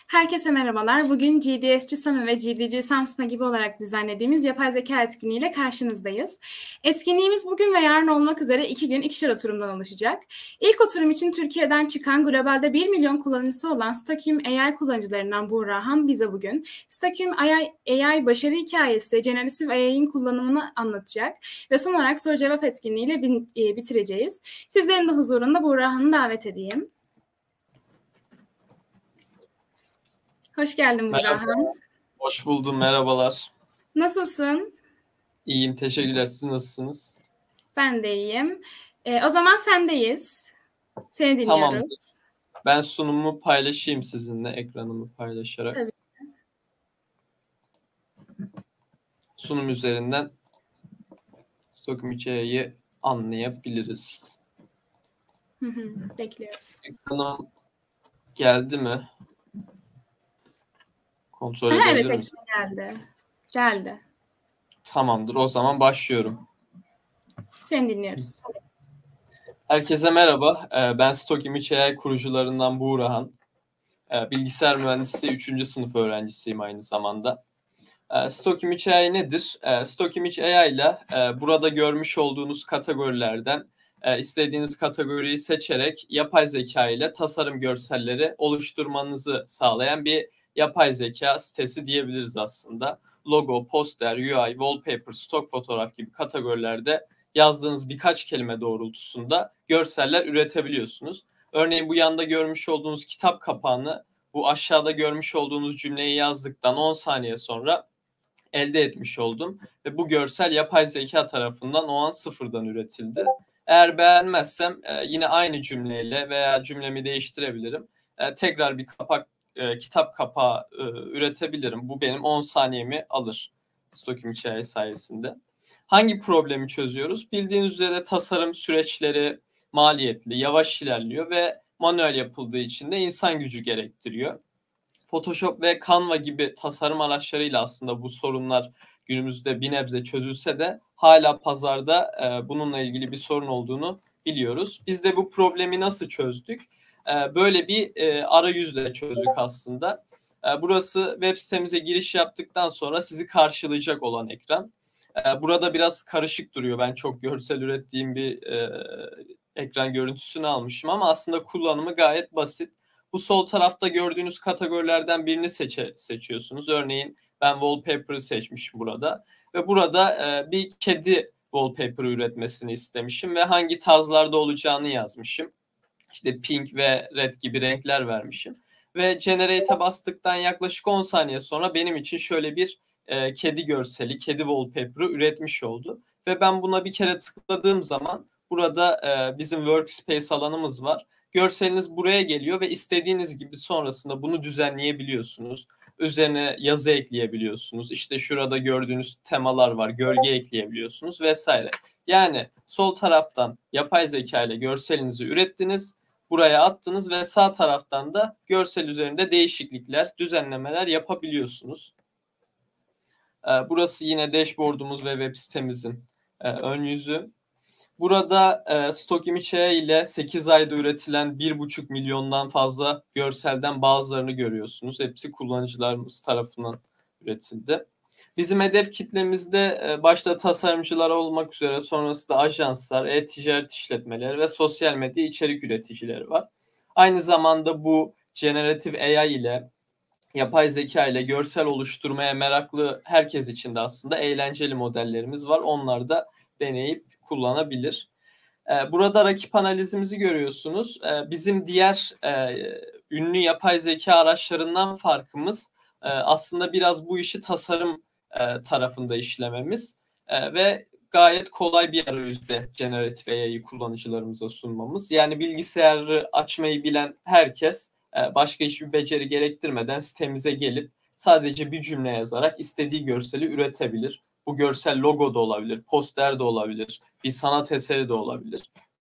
Herkese merhabalar. Bugün GDSC SAMI ve GDC Samsung gibi olarak düzenlediğimiz yapay zeka etkinliğiyle karşınızdayız. Etkinliğimiz bugün ve yarın olmak üzere 2 gün 2'şer oturumdan oluşacak. İlk oturum için Türkiye'den çıkan globalde 1 milyon kullanıcısı olan Stockholm AI kullanıcılarından Buğra Han bize bugün Stockholm AI başarı hikayesi, Generative AI'nin kullanımını anlatacak ve son olarak soru cevap etkinliğiyle bitireceğiz. Sizlerin de huzurunda Buğra Han'ı davet edeyim. Hoş geldin Burhan. Hoş buldum, merhabalar. Nasılsın? İyiyim, teşekkürler. Siz nasılsınız? Ben de iyiyim. O zaman sendeyiz. Seni dinliyoruz. Tamamdır. Ben sunumumu paylaşayım sizinle, ekranımı paylaşarak. Tabii. Sunum üzerinden Stockholm hikayeyi anlayabiliriz. Bekliyoruz. Ekranım geldi mi? Kontrol edebilir misin? Evet, geldi. Tamamdır, o zaman başlıyorum. Seni dinliyoruz. Herkese merhaba. Ben Stockholm AI kurucularından Buğra Han. Bilgisayar mühendisliği 3. sınıf öğrencisiyim aynı zamanda. Stockholm AI nedir? Stockholm AI ile burada görmüş olduğunuz kategorilerden istediğiniz kategoriyi seçerek yapay zeka ile tasarım görselleri oluşturmanızı sağlayan bir yapay zeka sitesi diyebiliriz aslında. Logo, poster, UI, wallpaper, stock fotoğraf gibi kategorilerde yazdığınız birkaç kelime doğrultusunda görseller üretebiliyorsunuz. Örneğin bu yanda görmüş olduğunuz kitap kapağını bu aşağıda görmüş olduğunuz cümleyi yazdıktan 10 saniye sonra elde etmiş oldum. Ve bu görsel yapay zeka tarafından o an sıfırdan üretildi. Eğer beğenmezsem yine aynı cümleyle veya cümlemi değiştirebilirim. Tekrar bir kitap kapağı üretebilirim. Bu benim 10 saniyemi alır Stockholm AI sayesinde. Hangi problemi çözüyoruz? Bildiğiniz üzere tasarım süreçleri maliyetli, yavaş ilerliyor ve manuel yapıldığı için de insan gücü gerektiriyor. Photoshop ve Canva gibi tasarım araçlarıyla aslında bu sorunlar günümüzde bir nebze çözülse de hala pazarda bununla ilgili bir sorun olduğunu biliyoruz. Biz de bu problemi nasıl çözdük? Böyle bir arayüzle çözdük aslında. Burası web sitemize giriş yaptıktan sonra sizi karşılayacak olan ekran. Burada biraz karışık duruyor. Ben çok görsel ürettiğim bir ekran görüntüsünü almışım ama aslında kullanımı gayet basit. Bu sol tarafta gördüğünüz kategorilerden birini seçiyorsunuz. Örneğin ben wallpaper'ı seçmişim burada. Ve burada bir kedi wallpaper üretmesini istemişim ve hangi tarzlarda olacağını yazmışım. İşte pink ve red gibi renkler vermişim. Ve generate'e bastıktan yaklaşık 10 saniye sonra benim için şöyle bir kedi görseli, kedi wallpaper'ı üretmiş oldu. Ve ben buna bir kere tıkladığım zaman burada bizim workspace alanımız var. Görseliniz buraya geliyor ve istediğiniz gibi sonrasında bunu düzenleyebiliyorsunuz. Üzerine yazı ekleyebiliyorsunuz. İşte şurada gördüğünüz temalar var. Gölge ekleyebiliyorsunuz vesaire. Yani sol taraftan yapay zeka ile görselinizi ürettiniz. Buraya attınız ve sağ taraftan da görsel üzerinde değişiklikler, düzenlemeler yapabiliyorsunuz. Burası yine dashboard'umuz ve web sitemizin ön yüzü. Burada Stockholm AI ile 8 ayda üretilen 1,5 milyondan fazla görselden bazılarını görüyorsunuz. Hepsi kullanıcılarımız tarafından üretildi. Bizim hedef kitlemizde başta tasarımcılar olmak üzere sonrasında ajanslar, e-ticaret işletmeleri ve sosyal medya içerik üreticileri var. Aynı zamanda bu Generative AI ile yapay zeka ile görsel oluşturmaya meraklı herkes için de aslında eğlenceli modellerimiz var. Onlar da deneyip kullanabilir. Burada rakip analizimizi görüyorsunuz. Bizim diğer ünlü yapay zeka araçlarından farkımız aslında biraz bu işi tasarım tarafında işlememiz ve gayet kolay bir arayüzde Generative AI'yi kullanıcılarımıza sunmamız. Yani bilgisayarı açmayı bilen herkes başka hiçbir beceri gerektirmeden sitemize gelip sadece bir cümle yazarak istediği görseli üretebilir. Bu görsel logo da olabilir, poster de olabilir, bir sanat eseri de olabilir.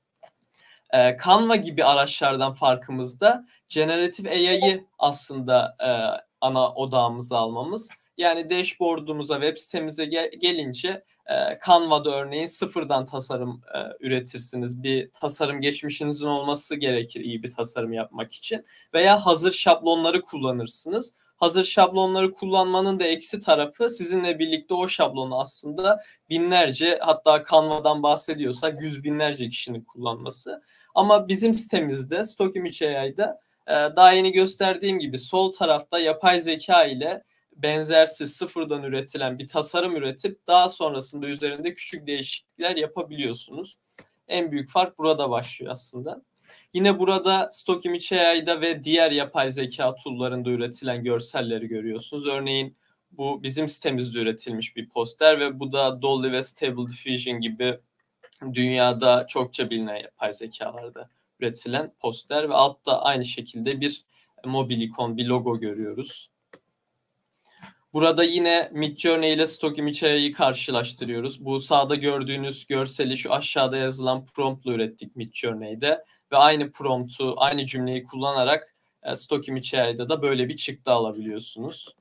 Canva gibi araçlardan farkımız da Generative AI'yi aslında ana odağımıza almamız. Yani dashboard'umuza, web sitemize gelince Canva'da örneğin sıfırdan tasarım üretirsiniz. Bir tasarım geçmişinizin olması gerekir iyi bir tasarım yapmak için. Veya hazır şablonları kullanırsınız. Hazır şablonları kullanmanın da eksi tarafı sizinle birlikte o şablonu aslında binlerce, hatta Canva'dan bahsediyorsak yüz binlerce kişinin kullanması. Ama bizim sitemizde, Stock Image AI'da daha yeni gösterdiğim gibi sol tarafta yapay zeka ile benzersiz sıfırdan üretilen bir tasarım üretip daha sonrasında üzerinde küçük değişiklikler yapabiliyorsunuz. En büyük fark burada başlıyor aslında. Yine burada Stock Image AI'da ve diğer yapay zeka tool'larında üretilen görselleri görüyorsunuz. Örneğin bu bizim sitemizde üretilmiş bir poster ve bu da Dolly ve Stable Diffusion gibi dünyada çokça bilinen yapay zekalarda üretilen poster ve altta aynı şekilde bir mobil ikon, bir logo görüyoruz. Burada yine Midjourney ile Stock Image AI'yi karşılaştırıyoruz. Bu sağda gördüğünüz görseli şu aşağıda yazılan promptla ürettik Midjourney'de ve aynı promptu, aynı cümleyi kullanarak Stock Image AI'da da böyle bir çıktı alabiliyorsunuz.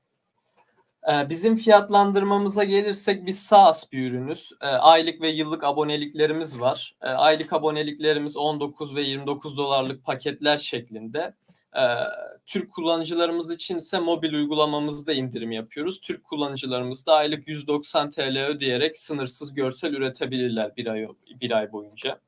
Bizim fiyatlandırmamıza gelirsek biz SaaS bir ürünüz. Aylık ve yıllık aboneliklerimiz var. Aylık aboneliklerimiz 19 ve 29 dolarlık paketler şeklinde. Türk kullanıcılarımız için ise mobil uygulamamızda indirim yapıyoruz. Türk kullanıcılarımız da aylık 190 TL ödeyerek sınırsız görsel üretebilirler bir ay boyunca.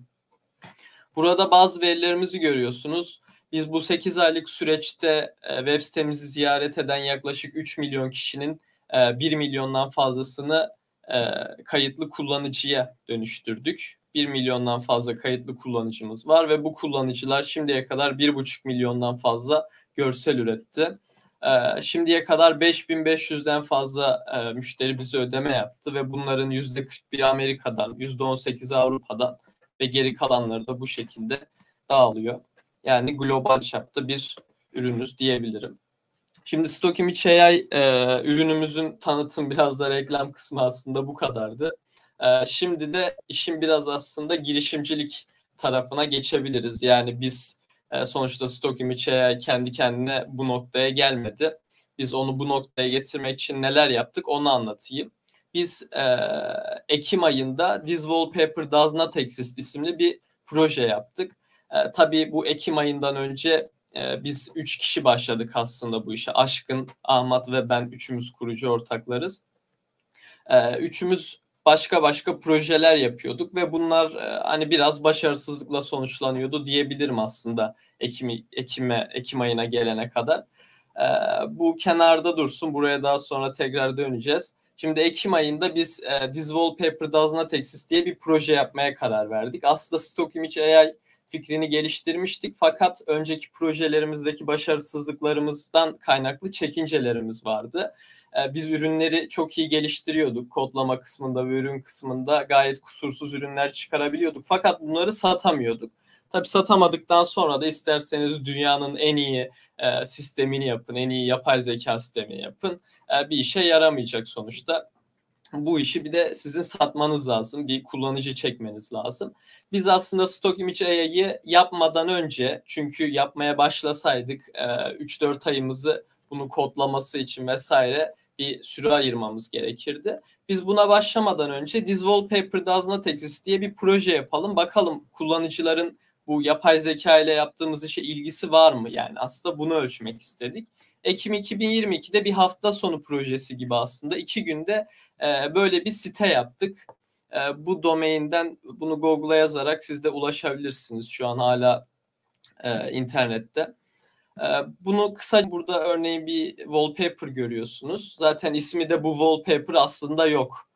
Burada bazı verilerimizi görüyorsunuz. Biz bu 8 aylık süreçte web sitemizi ziyaret eden yaklaşık 3 milyon kişinin 1 milyondan fazlasını kayıtlı kullanıcıya dönüştürdük. 1 milyondan fazla kayıtlı kullanıcımız var ve bu kullanıcılar şimdiye kadar 1,5 milyondan fazla görsel üretti. Şimdiye kadar 5.500'den fazla müşteri bize ödeme yaptı ve bunların %41'i Amerika'dan, %18'i Avrupa'dan ve geri kalanları da bu şekilde dağılıyor. Yani global çapta bir ürünüz diyebilirim. Şimdi Stock Image AI ürünümüzün tanıtım, biraz da reklam kısmı aslında bu kadardı. Şimdi de işin biraz aslında girişimcilik tarafına geçebiliriz. Yani biz sonuçta Stock Image AI kendi kendine bu noktaya gelmedi. Biz onu bu noktaya getirmek için neler yaptık onu anlatayım. Biz Ekim ayında This Wallpaper Does Not Exist isimli bir proje yaptık. Tabii bu Ekim ayından önce biz 3 kişi başladık aslında bu işe. Aşkın, Ahmet ve ben üçümüz kurucu ortaklarız. Üçümüz başka projeler yapıyorduk ve bunlar hani biraz başarısızlıkla sonuçlanıyordu diyebilirim aslında Ekim ayına gelene kadar. Bu kenarda dursun. Buraya daha sonra tekrar döneceğiz. Şimdi Ekim ayında biz This Wallpaper Does Not Exist diye bir proje yapmaya karar verdik. Aslında Stock Image AI fikrini geliştirmiştik fakat önceki projelerimizdeki başarısızlıklarımızdan kaynaklı çekincelerimiz vardı. Biz ürünleri çok iyi geliştiriyorduk. Kodlama kısmında ve ürün kısmında gayet kusursuz ürünler çıkarabiliyorduk. Fakat bunları satamıyorduk. Tabii satamadıktan sonra da isterseniz dünyanın en iyi sistemini yapın, en iyi yapay zeka sistemini yapın. Bir işe yaramayacak sonuçta. Bu işi bir de sizin satmanız lazım. Bir kullanıcı çekmeniz lazım. Biz aslında Stock Image AI'yi yapmadan önce, çünkü yapmaya başlasaydık 3-4 ayımızı bunu kodlaması için vesaire bir süre ayırmamız gerekirdi. Biz buna başlamadan önce This Wallpaper Does Not Exist diye bir proje yapalım. Bakalım kullanıcıların bu yapay zeka ile yaptığımız işe ilgisi var mı? Yani aslında bunu ölçmek istedik. Ekim 2022'de bir hafta sonu projesi gibi aslında 2 günde böyle bir site yaptık. Bu domainden bunu Google'a yazarak siz de ulaşabilirsiniz. Şu an hala internette. Bunu kısa burada örneğin bir wallpaper görüyorsunuz. Zaten ismi de bu wallpaper aslında yok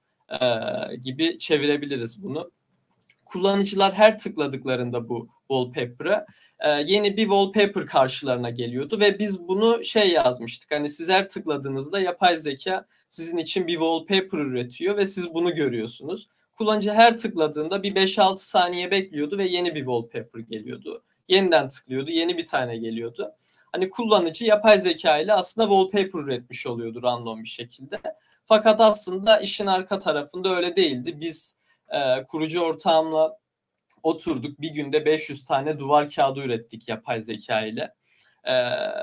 gibi çevirebiliriz bunu. Kullanıcılar her tıkladıklarında bu wallpaper'a yeni bir wallpaper karşılarına geliyordu ve biz bunu yazmıştık. Hani siz her tıkladığınızda yapay zeka sizin için bir wallpaper üretiyor ve siz bunu görüyorsunuz. Kullanıcı her tıkladığında bir 5-6 saniye bekliyordu ve yeni bir wallpaper geliyordu. Yeniden tıklıyordu, yeni bir tane geliyordu. Hani kullanıcı yapay zeka ile aslında wallpaper üretmiş oluyordu random bir şekilde. Fakat aslında işin arka tarafında öyle değildi. Biz kurucu ortağımla oturduk. Bir günde 500 tane duvar kağıdı ürettik yapay zeka ile.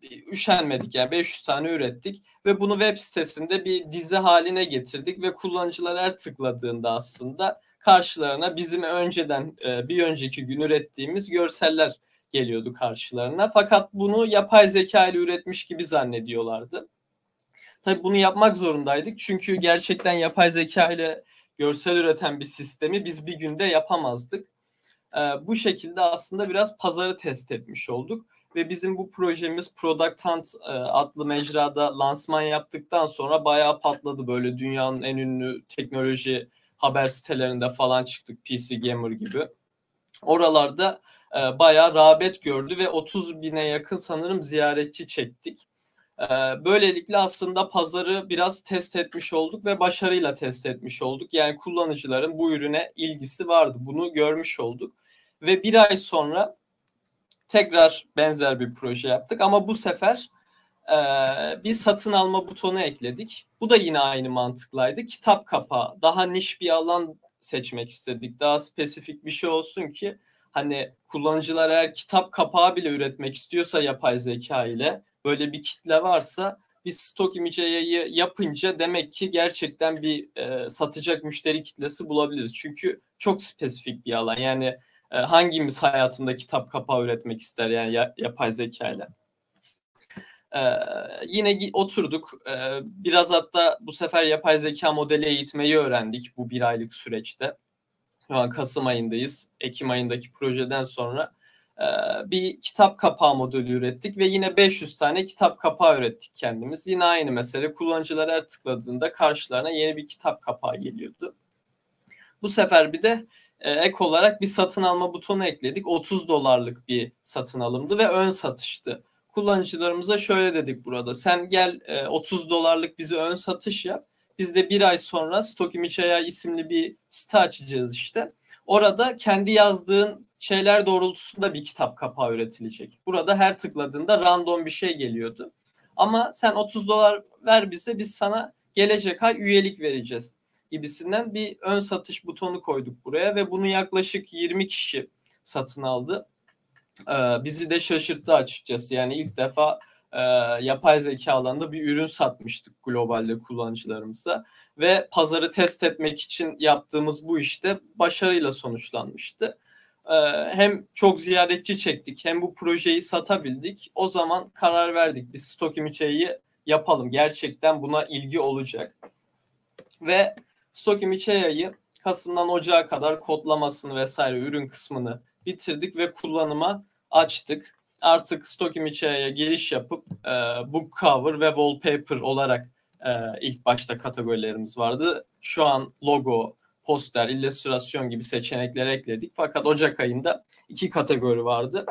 üşenmedik, yani 500 tane ürettik ve bunu web sitesinde bir dizi haline getirdik ve kullanıcılar her tıkladığında aslında karşılarına bizim önceden bir önceki gün ürettiğimiz görseller geliyordu karşılarına. Fakat bunu yapay zeka ile üretmiş gibi zannediyorlardı. Tabii bunu yapmak zorundaydık çünkü gerçekten yapay zeka ile görsel üreten bir sistemi biz bir günde yapamazdık. Bu şekilde aslında biraz pazarı test etmiş olduk. Ve bizim bu projemiz Product Hunt adlı mecrada lansman yaptıktan sonra bayağı patladı. Böyle dünyanın en ünlü teknoloji haber sitelerinde falan çıktık, PC Gamer gibi. Oralarda bayağı rağbet gördü ve 30 bine yakın sanırım ziyaretçi çektik. Böylelikle aslında pazarı biraz test etmiş olduk ve başarıyla test etmiş olduk. Yani kullanıcıların bu ürüne ilgisi vardı. Bunu görmüş olduk. Ve bir ay sonra tekrar benzer bir proje yaptık ama bu sefer bir satın alma butonu ekledik. Bu da yine aynı mantıklaydı. Kitap kapağı. Daha niş bir alan seçmek istedik. Daha spesifik bir şey olsun ki hani kullanıcılar eğer kitap kapağı bile üretmek istiyorsa yapay zeka ile, böyle bir kitle varsa biz Stock Image yapınca demek ki gerçekten bir satacak müşteri kitlesi bulabiliriz. Çünkü çok spesifik bir alan. Yani hangimiz hayatında kitap kapağı üretmek ister yani yapay zeka ile? Yine oturduk. Biraz hatta bu sefer yapay zeka modeli eğitmeyi öğrendik bu bir aylık süreçte. Şu an Kasım ayındayız. Ekim ayındaki projeden sonra bir kitap kapağı modülü ürettik ve yine 500 tane kitap kapağı ürettik kendimiz. Yine aynı mesele. Kullanıcılar her tıkladığında karşılarına yeni bir kitap kapağı geliyordu. Bu sefer bir de ek olarak bir satın alma butonu ekledik. $30 bir satın alımdı ve ön satıştı. Kullanıcılarımıza şöyle dedik burada. Sen gel $30 bize ön satış yap. Biz de bir ay sonra Stock Image AI isimli bir site açacağız işte. Orada kendi yazdığın şeyler doğrultusunda bir kitap kapağı üretilecek. Burada her tıkladığında random bir şey geliyordu. Ama sen $30 ver bize, biz sana gelecek ay üyelik vereceğiz gibisinden bir ön satış butonu koyduk buraya ve bunu yaklaşık 20 kişi satın aldı. Bizi de şaşırttı açıkçası. Yani ilk defa yapay zeka alanında bir ürün satmıştık globalde kullanıcılarımıza ve pazarı test etmek için yaptığımız bu işte başarıyla sonuçlanmıştı. Hem çok ziyaretçi çektik hem bu projeyi satabildik. O zaman karar verdik, biz Stock Image'yi yapalım. Gerçekten buna ilgi olacak. Ve Stock Image Kasım'dan Ocağa kadar kodlamasını vesaire ürün kısmını bitirdik ve kullanıma açtık. Artık Stock Image'ye giriş yapıp book cover ve wallpaper olarak ilk başta kategorilerimiz vardı. Şu an logo, poster, illüstrasyon gibi seçenekleri ekledik. Fakat Ocak ayında 2 kategori vardı.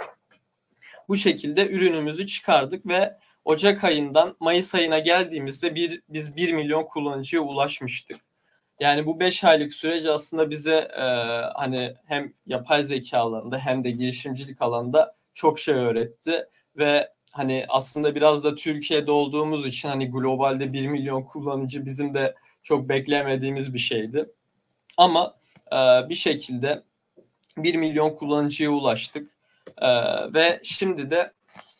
Bu şekilde ürünümüzü çıkardık ve Ocak ayından Mayıs ayına geldiğimizde biz 1 milyon kullanıcıya ulaşmıştık. Yani bu 5 aylık süreç aslında bize hani hem yapay zeka alanında hem de girişimcilik alanında çok şey öğretti ve hani aslında biraz da Türkiye'de olduğumuz için hani globalde 1 milyon kullanıcı bizim de çok beklemediğimiz bir şeydi. Ama bir şekilde 1 milyon kullanıcıya ulaştık ve şimdi de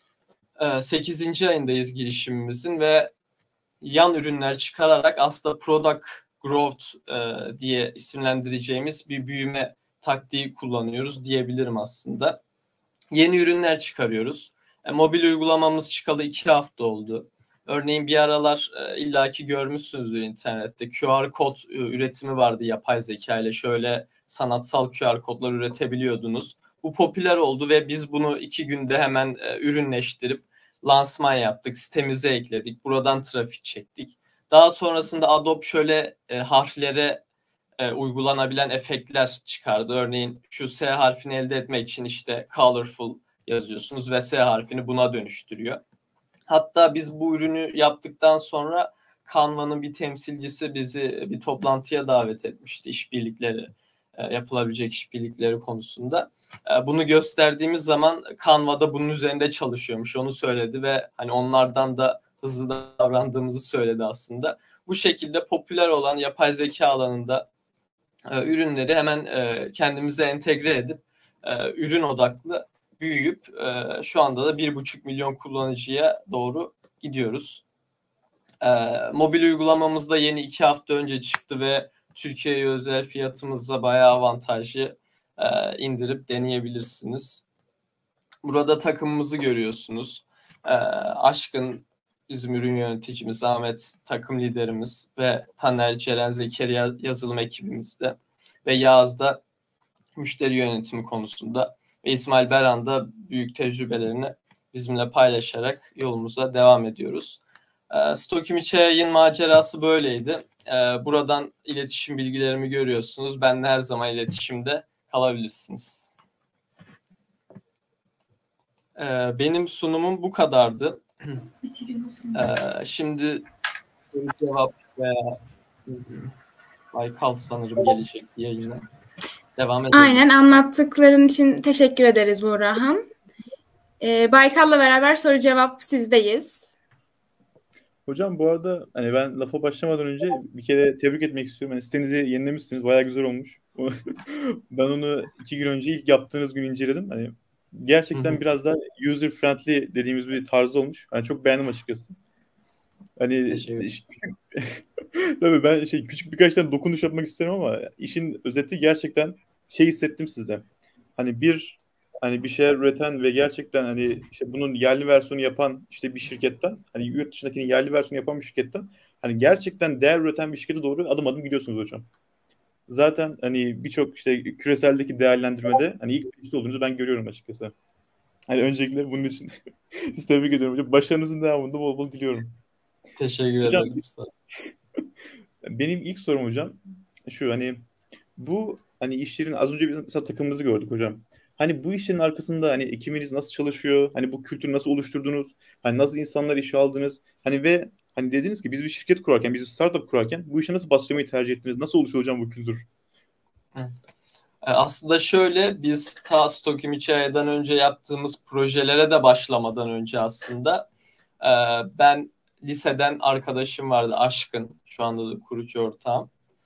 8. ayındayız girişimimizin ve yan ürünler çıkararak aslında product growth diye isimlendireceğimiz bir büyüme taktiği kullanıyoruz diyebilirim aslında. Yeni ürünler çıkarıyoruz. Mobil uygulamamız çıkalı 2 hafta oldu. Örneğin bir aralar illaki görmüşsünüzdür internette. QR kod üretimi vardı yapay zeka ile. Şöyle sanatsal QR kodlar üretebiliyordunuz. Bu popüler oldu ve biz bunu 2 günde hemen ürünleştirip lansman yaptık. Sitemize ekledik. Buradan trafik çektik. Daha sonrasında Adobe şöyle harflere uygulanabilen efektler çıkardı. Örneğin şu S harfini elde etmek için işte colorful yazıyorsunuz ve S harfini buna dönüştürüyor. Hatta biz bu ürünü yaptıktan sonra Canva'nın bir temsilcisi bizi bir toplantıya davet etmişti, işbirlikleri, yapılabilecek işbirlikleri konusunda. Bunu gösterdiğimiz zaman Canva'da bunun üzerinde çalışıyormuş, onu söyledi ve hani onlardan da hızlı davrandığımızı söyledi aslında. Bu şekilde popüler olan yapay zeka alanında ürünleri hemen kendimize entegre edip ürün odaklı büyüyüp şu anda da 1,5 milyon kullanıcıya doğru gidiyoruz. Mobil uygulamamız da yeni 2 hafta önce çıktı ve Türkiye'ye özel fiyatımızda bayağı avantajlı, indirip deneyebilirsiniz. Burada takımımızı görüyorsunuz. Aşkın bizim ürün yöneticimiz, Ahmet takım liderimiz ve Taner, Ceren, Zekeriya yazılım ekibimizde ve Yağız da müşteri yönetimi konusunda ve İsmail Beran da büyük tecrübelerini bizimle paylaşarak yolumuza devam ediyoruz. Stokim İçerik'in macerası böyleydi. Buradan iletişim bilgilerimi görüyorsunuz. Benimle her zaman iletişimde kalabilirsiniz. Benim sunumum bu kadardı. Şimdi cevap veya Baykal sanırım gelecekti yayına. Devam edelim. Aynen, anlattıkların için teşekkür ederiz Buğrahan. Baykal'la beraber soru cevap sizdeyiz. Hocam bu arada hani ben lafa başlamadan önce bir kere tebrik etmek istiyorum. Yani sitenizi yenilemişsiniz. Bayağı güzel olmuş. Ben onu 2 gün önce ilk yaptığınız gün inceledim. Hani gerçekten biraz daha user friendly dediğimiz bir tarzda olmuş. Ben çok beğendim açıkçası. Hani tabii ben küçük birkaç tane dokunuş yapmak isterim ama işin özeti gerçekten hissettim sizde. Hani bir şeyler üreten ve gerçekten hani işte bunun yerli versiyonu yapan işte bir şirketten, hani yurt dışındakinin yerli versiyonu yapan bir şirketten hani gerçekten değer üreten bir şirkete doğru adım adım gidiyorsunuz hocam. Zaten hani birçok işte küreseldeki değerlendirmede hani ilk birlikte olduğunuzu ben görüyorum açıkçası. Hani öncelikle bunun için sizi tebrik ediyorum hocam. Başarınızın devamında bol bol diliyorum. Teşekkür hocam, ederim. Benim ilk sorum hocam şu, hani bu hani işlerin az önce biz mesela takımımızı gördük hocam. Hani bu işin arkasında hani ekibiniz nasıl çalışıyor? Hani bu kültürü nasıl oluşturdunuz? Hani nasıl insanlar işe aldınız? Hani ve hani dediniz ki biz bir şirket kurarken, biz bir startup kurarken bu işe nasıl başlamayı tercih ettiniz? Nasıl oluşuyor hocam bu kültür? Aslında şöyle, biz ta Stokim İçerik'ten önce yaptığımız projelere de başlamadan önce aslında ben liseden arkadaşım vardı, Aşkın. Şu anda da kurucu ortağım.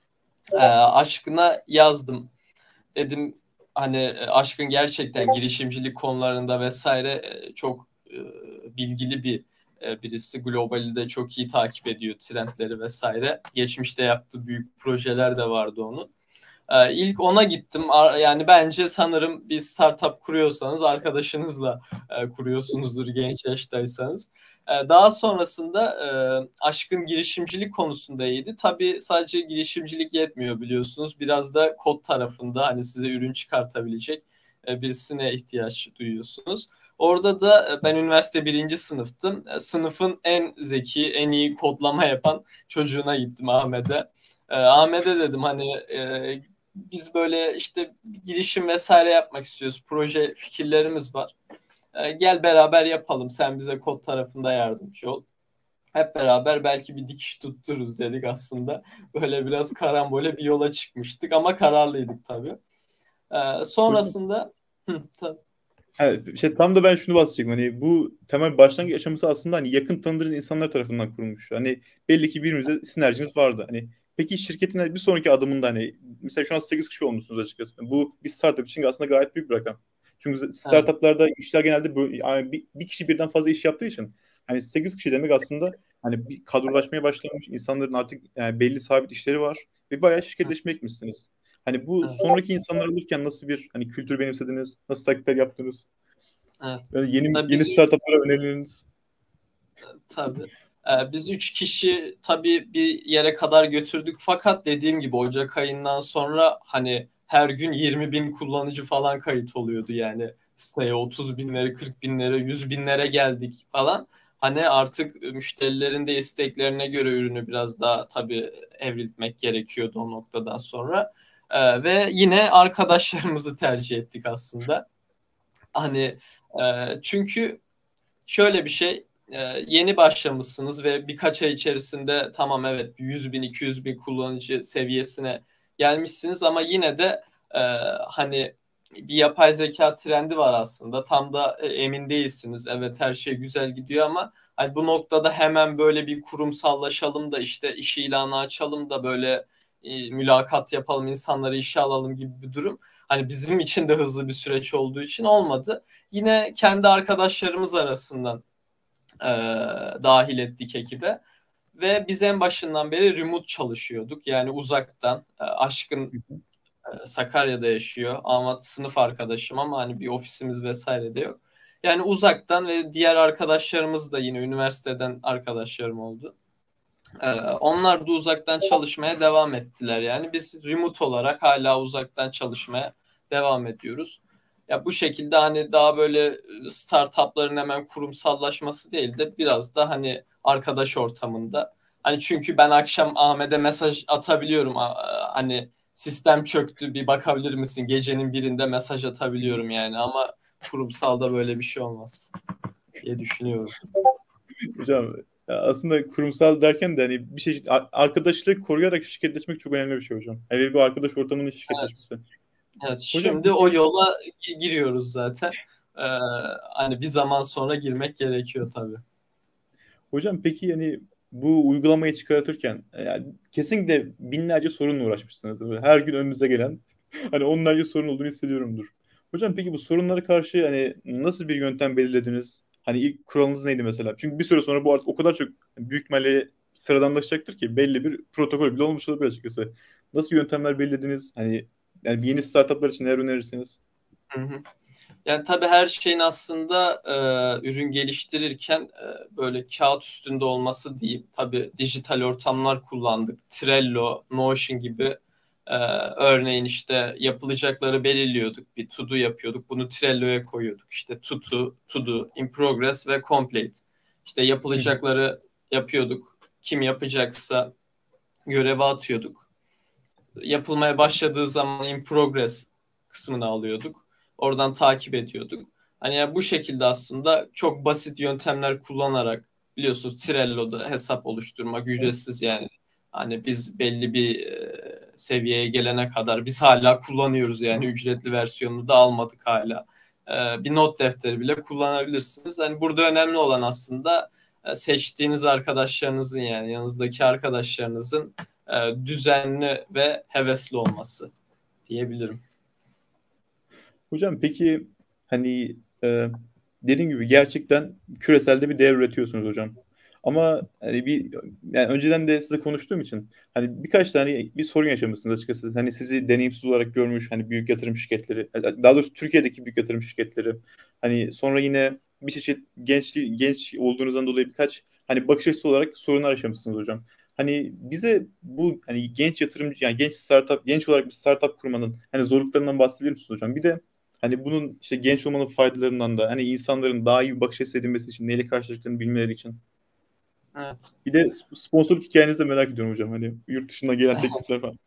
Aşkın'a yazdım. Dedim hani Aşkın gerçekten girişimcilik konularında vesaire çok bilgili birisi. Globali de çok iyi takip ediyor, trendleri vesaire. Geçmişte yaptığı büyük projeler de vardı onun. İlk ona gittim. Yani bence sanırım bir startup kuruyorsanız arkadaşınızla kuruyorsunuzdur, genç yaştaysanız. Daha sonrasında Aşkın girişimcilik konusunda iyiydi. Tabii sadece girişimcilik yetmiyor biliyorsunuz. Biraz da kod tarafında hani size ürün çıkartabilecek birisine ihtiyaç duyuyorsunuz. Orada da ben üniversite 1. sınıftım. Sınıfın en zeki, en iyi kodlama yapan çocuğuna gittim, Ahmet'e. Ahmet'e dedim hani biz böyle işte girişim vesaire yapmak istiyoruz. Proje fikirlerimiz var. Gel beraber yapalım. Sen bize kod tarafında yardımcı ol. Hep beraber belki bir dikiş tuttururuz dedik aslında. Böyle biraz karambole bir yola çıkmıştık ama kararlıydık tabii. Sonrasında tabii. Evet, tam da ben şunu bahsedecektim. Hani bu temel başlangıç aşaması aslında hani yakın tanıdığınız insanlar tarafından kurulmuş. Hani belli ki birbirimize sinerjiniz vardı. Hani peki şirketin bir sonraki adımında hani mesela şu an 8 kişi olmuşsunuz açıkçası. Bu bir startup için aslında gayet büyük bir rakam. Çünkü startuplarda işler genelde böyle, yani bir kişi birden fazla iş yaptığı için hani 8 kişi demek aslında hani bir kadrolaşmaya başlamış, insanların artık yani belli sabit işleri var ve bayağı şirketleşmeye gitmişsiniz. Hani bu sonraki insanlar alırken nasıl bir hani kültür benimsediniz? Nasıl taktikler yaptınız? Evet. Yani yeni Tabii startuplara önerileriniz? Tabii. Biz 3 kişi tabii bir yere kadar götürdük, fakat dediğim gibi Ocak ayından sonra hani her gün 20 bin kullanıcı falan kayıt oluyordu yani. Siteye 30 binlere, 40 binlere, 100 binlere geldik falan. Hani artık müşterilerin de isteklerine göre ürünü biraz daha tabii evriltmek gerekiyordu o noktadan sonra. Ve yine arkadaşlarımızı tercih ettik aslında. Hani çünkü şöyle bir şey, yeni başlamışsınız ve birkaç ay içerisinde tamam evet 100 bin 200 bin kullanıcı seviyesine gelmişsiniz ama yine de hani bir yapay zeka trendi var aslında, tam da emin değilsiniz. Evet, her şey güzel gidiyor ama hani bu noktada hemen böyle bir kurumsallaşalım da işte iş ilanı açalım da böyle mülakat yapalım, insanları işe alalım gibi bir durum hani bizim için de hızlı bir süreç olduğu için olmadı. Yine kendi arkadaşlarımız arasından dahil ettik ekibe. Ve biz en başından beri remote çalışıyorduk. Yani uzaktan. Aşkın Sakarya'da yaşıyor. Ama sınıf arkadaşım ama hani bir ofisimiz vesaire de yok. Yani uzaktan ve diğer arkadaşlarımız da yine üniversiteden arkadaşlarım oldu. Onlar da uzaktan çalışmaya devam ettiler. Yani biz remote olarak hala uzaktan çalışmaya devam ediyoruz. Ya bu şekilde hani daha böyle startupların hemen kurumsallaşması değil de biraz da hani arkadaş ortamında. Hani çünkü ben akşam Ahmet'e mesaj atabiliyorum. Hani sistem çöktü bir bakabilir misin? Gecenin birinde mesaj atabiliyorum yani ama kurumsalda böyle bir şey olmaz diye düşünüyorum. Hocam aslında kurumsal derken de hani bir çeşit arkadaşlığı koruyarak şirketleşmek çok önemli bir şey hocam. Yani bu arkadaş ortamının şirketleşmesi. Evet. Evet, Hocam şimdi peki, o yola giriyoruz zaten. Ee, Hani bir zaman sonra girmek gerekiyor tabii. hocam peki yani bu uygulamayı çıkartırken yani kesinlikle binlerce sorunla uğraşmışsınız. Böyle her gün önünüze gelen hani onlarca sorun olduğunu hissediyorumdur. Hocam peki bu sorunlara karşı hani nasıl bir yöntem belirlediniz? Hani ilk kuralınız neydi mesela? Çünkü bir süre sonra bu artık o kadar çok büyük ihtimalle sıradanlaşacaktır ki belli bir protokol bile olmuş olabilir açıkçası. Nasıl yöntemler belirlediniz? Hani yani yeni startuplar için neler önerirsiniz? Hı hı. Yani tabii her şeyin aslında ürün geliştirirken böyle kağıt üstünde olması diyeyim. Tabii dijital ortamlar kullandık. Trello, Notion gibi örneğin işte yapılacakları belirliyorduk. Bir to do yapıyorduk. Bunu Trello'ya koyuyorduk. İşte to do, in progress ve complete. İşte Hı hı. yapılacakları yapıyorduk. Kim yapacaksa göreve atıyorduk. Yapılmaya başladığı zaman in progress kısmını alıyorduk. Oradan takip ediyorduk. Hani yani bu şekilde aslında çok basit yöntemler kullanarak biliyorsunuz Trello'da hesap oluşturmak ücretsiz yani. Hani biz belli bir seviyeye gelene kadar biz hala kullanıyoruz yani ücretli versiyonunu da almadık hala. Bir not defteri bile kullanabilirsiniz. Hani burada önemli olan aslında seçtiğiniz arkadaşlarınızın yani yanınızdaki arkadaşlarınızın düzenli ve hevesli olması diyebilirim. Hocam peki hani dediğim gibi gerçekten küreselde bir değer üretiyorsunuz hocam. Ama hani yani önceden de size konuştuğum için hani birkaç tane bir sorun yaşamışsınız açıkçası. Hani sizi deneyimsiz olarak görmüş hani büyük yatırım şirketleri, daha doğrusu Türkiye'deki büyük yatırım şirketleri. Hani sonra yine bir çeşit genç olduğunuzdan dolayı birkaç hani bakış açısı olarak sorunlar yaşamışsınız hocam. Hani bize bu hani genç yatırımcı yani genç olarak bir startup kurmanın hani zorluklarından bahsedebilir misiniz hocam? Bir de hani bunun işte genç olmanın faydalarından da hani insanların daha iyi bir bakış açısı edinmesi için neyle karşılaştıklarını bilmeleri için. Evet. Bir de sponsorluk hikayenizi de merak ediyorum hocam. Hani yurt dışından gelen teklifler falan.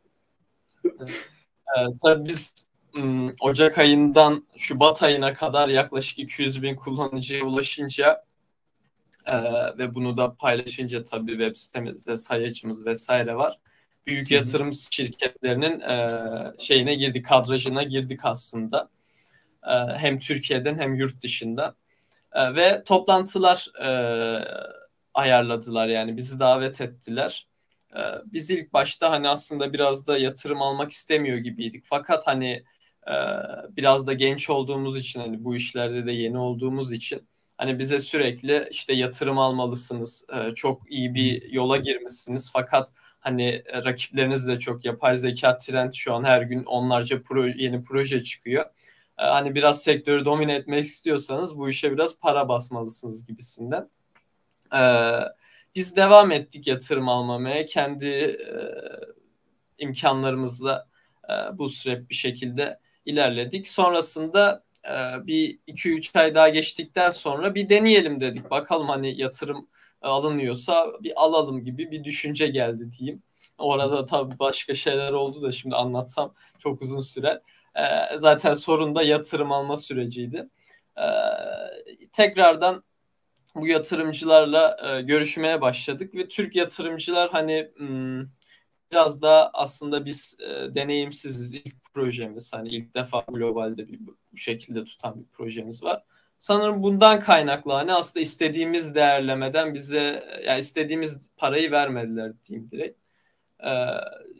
Tabii biz Ocak ayından Şubat ayına kadar yaklaşık 200 bin kullanıcıya ulaşınca ve bunu da paylaşınca tabii web sitemizde sayacımız vesaire var. Büyük Hı hı. yatırım şirketlerinin şeyine girdik, kadrajına girdik aslında. Hem Türkiye'den hem yurt dışından. Ve toplantılar ayarladılar yani bizi davet ettiler. Biz ilk başta hani aslında biraz da yatırım almak istemiyor gibiydik. Fakat hani e, biraz da genç olduğumuz için hani bu işlerde de yeni olduğumuz için hani bize sürekli işte yatırım almalısınız. Çok iyi bir yola girmişsiniz. Fakat hani rakipleriniz de çok yapay zeka trend şu an her gün onlarca yeni proje çıkıyor. Hani biraz sektörü domine etmek istiyorsanız bu işe biraz para basmalısınız gibisinden. Ee, Biz devam ettik yatırım almamaya. Kendi imkanlarımızla bu süreç bir şekilde ilerledik. Sonrasında bir 2-3 ay daha geçtikten sonra bir deneyelim dedik. Bakalım hani yatırım alınıyorsa bir alalım gibi bir düşünce geldi diyeyim. Orada tabii başka şeyler oldu da şimdi anlatsam çok uzun sürer. Zaten sorun da yatırım alma süreciydi. Tekrardan bu yatırımcılarla görüşmeye başladık ve Türk yatırımcılar hani biraz da aslında biz deneyimsiziz. İlk projemiz hani ilk defa globalde bu şekilde tutan bir projemiz var. Sanırım bundan kaynaklı hani aslında istediğimiz değerlemeden bize yani istediğimiz parayı vermediler diyeyim direkt. E,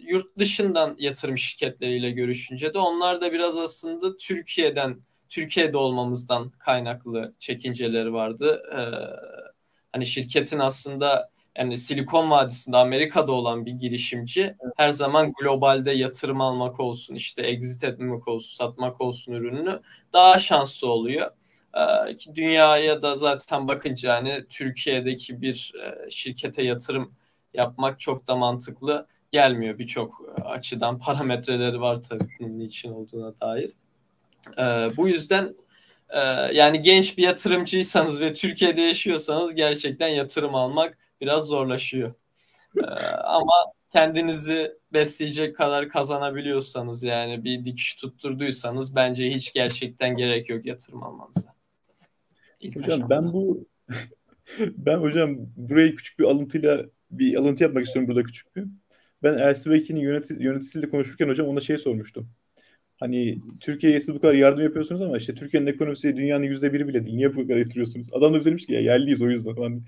yurt dışından yatırım şirketleriyle görüşünce de onlar da biraz aslında Türkiye'de olmamızdan kaynaklı çekinceleri vardı. Hani şirketin aslında yani Silikon Vadisi'nde Amerika'da olan bir girişimci her zaman globalde yatırım almak olsun, işte exit etmek olsun, satmak olsun ürününü daha şanslı oluyor. Ki dünyaya da zaten bakınca hani Türkiye'deki bir şirkete yatırım yapmak çok da mantıklı gelmiyor. Birçok açıdan parametreleri var tabii bunun için olduğuna dair. Bu yüzden yani genç bir yatırımcıysanız ve Türkiye'de yaşıyorsanız gerçekten yatırım almak biraz zorlaşıyor. Ama kendinizi besleyecek kadar kazanabiliyorsanız yani bir dikiş tutturduysanız bence hiç gerçekten gerek yok yatırım almanıza. Hocam ben hocam buraya küçük bir alıntı yapmak istiyorum burada küçük bir. Ben LCB2'nin yöneticisiyle konuşurken hocam ona şey sormuştum. Hani Türkiye'ye siz bu kadar yardım yapıyorsunuz ama işte Türkiye'nin ekonomisi dünyanın %1'i bile değil. Niye bu kadar yatırıyorsunuz? Adam da bize demiş ki ya yerliyiz o yüzden falan.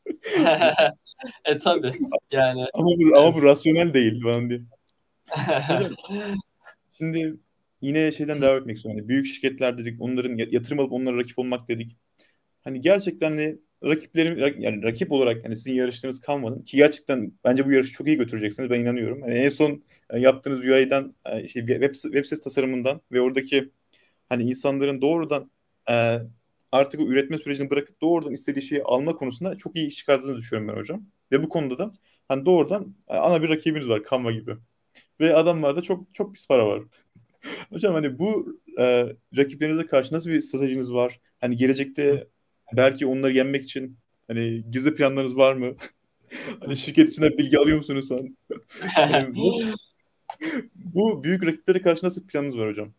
Tabii yani. Ama bu rasyonel değil falan diye. Hocam şimdi yine şeyden devam etmek istiyorum. Hani büyük şirketler dedik, onların yatırım alıp onlara rakip olmak dedik. Hani gerçekten de yani rakip olarak hani sizin yarıştığınız kalmadı ki gerçekten bence bu yarışı çok iyi götüreceksiniz ben inanıyorum. Hani en son yaptığınız UI'den web sitesi tasarımından ve oradaki hani insanların doğrudan e, artık o üretme sürecini bırakıp doğrudan istediği şeyi alma konusunda çok iyi iş çıkardığını düşünüyorum ben hocam. Ve bu konuda da hani doğrudan ana bir rakibiniz var Canva gibi. Ve adamlarda çok çok pis para var. Hocam hani bu rakiplerinize karşı nasıl bir stratejiniz var? Hani gelecekte belki onları yenmek için hani gizli planlarınız var mı? Hani şirket içinde bilgi alıyor musunuz falan? Hani bu büyük rakiplere karşı nasıl bir planınız var hocam?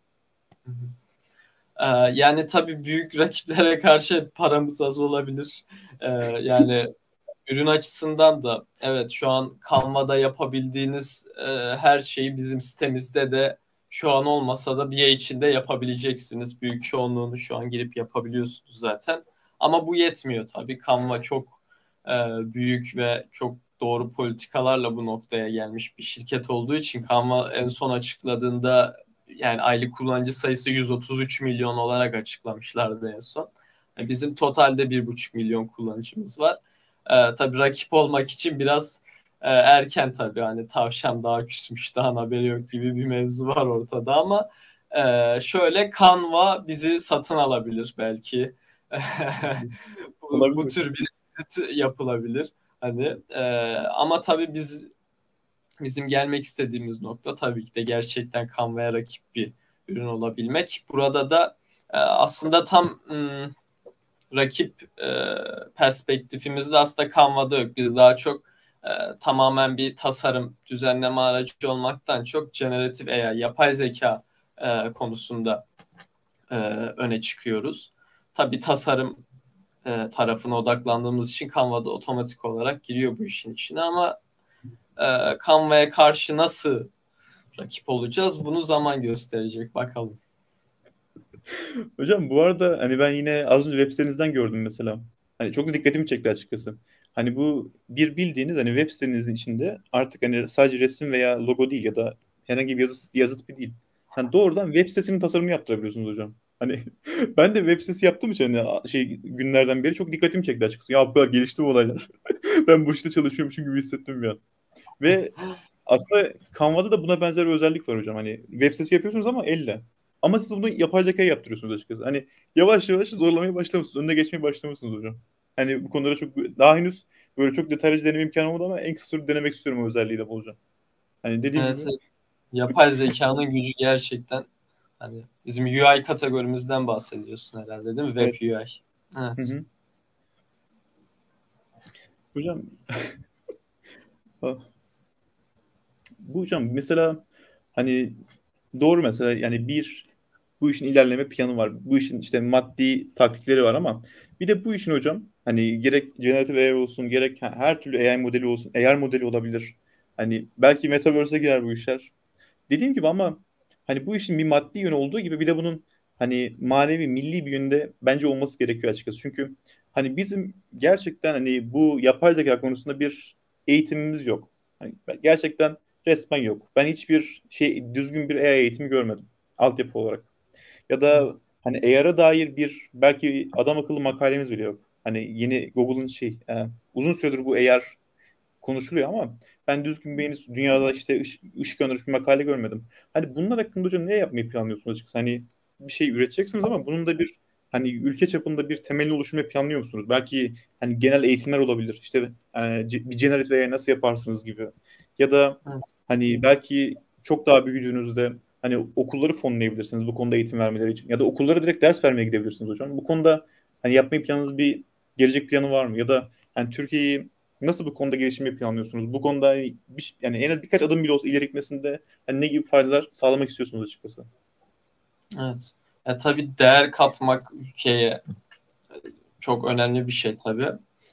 Yani tabii büyük rakiplere karşı paramız az olabilir. Yani ürün açısından da evet şu an Canva'da yapabildiğiniz her şeyi bizim sitemizde de şu an olmasa da bir ay içinde yapabileceksiniz. Büyük çoğunluğunu şu an girip yapabiliyorsunuz zaten. Ama bu yetmiyor tabii. Canva çok büyük ve çok doğru politikalarla bu noktaya gelmiş bir şirket olduğu için Canva en son açıkladığında yani aylık kullanıcı sayısı 133 milyon olarak açıklamışlardı en son. Bizim totalde 1,5 milyon kullanıcımız var. Tabii rakip olmak için biraz erken tabii. Hani tavşan daha küsmüş daha haberi yok gibi bir mevzu var ortada ama şöyle Canva bizi satın alabilir belki. Bu Olabilir. tür bir exit yapılabilir. Hani ama tabii bizim gelmek istediğimiz nokta tabii ki de gerçekten Canva'ya rakip bir ürün olabilmek. Burada da aslında tam rakip perspektifimizde aslında Canva'da yok. Biz daha çok tamamen bir tasarım, düzenleme aracı olmaktan çok generatif AI, yapay zeka konusunda öne çıkıyoruz. Tabii tasarım tarafına odaklandığımız için Canva'da otomatik olarak giriyor bu işin içine ama Canva'ya karşı nasıl rakip olacağız? Bunu zaman gösterecek. Bakalım. Hocam bu arada hani ben yine az önce web sitenizden gördüm mesela. Hani çok dikkatimi çekti açıkçası. Hani bu bir bildiğiniz hani web sitenizin içinde artık hani sadece resim veya logo değil ya da herhangi bir yazı tipi değil. Hani doğrudan web sitesinin tasarımını yaptırabiliyorsunuz hocam. Hani ben de web sitesi yaptığım için hani günlerden beri çok dikkatimi çekti açıkçası. Ya bu kadar gelişti bu olaylar. Ben bu işte çalışıyormuşum gibi hissettim bir an. Ve aslında Canva'da da buna benzer bir özellik var hocam. Hani web sitesi yapıyorsunuz ama elle. Ama siz bunu yapay zekaya yaptırıyorsunuz açıkçası. Hani yavaş yavaş zorlamaya başlamışsınız. Önüne geçmeye başlamışsınız hocam. Hani bu konulara çok daha henüz böyle çok detaylıca deneme imkanı olmadı ama en kısa sürede denemek istiyorum o özelliği de hocam. Hani dediğim Evet, gibi. evet. Yapay zekanın gücü gerçekten hani bizim UI kategorimizden bahsediyorsun herhalde değil mi? Web Evet. UI. Hı Evet. hı. Hocam ah, bu hocam mesela hani doğru mesela yani bu işin ilerleme planı var. Bu işin işte maddi taktikleri var ama bir de bu işin hocam hani gerek generative AI olsun gerek her türlü AI modeli olsun. AR modeli olabilir. Hani belki Metaverse'e girer bu işler. Dediğim gibi ama hani bu işin bir maddi yönü olduğu gibi bir de bunun hani manevi milli bir yönde bence olması gerekiyor açıkçası. Çünkü hani bizim gerçekten hani bu yapay zeka konusunda bir eğitimimiz yok. Hani gerçekten resmen yok. Ben hiçbir düzgün bir AI eğitimi görmedim altyapı olarak. Ya da hani AR'a dair bir belki adam akıllı makalemiz bile yok. Hani yeni Google'ın uzun süredir bu AR konuşuluyor ama ben düzgün bir dünyada işte ışık öndürmüş bir makale görmedim. Hani bunlar hakkında hocam ne yapmayı planlıyorsunuz açıkçası? Hani bir şey üreteceksiniz ama bunun da bir hani ülke çapında bir temelini oluşturmayı planlıyor musunuz? Belki hani genel eğitimler olabilir. İşte bir generatif AI nasıl yaparsınız gibi. Ya da hani belki çok daha büyüdüğünüzde hani okulları fonlayabilirsiniz bu konuda eğitim vermeleri için. Ya da okullara direkt ders vermeye gidebilirsiniz hocam. Bu konuda hani yapmayı planınız bir gelecek planı var mı? Ya da hani Türkiye'yi nasıl bu konuda gelişmeyi planlıyorsunuz? Bu konuda yani en az birkaç adım bile olsa ileri gitmesinde hani ne gibi faydalar sağlamak istiyorsunuz açıkçası? Evet. Tabii değer katmak ülkeye çok önemli bir şey tabii.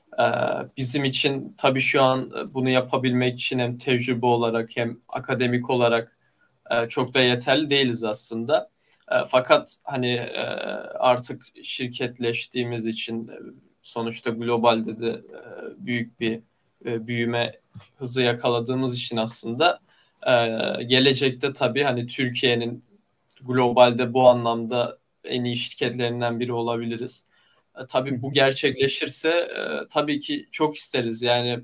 Bizim için tabii şu an bunu yapabilmek için hem tecrübe olarak hem akademik olarak çok da yeterli değiliz aslında. Fakat hani artık şirketleştiğimiz için sonuçta globalde de büyük bir büyüme hızı yakaladığımız için aslında gelecekte tabii hani Türkiye'nin globalde bu anlamda en iyi şirketlerinden biri olabiliriz. Tabii bu gerçekleşirse tabii ki çok isteriz. Yani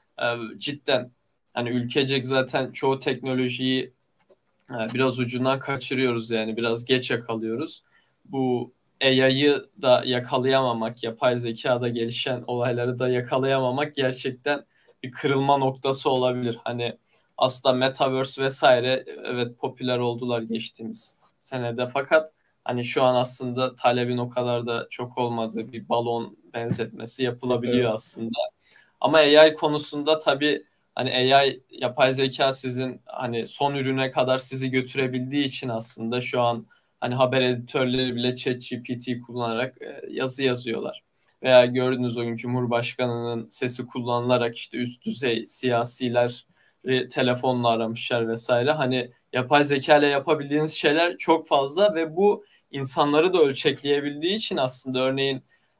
cidden hani ülkecek zaten çoğu teknolojiyi biraz ucundan kaçırıyoruz, yani biraz geç yakalıyoruz. Bu AI'yı da yakalayamamak, yapay zekada gelişen olayları da yakalayamamak gerçekten bir kırılma noktası olabilir. Hani aslında Metaverse vesaire evet popüler oldular geçtiğimiz senede, fakat hani şu an aslında talebin o kadar da çok olmadığı bir balon benzetmesi yapılabiliyor Evet. aslında. Ama AI konusunda tabii hani AI, yapay zeka sizin hani son ürüne kadar sizi götürebildiği için aslında şu an hani haber editörleri bile ChatGPT kullanarak yazı yazıyorlar. Veya gördüğünüz o gün Cumhurbaşkanı'nın sesi kullanılarak işte üst düzey siyasiler telefonla aramışlar vesaire. Hani yapay zeka ile yapabildiğiniz şeyler çok fazla ve bu insanları da ölçekleyebildiği için aslında örneğin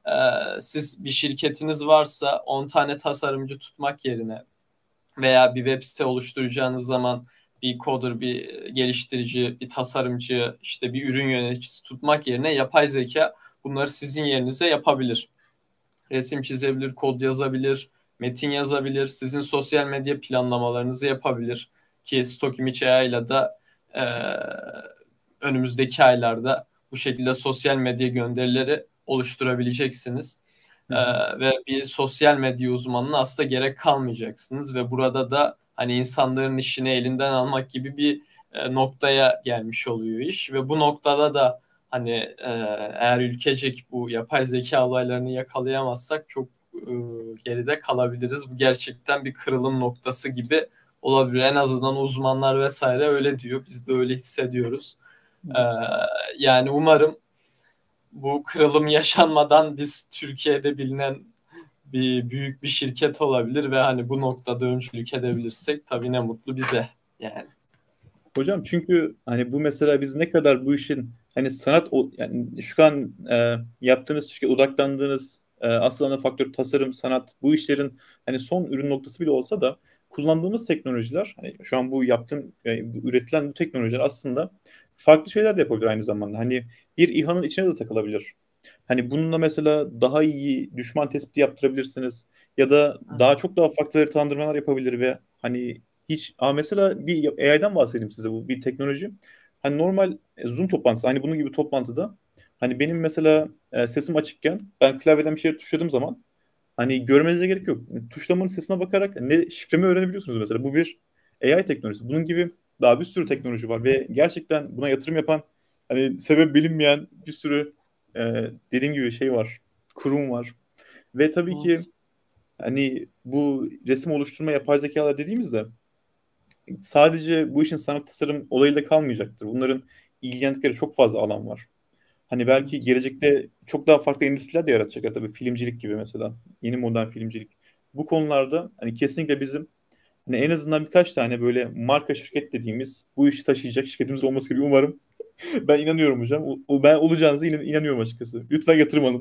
siz bir şirketiniz varsa 10 tane tasarımcı tutmak yerine veya bir web site oluşturacağınız zaman bir coder, bir geliştirici, bir tasarımcı, işte bir ürün yöneticisi tutmak yerine yapay zeka bunları sizin yerinize yapabilir. Resim çizebilir, kod yazabilir, metin yazabilir, sizin sosyal medya planlamalarınızı yapabilir ki Stock Image AI ile de e, önümüzdeki aylarda bu şekilde sosyal medya gönderileri oluşturabileceksiniz. Ve bir sosyal medya uzmanına aslında gerek kalmayacaksınız ve burada da hani insanların işini elinden almak gibi bir noktaya gelmiş oluyor iş ve bu noktada da hani eğer ülkecek bu yapay zeka olaylarını yakalayamazsak çok geride kalabiliriz. Bu gerçekten bir kırılım noktası gibi olabilir. En azından uzmanlar vesaire öyle diyor. Biz de öyle hissediyoruz. Yani umarım bu kırılım yaşanmadan biz Türkiye'de bilinen bir büyük bir şirket olabilir ve hani bu noktada öncülük edebilirsek tabii ne mutlu bize yani. Hocam çünkü hani bu mesela biz ne kadar bu işin hani yani şu an yaptığınız şirket odaklandığınız asıl ana faktör tasarım, sanat bu işlerin hani son ürün noktası bile olsa da kullandığımız teknolojiler hani şu an bu üretilen bu teknolojiler aslında farklı şeyler de yapabilir aynı zamanda. Hani bir İHA'nın içine de takılabilir. Hani bununla mesela daha iyi düşman tespiti yaptırabilirsiniz ya da çok daha farklı haritalandırmalar yapabilir ve hani mesela bir AI'den bahsedeyim size, bu bir teknoloji. Hani normal Zoom toplantısı hani bunun gibi toplantıda hani benim mesela sesim açıkken ben klavyeden bir şey tuşladığım zaman hani görmenize gerek yok. Tuşlamanın sesine bakarak ne şifremi öğrenebiliyorsunuz mesela. Bu bir AI teknolojisi. Bunun gibi daha bir sürü teknoloji var ve gerçekten buna yatırım yapan hani sebep bilinmeyen bir sürü dediğim gibi şey var. Kurum var. Ve tabii ki Evet. hani bu resim oluşturma yapay zekalar dediğimizde sadece bu işin sanat tasarım olayıyla kalmayacaktır. Bunların ilgilendikleri çok fazla alan var. Hani belki gelecekte çok daha farklı endüstriler de yaratacaklar tabii, filmcilik gibi mesela. Yeni modern filmcilik. Bu konularda hani kesinlikle bizim hani en azından birkaç tane böyle marka şirket dediğimiz bu işi taşıyacak şirketimiz olması gibi umarım. Ben inanıyorum hocam. Ben olacağınıza inanıyorum açıkçası. Lütfen yatırım alın.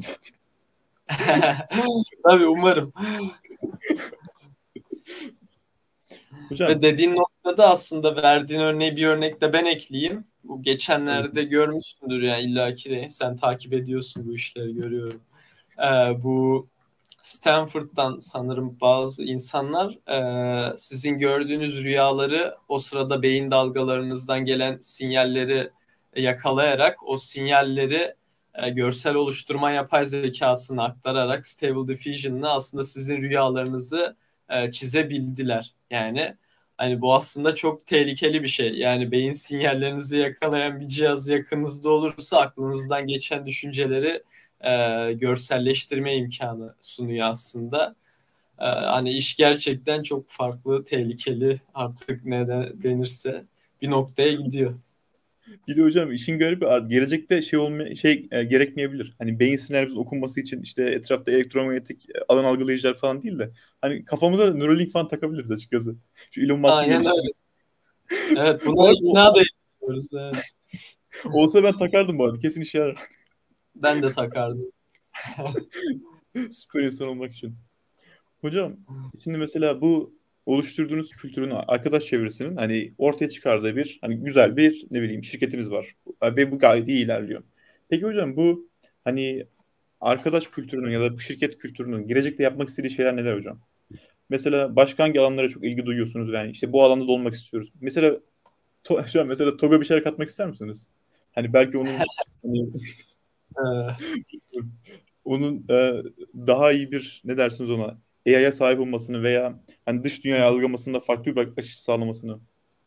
Tabii umarım. Hocam. Ve dediğin noktada aslında verdiğin örneği bir örnekle ben ekleyeyim. Bu geçenlerde görmüşsündür yani illaki de sen takip ediyorsun bu işleri görüyorum. Bu Stanford'dan sanırım bazı insanlar sizin gördüğünüz rüyaları o sırada beyin dalgalarınızdan gelen sinyalleri yakalayarak o sinyalleri görsel oluşturma yapay zekasına aktararak Stable Diffusion'la aslında sizin rüyalarınızı çizebildiler. Yani hani bu aslında çok tehlikeli bir şey. Yani beyin sinyallerinizi yakalayan bir cihaz yakınızda olursa aklınızdan geçen düşünceleri görselleştirme imkanı sunuyor aslında. Hani iş gerçekten çok farklı, tehlikeli artık ne denirse bir noktaya gidiyor. Bir de hocam işin garibi gelecekte gerekmeyebilir. Hani beyin sinyallerimizin okunması için işte etrafta elektromanyetik alan algılayıcılar falan değil de hani kafamıza Neuralink falan takabiliriz açıkçası. Şu Elon Musk'ın Aynen öyle. geliştirmesi. Evet, buna ikna da ediyoruz. Evet. Olsa ben takardım bu arada. Kesin işe yarar. Ben de takardım. Süper insan olmak için. Hocam şimdi mesela bu oluşturduğunuz kültürün arkadaş çevresinin hani ortaya çıkardığı bir hani güzel bir ne bileyim şirketiniz var. Ve bu gayet iyi ilerliyor. Peki hocam bu hani arkadaş kültürünün ya da bu şirket kültürünün gelecekte yapmak istediği şeyler neler hocam? Mesela başka hangi alanlara çok ilgi duyuyorsunuz? Yani işte bu alanda da olmak istiyoruz. Mesela şu an mesela TOG'a bir şeyler katmak ister misiniz? Hani belki onun hani, onun daha iyi bir ne dersiniz ona AI'ya sahip olmasını veya hani dış dünyayı algılamasında farklı bir bakış açısı sağlamasını.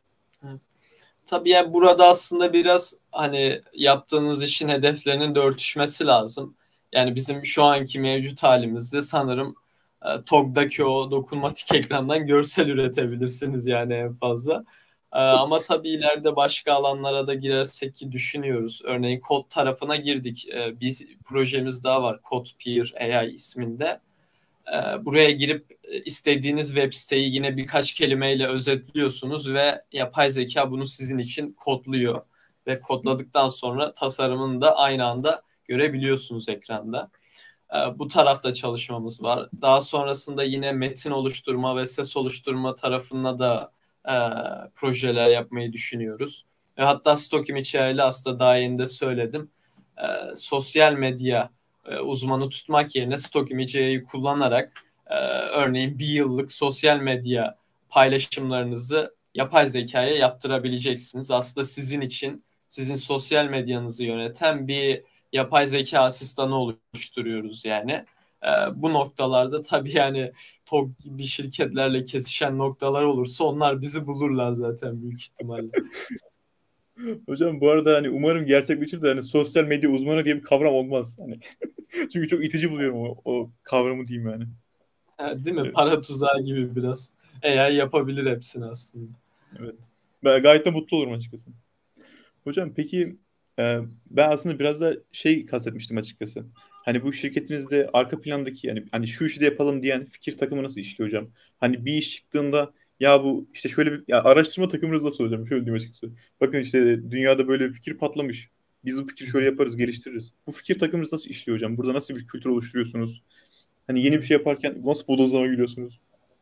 Tabii yani burada aslında biraz hani yaptığınız işin hedeflerinin de örtüşmesi lazım. Yani bizim şu anki mevcut halimizde sanırım TOG'daki o dokunmatik ekrandan görsel üretebilirsiniz yani en fazla. Ama tabii ileride başka alanlara da girersek ki düşünüyoruz. Örneğin kod tarafına girdik. Biz projemiz daha var. CodePeer AI isminde. Buraya girip istediğiniz web siteyi yine birkaç kelimeyle özetliyorsunuz ve yapay zeka bunu sizin için kodluyor. Ve kodladıktan sonra tasarımını da aynı anda görebiliyorsunuz ekranda. Bu tarafta çalışmamız var. Daha sonrasında yine metin oluşturma ve ses oluşturma tarafında da projeler yapmayı düşünüyoruz. Ve hatta Stock Image ile aslında daha yeni de söyledim. Sosyal medya uzmanı tutmak yerine Stock Image'yi kullanarak örneğin bir yıllık sosyal medya paylaşımlarınızı yapay zekaya yaptırabileceksiniz. Aslında sizin için sizin sosyal medyanızı yöneten bir yapay zeka asistanı oluşturuyoruz yani. Bu noktalarda tabii yani TOG gibi şirketlerle kesişen noktalar olursa onlar bizi bulurlar zaten büyük ihtimalle. Hocam bu arada hani umarım gerçekleşir de hani sosyal medya uzmanı diye bir kavram olmaz. Hani çünkü çok itici buluyorum o kavramı diyeyim yani. Değil mi? Evet. Para tuzağı gibi biraz. AI yapabilir hepsini aslında. Evet. Ben gayet de mutlu olurum açıkçası. Hocam peki ben aslında biraz da şey kastetmiştim açıkçası. Hani bu şirketinizde arka plandaki yani hani şu işi de yapalım diyen fikir takımı nasıl işliyor hocam? Hani bir iş çıktığında ya bu işte şöyle bir ya araştırma takımınız nasıl hocam? Şöyle diyeyim açıkçası. Bakın işte dünyada böyle bir fikir patlamış. Biz bu fikri şöyle yaparız, geliştiririz. Bu fikir takımınız nasıl işliyor hocam? Burada nasıl bir kültür oluşturuyorsunuz? Hani yeni bir şey yaparken nasıl bodozlama giriyorsunuz?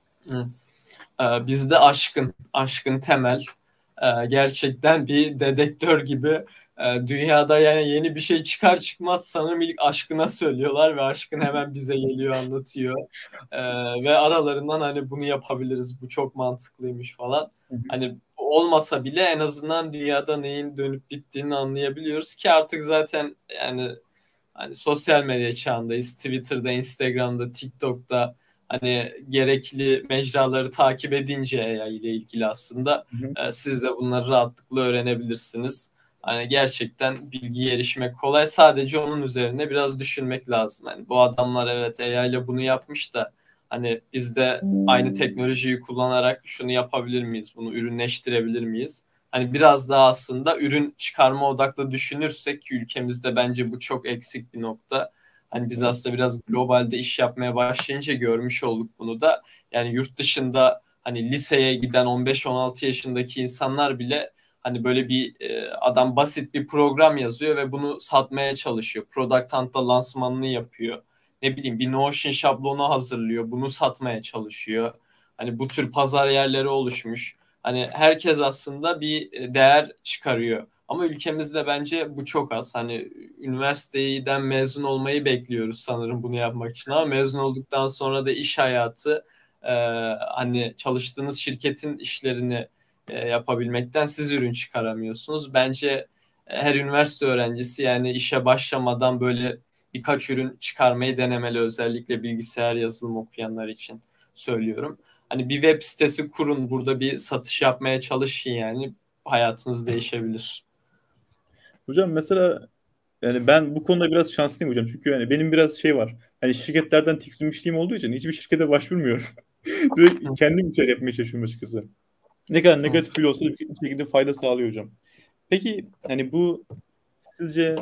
Bizde aşkın temel. Gerçekten bir dedektör gibi dünyada yani yeni bir şey çıkar çıkmaz sanırım ilk aşkına söylüyorlar ve aşkın hemen bize geliyor anlatıyor. Ve aralarından hani bunu yapabiliriz, bu çok mantıklıymış falan. Hı hı. Hani olmasa bile en azından dünyada neyin dönüp bittiğini anlayabiliyoruz ki artık zaten yani hani sosyal medya çağındayız. Twitter'da, Instagram'da, TikTok'ta hani gerekli mecraları takip edince AI ile ilgili aslında Hı hı. siz de bunları rahatlıkla öğrenebilirsiniz. Hani gerçekten bilgiye erişmek kolay. Sadece onun üzerine biraz düşünmek lazım. Hani bu adamlar evet AI ile bunu yapmış da hani biz de aynı teknolojiyi kullanarak şunu yapabilir miyiz? Bunu ürünleştirebilir miyiz? Hani biraz daha aslında ürün çıkarma odaklı düşünürsek ki ülkemizde bence bu çok eksik bir nokta. Hani biz aslında biraz globalde iş yapmaya başlayınca görmüş olduk bunu da. Yani yurt dışında hani liseye giden 15-16 yaşındaki insanlar bile hani böyle bir adam basit bir program yazıyor ve bunu satmaya çalışıyor. Product Hunt'ta lansmanını yapıyor. Ne bileyim bir Notion şablonu hazırlıyor. Bunu satmaya çalışıyor. Hani bu tür pazar yerleri oluşmuş. Hani herkes aslında bir değer çıkarıyor. Ama ülkemizde bence bu çok az. Hani üniversiteden mezun olmayı bekliyoruz sanırım bunu yapmak için. Ama mezun olduktan sonra da iş hayatı, hani çalıştığınız şirketin işlerini yapabilmekten siz ürün çıkaramıyorsunuz. Bence her üniversite öğrencisi yani işe başlamadan böyle birkaç ürün çıkarmayı denemeli. Özellikle bilgisayar yazılım okuyanlar için söylüyorum. Hani bir web sitesi kurun, burada bir satış yapmaya çalışın yani. Hayatınız değişebilir. Hocam mesela yani ben bu konuda biraz şanslıyım hocam. Çünkü yani benim biraz şey var. Hani şirketlerden tiksinmişliğim olduğu için hiçbir şirkete başvurmuyorum. Direkt kendim içeri yapmaya çalışıyorum açıkçası. Ne kadar negatif bile olsa bir şekilde fayda sağlıyor hocam. Peki hani bu sizce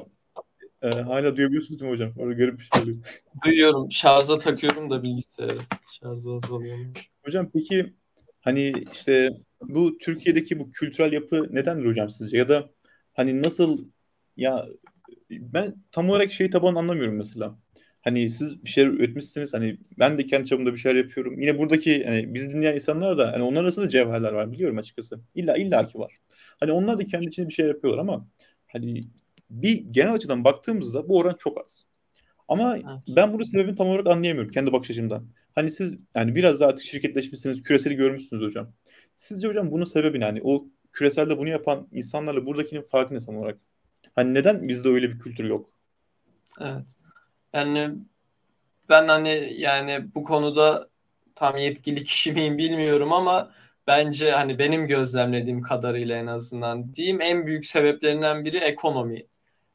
hala duyabiliyorsunuz değil mi hocam? Orada garip bir şey oluyor. Duyuyorum. Şarja takıyorum da bilgisayarı. Şarjı azalıyormuş. Hocam peki hani işte bu Türkiye'deki bu kültürel yapı nedendir hocam sizce? Ya da hani nasıl ya ben tam olarak şey tabanı anlamıyorum mesela. Hani siz bir şeyler üretmişsiniz. Hani ben de kendi çapımda bir şeyler yapıyorum. Yine buradaki hani biz dinleyen insanlar da hani onlar arasında cevherler var biliyorum açıkçası. İlla ki var. Hani onlar da kendi içinde bir şey yapıyorlar ama hani bir genel açıdan baktığımızda bu oran çok az. Ama Evet. ben bunun sebebini tam olarak anlayamıyorum kendi bakış açımdan. Hani siz yani biraz daha artık şirketleşmişsiniz, küreseli görmüşsünüz hocam. Sizce hocam bunun sebebi ne? Hani o küreselde bunu yapan insanlarla buradakinin farkı ne tam olarak? Hani neden bizde öyle bir kültür yok? Evet. Yani ben hani yani bu konuda tam yetkili kişi miyim bilmiyorum ama bence hani benim gözlemlediğim kadarıyla en azından diyeyim en büyük sebeplerinden biri ekonomi.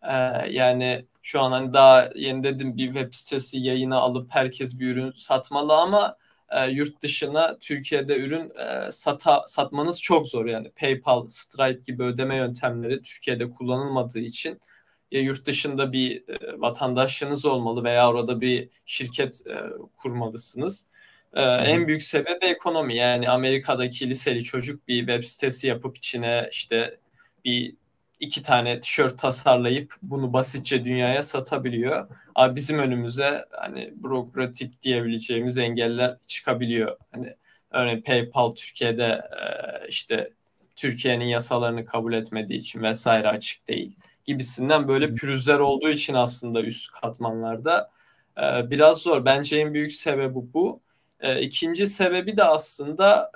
Yani şu an hani daha yeni dedim bir web sitesi yayına alıp herkes bir ürün satmalı ama yurt dışına Türkiye'de ürün satmanız çok zor. Yani PayPal, Stripe gibi ödeme yöntemleri Türkiye'de kullanılmadığı için ya yurt dışında bir vatandaşlığınız olmalı veya orada bir şirket kurmalısınız. En büyük sebebi ekonomi. Yani Amerika'daki liseli çocuk bir web sitesi yapıp içine işte bir iki tane tişört tasarlayıp bunu basitçe dünyaya satabiliyor. Ama bizim önümüze hani bürokratik diyebileceğimiz engeller çıkabiliyor. Hani örneğin PayPal Türkiye'de işte Türkiye'nin yasalarını kabul etmediği için vesaire açık değil gibisinden böyle pürüzler olduğu için aslında üst katmanlarda biraz zor. Bence en büyük sebebi bu. İkinci sebebi de aslında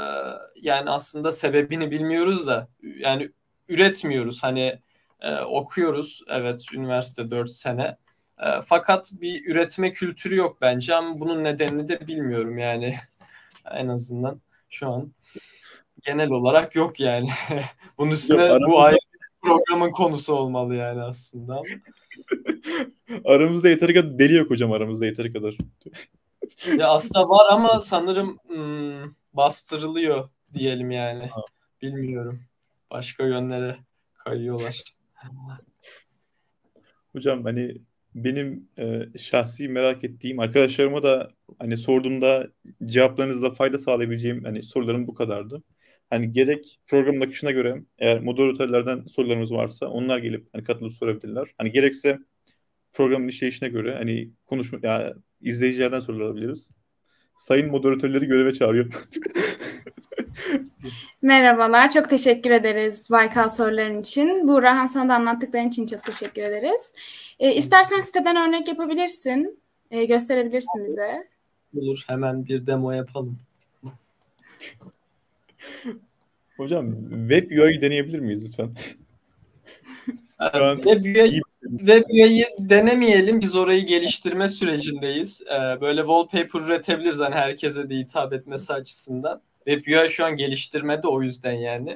yani aslında sebebini bilmiyoruz da yani üretmiyoruz. Hani okuyoruz evet üniversite 4 sene. Fakat bir üretme kültürü yok bence ama bunun nedenini de bilmiyorum yani en azından şu an genel olarak yok yani. Bunun Hocam üstüne bu aramızda, ayrı bir programın konusu olmalı yani aslında. aramızda yeteri kadar deli yok hocam aramızda yeteri kadar. Ya aslında var ama sanırım bastırılıyor diyelim yani. Bilmiyorum. Başka yönlere kayıyorlar. Hocam hani benim şahsi merak ettiğim arkadaşlarıma da hani sorduğumda cevaplarınızla fayda sağlayabileceğim hani sorularım bu kadardı. Hani gerek programın akışına göre eğer moderatörlerden sorularımız varsa onlar gelip hani katılıp sorabilirler. Hani gerekse programın işleyişine göre hani konuşma ya izleyicilerden sorular alabiliriz. Sayın moderatörleri göreve çağırıyorum. Merhabalar, çok teşekkür ederiz Baykal soruların için. Buğra, sana da anlattıkların için çok teşekkür ederiz. İstersen siteden örnek yapabilirsin, gösterebilirsin bize. Olur, hemen bir demo yapalım. Hocam web UI deneyebilir miyiz lütfen? Şu an Web UI'yi denemeyelim. Biz orayı geliştirme sürecindeyiz. Böyle wallpaper üretebiliriz hani herkese de hitap etmesi açısından. Web UI şu an geliştirmede o yüzden yani.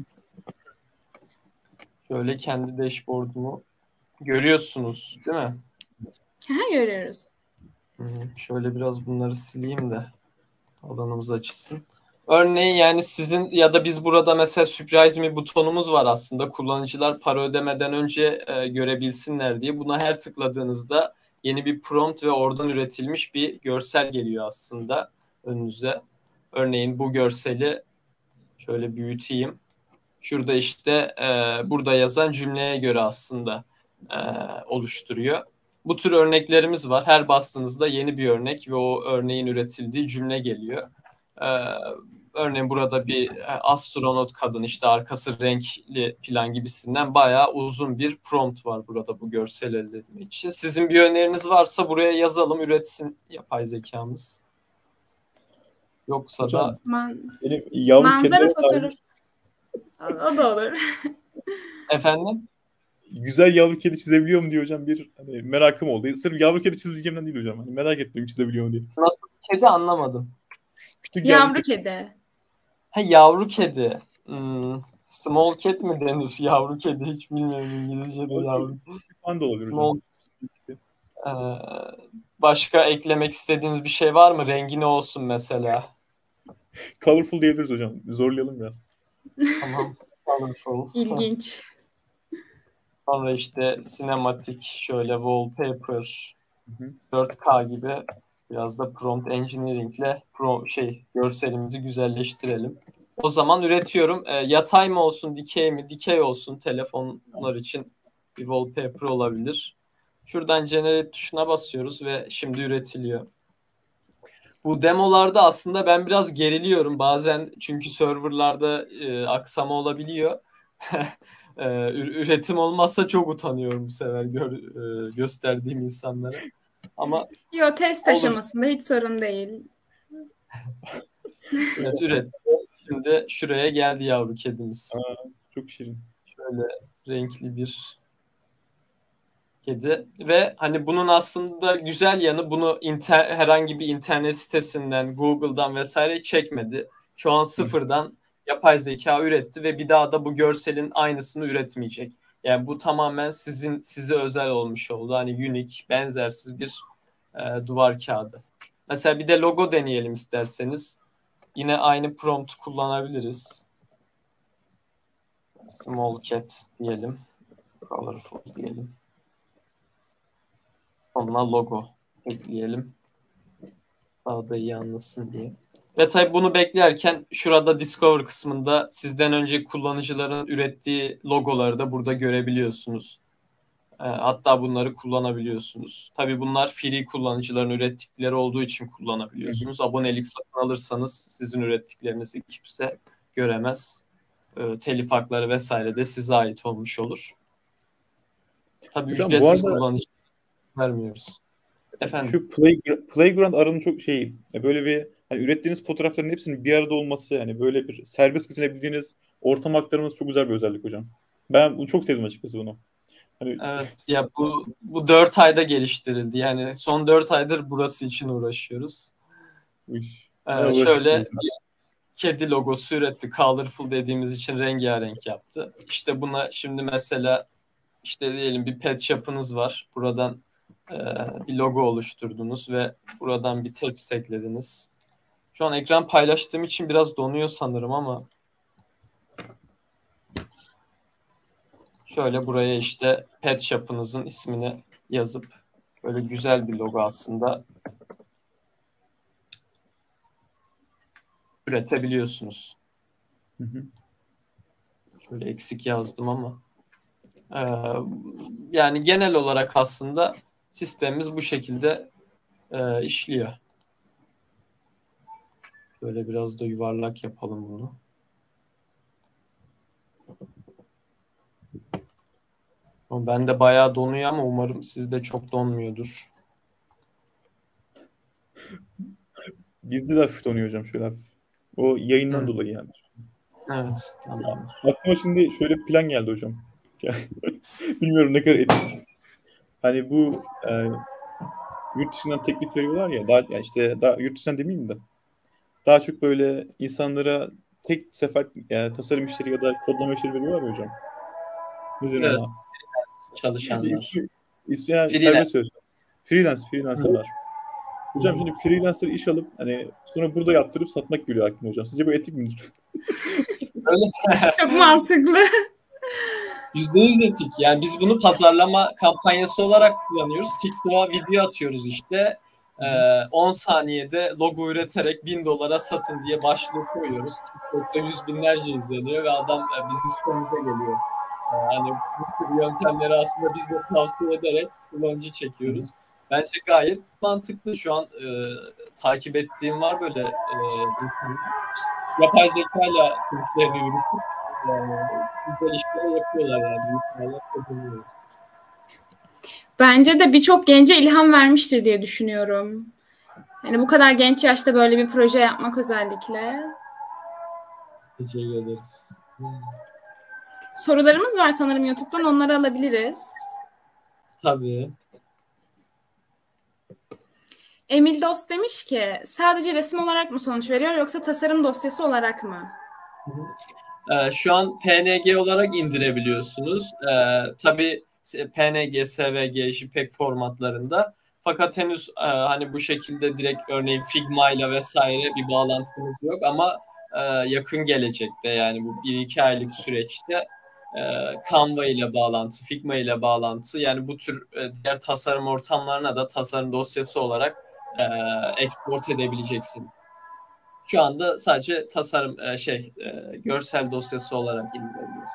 Şöyle kendi dashboard'umu görüyorsunuz değil mi? Görüyoruz. Şöyle biraz bunları sileyim de alanımız açılsın. Örneğin yani sizin ya da biz burada mesela Surprise Me butonumuz var aslında. Kullanıcılar para ödemeden önce görebilsinler diye. Buna her tıkladığınızda yeni bir prompt ve oradan üretilmiş bir görsel geliyor aslında önünüze. Örneğin bu görseli şöyle büyüteyim. Şurada işte burada yazan cümleye göre aslında oluşturuyor. Bu tür örneklerimiz var. Her bastığınızda yeni bir örnek ve o örneğin üretildiği cümle geliyor. Örneğin burada bir astronot kadın, işte arkası renkli plan gibisinden bayağı uzun bir prompt var burada bu görsel elde etmek için. Sizin bir öneriniz varsa buraya yazalım, üretsin yapay zekamız. Yoksa Hocam, da benim yavru manzara kedilerim fotoğrafı. O da olur. efendim? güzel yavru kedi çizebiliyor mu diye hocam bir hani merakım oldu. Sırf yavru kedi çizebileceğimden değil hocam. Hani merak ettim çizebiliyor mu diye. Nasıl bir kedi anlamadım. Küçük yavru Yavru kedi. kedi. Ha, yavru kedi. Small cat mi denir? Yavru kedi, hiç bilmiyorum İngilizce'de yavru. Falan da olabilir Small. hocam. Ee, Başka eklemek istediğiniz bir şey var mı? Rengi ne olsun mesela? Colorful diyebiliriz hocam. Zorlayalım biraz. Tamam. Colorful. İlginç. Sonra işte sinematik, şöyle wallpaper, Hı hı. 4K gibi biraz da prompt engineering'le görselimizi güzelleştirelim. O zaman üretiyorum. Yatay mı olsun, dikey mi? Dikey olsun. Telefonlar için bir wallpaper olabilir. Şuradan generate tuşuna basıyoruz ve şimdi üretiliyor. Bu demolarda aslında ben biraz geriliyorum bazen, çünkü serverlarda aksama olabiliyor. Üretim olmazsa çok utanıyorum bu sefer gösterdiğim insanlara. Ama Yo, test olur. aşamasında hiç sorun değil. Evet, üret. Şimdi şuraya geldi yavru kedimiz. Çok şirin. Şöyle renkli bir kedi ve hani bunun aslında güzel yanı, bunu herhangi bir internet sitesinden, Google'dan vesaire çekmedi. Şu an sıfırdan yapay zeka üretti ve bir daha da bu görselin aynısını üretmeyecek. Yani bu tamamen size özel olmuş oldu. Hani unique, benzersiz bir duvar kağıdı. Mesela bir de logo deneyelim isterseniz. Yine aynı prompt kullanabiliriz. Small cat diyelim. Colorful diyelim. Onunla logo ekleyelim. Daha da iyi anlasın diye. Ve tabii bunu beklerken şurada Discover kısmında sizden önce kullanıcıların ürettiği logoları da burada görebiliyorsunuz. Hatta bunları kullanabiliyorsunuz. Tabii bunlar free kullanıcıların ürettikleri olduğu için kullanabiliyorsunuz. Abonelik satın alırsanız sizin ürettiklerinizi kimse göremez. Telif hakları vesaire de size ait olmuş olur. Tabii Hocam, ücretsiz bu arada kullanıcı vermiyoruz. Efendim? şu Playground aranın çok böyle bir hani ürettiğiniz fotoğrafların hepsinin bir arada olması, yani böyle bir serbest gezinebildiğiniz ortam aktarımız çok güzel bir özellik hocam. Ben bunu çok sevdim açıkçası bunu. Hani Evet ya, bu 4 ayda geliştirildi. Yani son 4 aydır burası için uğraşıyoruz. Şöyle bir kedi logosu üretti. Colorful dediğimiz için rengarenk yaptı. İşte buna şimdi mesela işte diyelim bir pet shop'ınız var. Buradan bir logo oluşturdunuz ve buradan bir text eklediniz. Şu an ekran paylaştığım için biraz donuyor sanırım ama şöyle buraya işte pet shop'ınızın ismini yazıp böyle güzel bir logo aslında üretebiliyorsunuz. Hı hı. Şöyle eksik yazdım ama yani genel olarak aslında sistemimiz bu şekilde işliyor. Böyle biraz da yuvarlak yapalım bunu. Ben de bayağı donuyor ama umarım sizde çok donmuyordur. Bizde de hafif donuyor hocam, şöyle hafif. O yayından dolayı yani. Evet, tamam. Aklıma şimdi şöyle bir plan geldi hocam. Bilmiyorum ne kadar etik. Hani bu yurt dışından teklif veriyorlar ya, daha yani işte daha yurt dışından demeyeyim de daha çok böyle insanlara tek sefer tasarım işleri ya da kodlama işleri veriyorlar ya hocam. Ne denir Evet, ona? çalışanlar. İsmi yani Freelance. serbest söz. Freelancerlar. Hocam şimdi freelancer iş alıp hani sonra burada yaptırıp satmak geliyor aklıma hocam. Sizce bu etik midir? Öyle. Çok mantıklı. %100 etik. Yani biz bunu pazarlama kampanyası olarak kullanıyoruz. TikTok'a video atıyoruz işte. 10 saniyede logo üreterek $1000 satın diye başlığı koyuyoruz. TikTok'ta 100 binlerce izleniyor ve adam bizim sitemize geliyor. Yani bu tür yöntemleri aslında biz de tavsiye ederek kullanıcı çekiyoruz. Bence gayet mantıklı. Şu an takip ettiğim var böyle insanlar. Yapay zekayla işlerini yürütüp güzel işler yapıyorlar yani. İnsanlar kazanıyor. Bence de birçok gence ilham vermiştir diye düşünüyorum. Yani bu kadar genç yaşta böyle bir proje yapmak özellikle. Teşekkür ederiz. Sorularımız var sanırım YouTube'dan, onları alabiliriz. Tabii. Emil Dost demiş ki sadece resim olarak mı sonuç veriyor yoksa tasarım dosyası olarak mı? Şu an PNG olarak indirebiliyorsunuz. Tabii PNG, SVG, JPEG formatlarında. Fakat henüz hani bu şekilde direkt örneğin Figma ile vesaire bir bağlantımız yok ama yakın gelecekte yani bu 1-2 aylık süreçte Canva ile bağlantı, Figma ile bağlantı yani bu tür diğer tasarım ortamlarına da tasarım dosyası olarak export edebileceksiniz. Şu anda sadece tasarım görsel dosyası olarak indirebiliyorsunuz.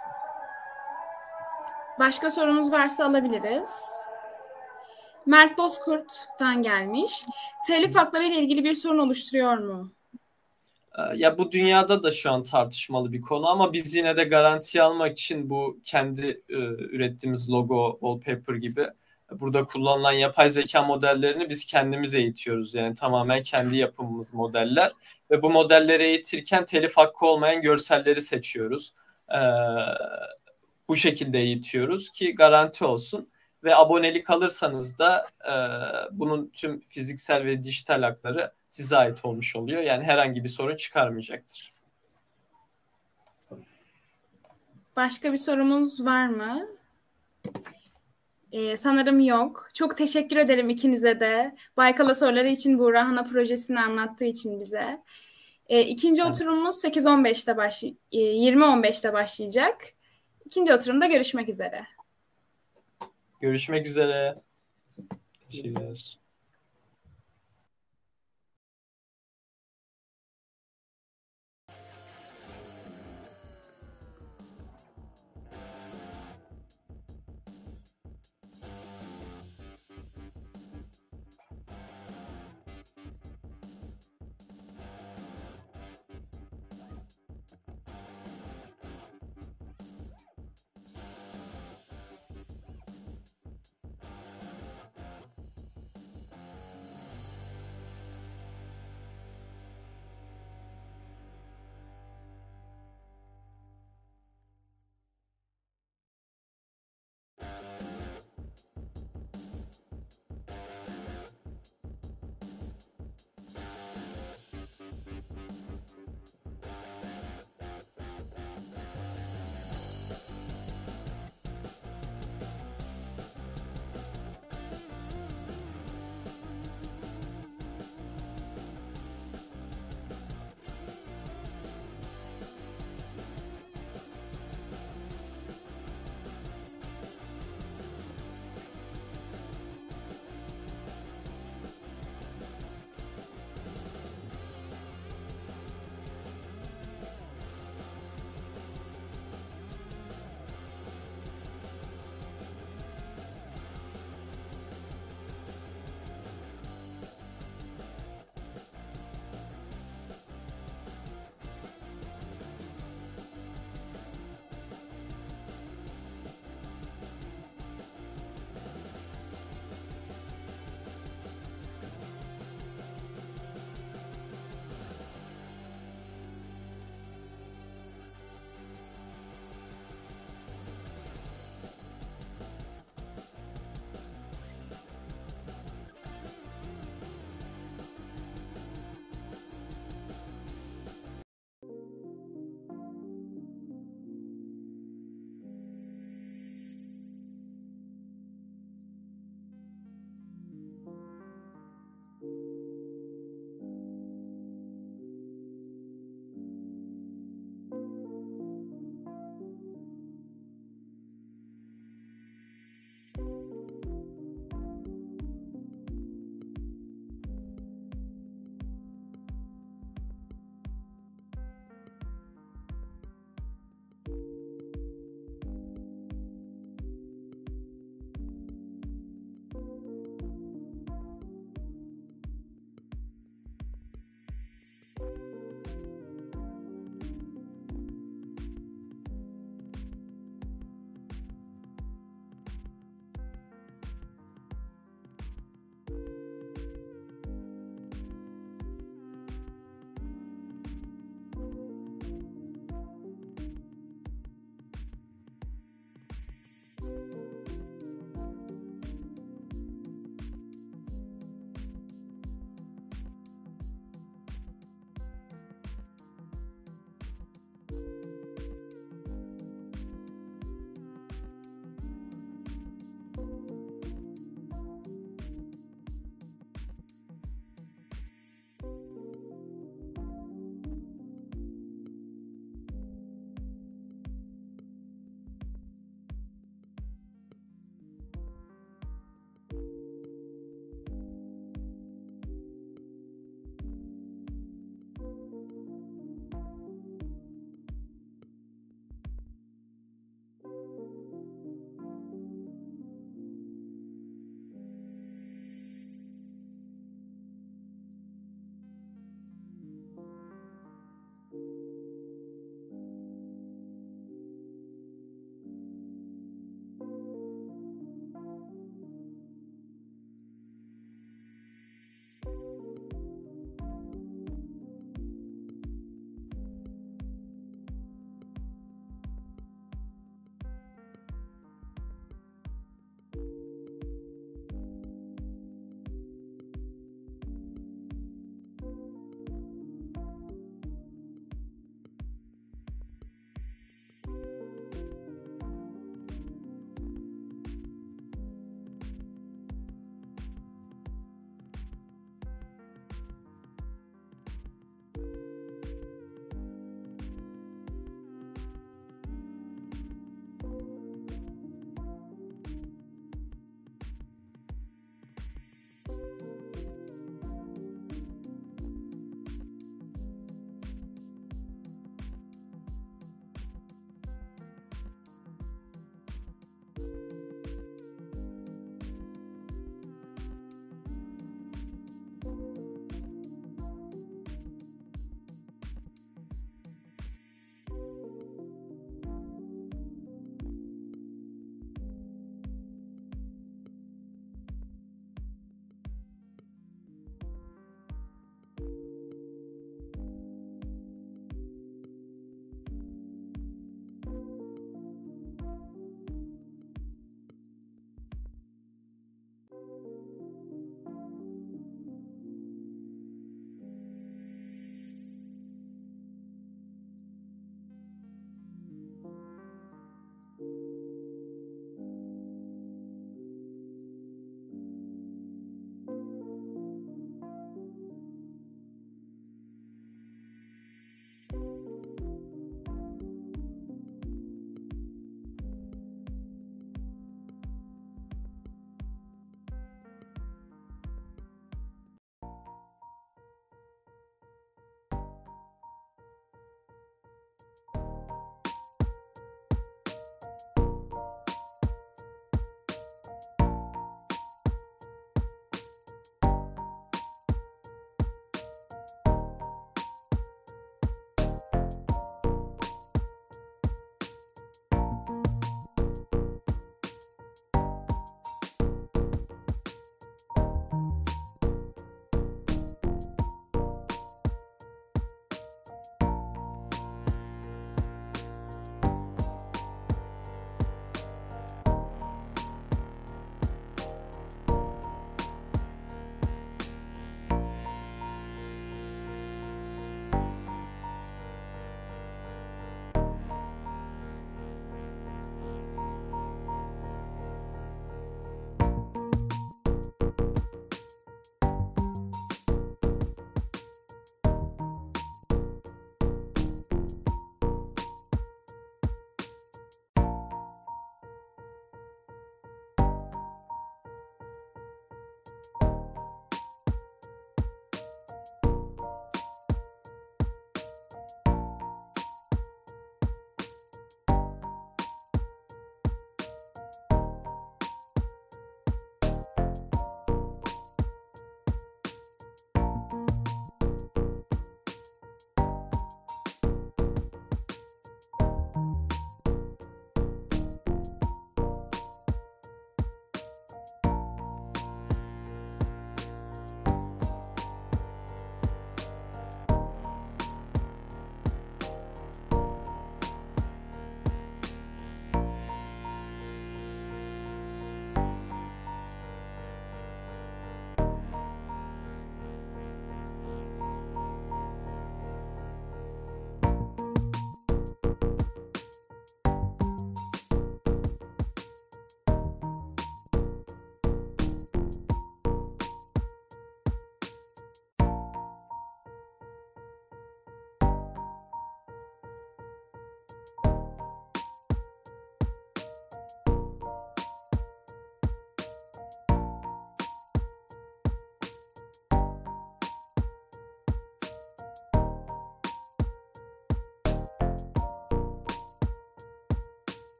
Başka sorumuz varsa alabiliriz. Mert Bozkurt'tan gelmiş. Telif hakları ile ilgili bir sorun oluşturuyor mu? Ya bu dünyada da şu an tartışmalı bir konu ama biz yine de garanti almak için bu kendi ürettiğimiz logo, wallpaper gibi burada kullanılan yapay zeka modellerini biz kendimiz eğitiyoruz. Yani tamamen kendi yapımımız modeller ve bu modelleri eğitirken telif hakkı olmayan görselleri seçiyoruz. Bu şekilde eğitiyoruz ki garanti olsun ve abonelik alırsanız da bunun tüm fiziksel ve dijital hakları size ait olmuş oluyor. Yani herhangi bir sorun çıkarmayacaktır. Başka bir sorumuz var mı? Sanırım yok. Çok teşekkür ederim ikinize de. Baykala soruları için, Buğrahan'a projesini anlattığı için bize. İkinci oturumumuz 8-15'te 20-15'te başlayacak. İkinci oturumda görüşmek üzere. Görüşmek üzere. Teşekkürler.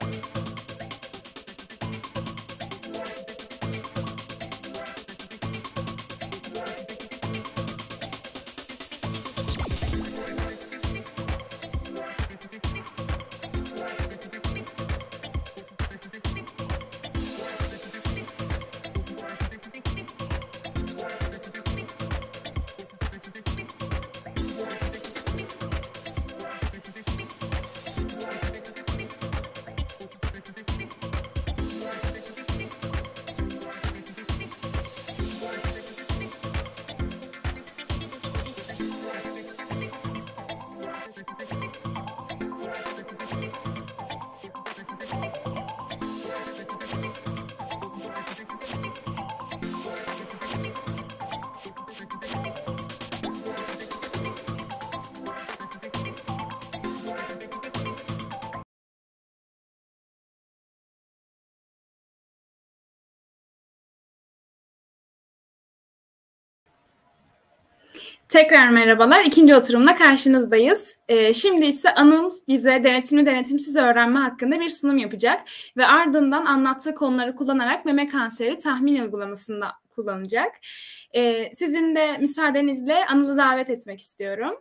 Tekrar merhabalar. İkinci oturumla karşınızdayız. Şimdi ise Anıl bize denetimli denetimsiz öğrenme hakkında bir sunum yapacak ve ardından anlattığı konuları kullanarak meme kanseri tahmin uygulamasında kullanacak. Sizin de müsaadenizle Anıl'ı davet etmek istiyorum.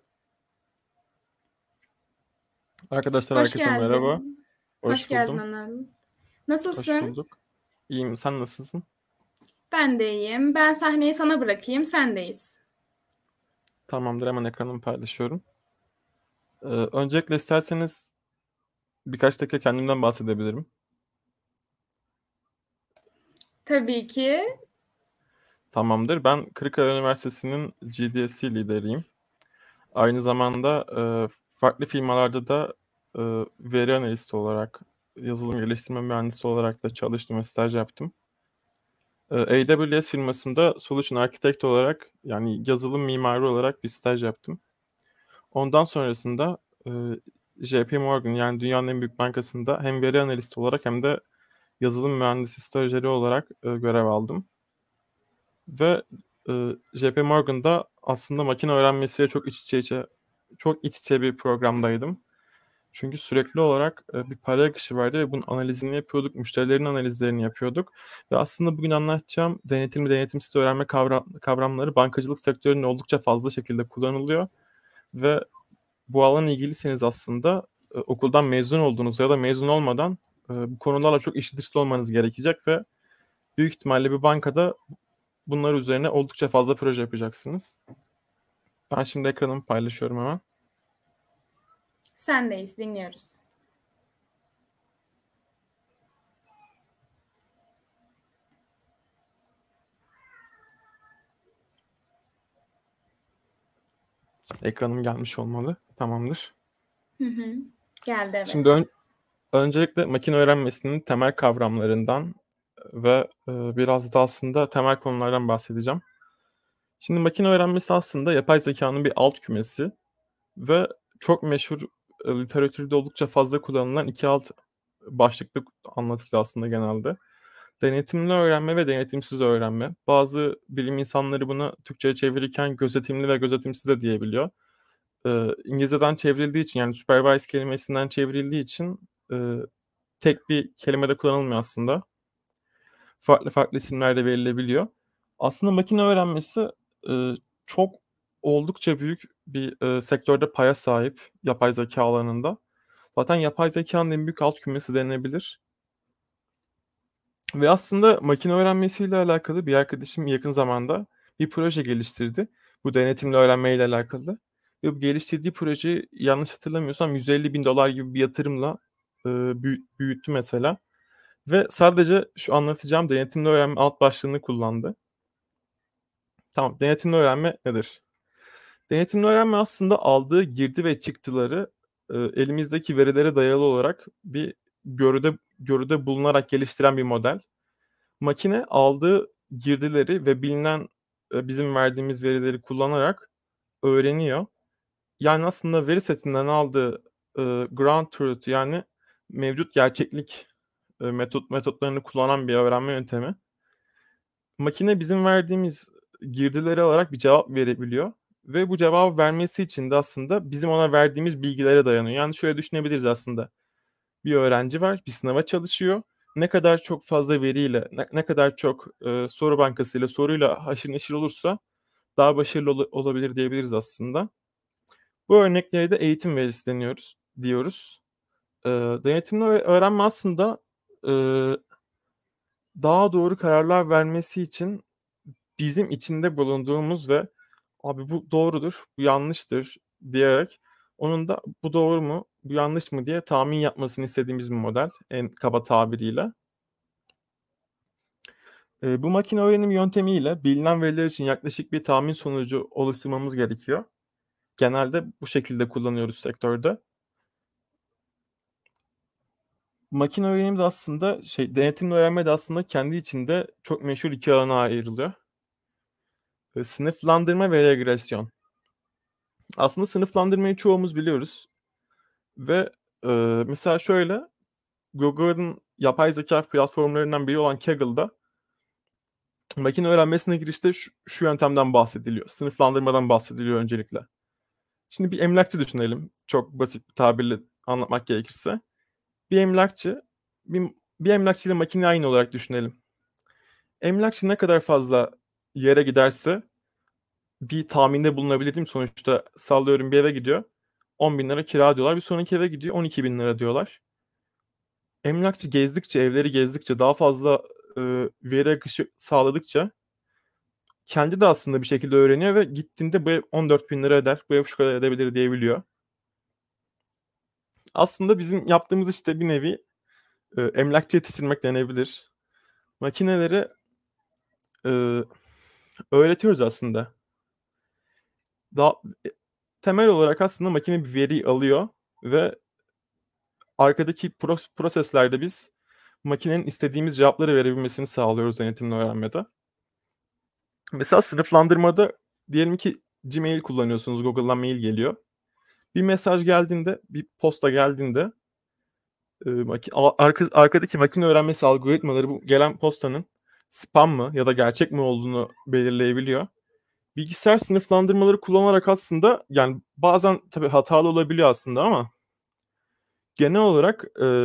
Arkadaşlar herkese merhaba. Hoş geldin Anıl. Nasılsın? Hoş bulduk. İyiyim. Sen nasılsın? Ben de iyiyim. Ben sahneyi sana bırakayım. Sendeyiz. Tamamdır. Hemen ekranımı paylaşıyorum. Öncelikle isterseniz birkaç dakika kendimden bahsedebilirim. Tabii ki. Tamamdır. Ben Kırıkkale Üniversitesi'nin GDS'i lideriyim. Aynı zamanda farklı firmalarda da veri analisti olarak, yazılım geliştirme mühendisi olarak da çalıştım ve staj yaptım. AWS firmasında Solution Architect olarak, yani yazılım mimarı olarak bir staj yaptım. Ondan sonrasında JP Morgan, yani dünyanın en büyük bankasında hem veri analisti olarak hem de yazılım mühendisi stajyeri olarak görev aldım. Ve JP Morgan'da aslında makine öğrenmesiyle çok iç içe bir programdaydım. Çünkü sürekli olarak bir para akışı vardı ve bunun analizini yapıyorduk, müşterilerin analizlerini yapıyorduk. Ve aslında bugün anlatacağım denetimli denetimsiz öğrenme kavramları bankacılık sektöründe oldukça fazla şekilde kullanılıyor. Ve bu alanla ilgiliyseniz aslında okuldan mezun olduğunuz ya da mezun olmadan bu konularla çok işi dışta olmanız gerekecek ve büyük ihtimalle bir bankada bunlar üzerine oldukça fazla proje yapacaksınız. Ben şimdi ekranımı paylaşıyorum hemen. Sendeyiz, dinliyoruz. Ekranım gelmiş olmalı. Tamamdır. Geldi, evet. Şimdi öncelikle makine öğrenmesinin temel kavramlarından ve biraz da aslında temel konulardan bahsedeceğim. Şimdi makine öğrenmesi aslında yapay zekanın bir alt kümesi ve çok meşhur, literatürde oldukça fazla kullanılan iki alt başlıklı anlatılıyor aslında genelde. Denetimli öğrenme ve denetimsiz öğrenme. Bazı bilim insanları buna Türkçe'ye çevirirken gözetimli ve gözetimsiz de diyebiliyor. İngilizceden çevrildiği için, yani supervise kelimesinden çevrildiği için tek bir kelimede kullanılmıyor aslında. Farklı farklı isimler de verilebiliyor. Aslında makine öğrenmesi çok oldukça büyük bir sektörde paya sahip yapay zeka alanında. Zaten yapay zekanın en büyük alt kümesi denilebilir. Ve aslında makine öğrenmesiyle alakalı bir arkadaşım yakın zamanda bir proje geliştirdi. Bu denetimli öğrenmeyle alakalı. Ve bu geliştirdiği projeyi yanlış hatırlamıyorsam $150.000 gibi bir yatırımla büyüttü mesela. Ve sadece şu anlatacağım denetimli öğrenme alt başlığını kullandı. Tamam, denetimli öğrenme nedir? Denetimli öğrenme aslında aldığı girdi ve çıktıları elimizdeki verilere dayalı olarak bir görüde bulunarak geliştiren bir model. Makine aldığı girdileri ve bilinen bizim verdiğimiz verileri kullanarak öğreniyor. Yani aslında veri setinden aldığı ground truth, yani mevcut gerçeklik metotlarını kullanan bir öğrenme yöntemi. Makine bizim verdiğimiz girdileri alarak bir cevap verebiliyor ve bu cevabı vermesi için de aslında bizim ona verdiğimiz bilgilere dayanıyor. Yani şöyle düşünebiliriz aslında. bir öğrenci var, bir sınava çalışıyor. Ne kadar çok fazla veriyle, ne kadar çok soru bankasıyla, soruyla haşır neşir olursa daha başarılı olabilir diyebiliriz aslında. Bu örnekleri de eğitim verisi diyoruz. Denetimli öğrenme aslında daha doğru kararlar vermesi için bizim içinde bulunduğumuz ve abi bu doğrudur, bu yanlıştır diyerek onun da bu doğru mu, bu yanlış mı diye tahmin yapmasını istediğimiz bir model en kaba tabiriyle. Bu makine öğrenim yöntemiyle bilinen veriler için yaklaşık bir tahmin sonucu oluşturmamız gerekiyor. Genelde bu şekilde kullanıyoruz sektörde. Makine öğrenimi de aslında denetimli öğrenme de aslında kendi içinde çok meşhur iki alana ayrılıyor. Sınıflandırma ve regresyon. Aslında sınıflandırmayı çoğumuz biliyoruz. Ve mesela şöyle, Google'ın yapay zeka platformlarından biri olan Kaggle'da makine öğrenmesine girişte şu yöntemden bahsediliyor. Sınıflandırmadan bahsediliyor öncelikle. Şimdi bir emlakçı düşünelim. Çok basit bir tabirle anlatmak gerekirse. Bir emlakçı ile makine aynı olarak düşünelim. Emlakçı ne kadar fazla yere giderse bir tahminde bulunabilir değil mi? Sonuçta sallıyorum bir eve gidiyor. 10.000 lira kira diyorlar. Bir sonraki eve gidiyor 12.000 lira diyorlar. Emlakçı gezdikçe, evleri gezdikçe, daha fazla veri akışı sağladıkça kendi de aslında bir şekilde öğreniyor ve gittiğinde bu ev 14.000 lira eder, bu ev şu kadar edebilir diyebiliyor. Aslında bizim yaptığımız işte bir nevi emlakçı yetiştirmek denebilir. Makineleri öğretiyoruz aslında. Temel olarak aslında makine bir veri alıyor ve arkadaki proseslerde biz makinenin istediğimiz cevapları verebilmesini sağlıyoruz denetimli öğrenmede. Mesela sınıflandırmada diyelim ki Gmail kullanıyorsunuz, Google'dan mail geliyor. Bir mesaj geldiğinde, bir posta geldiğinde arkadaki makine öğrenmesi algoritmaları bu gelen postanın spam mı ya da gerçek mi olduğunu belirleyebiliyor. Bilgisayar sınıflandırmaları kullanarak aslında yani bazen tabii hatalı olabiliyor aslında ama genel olarak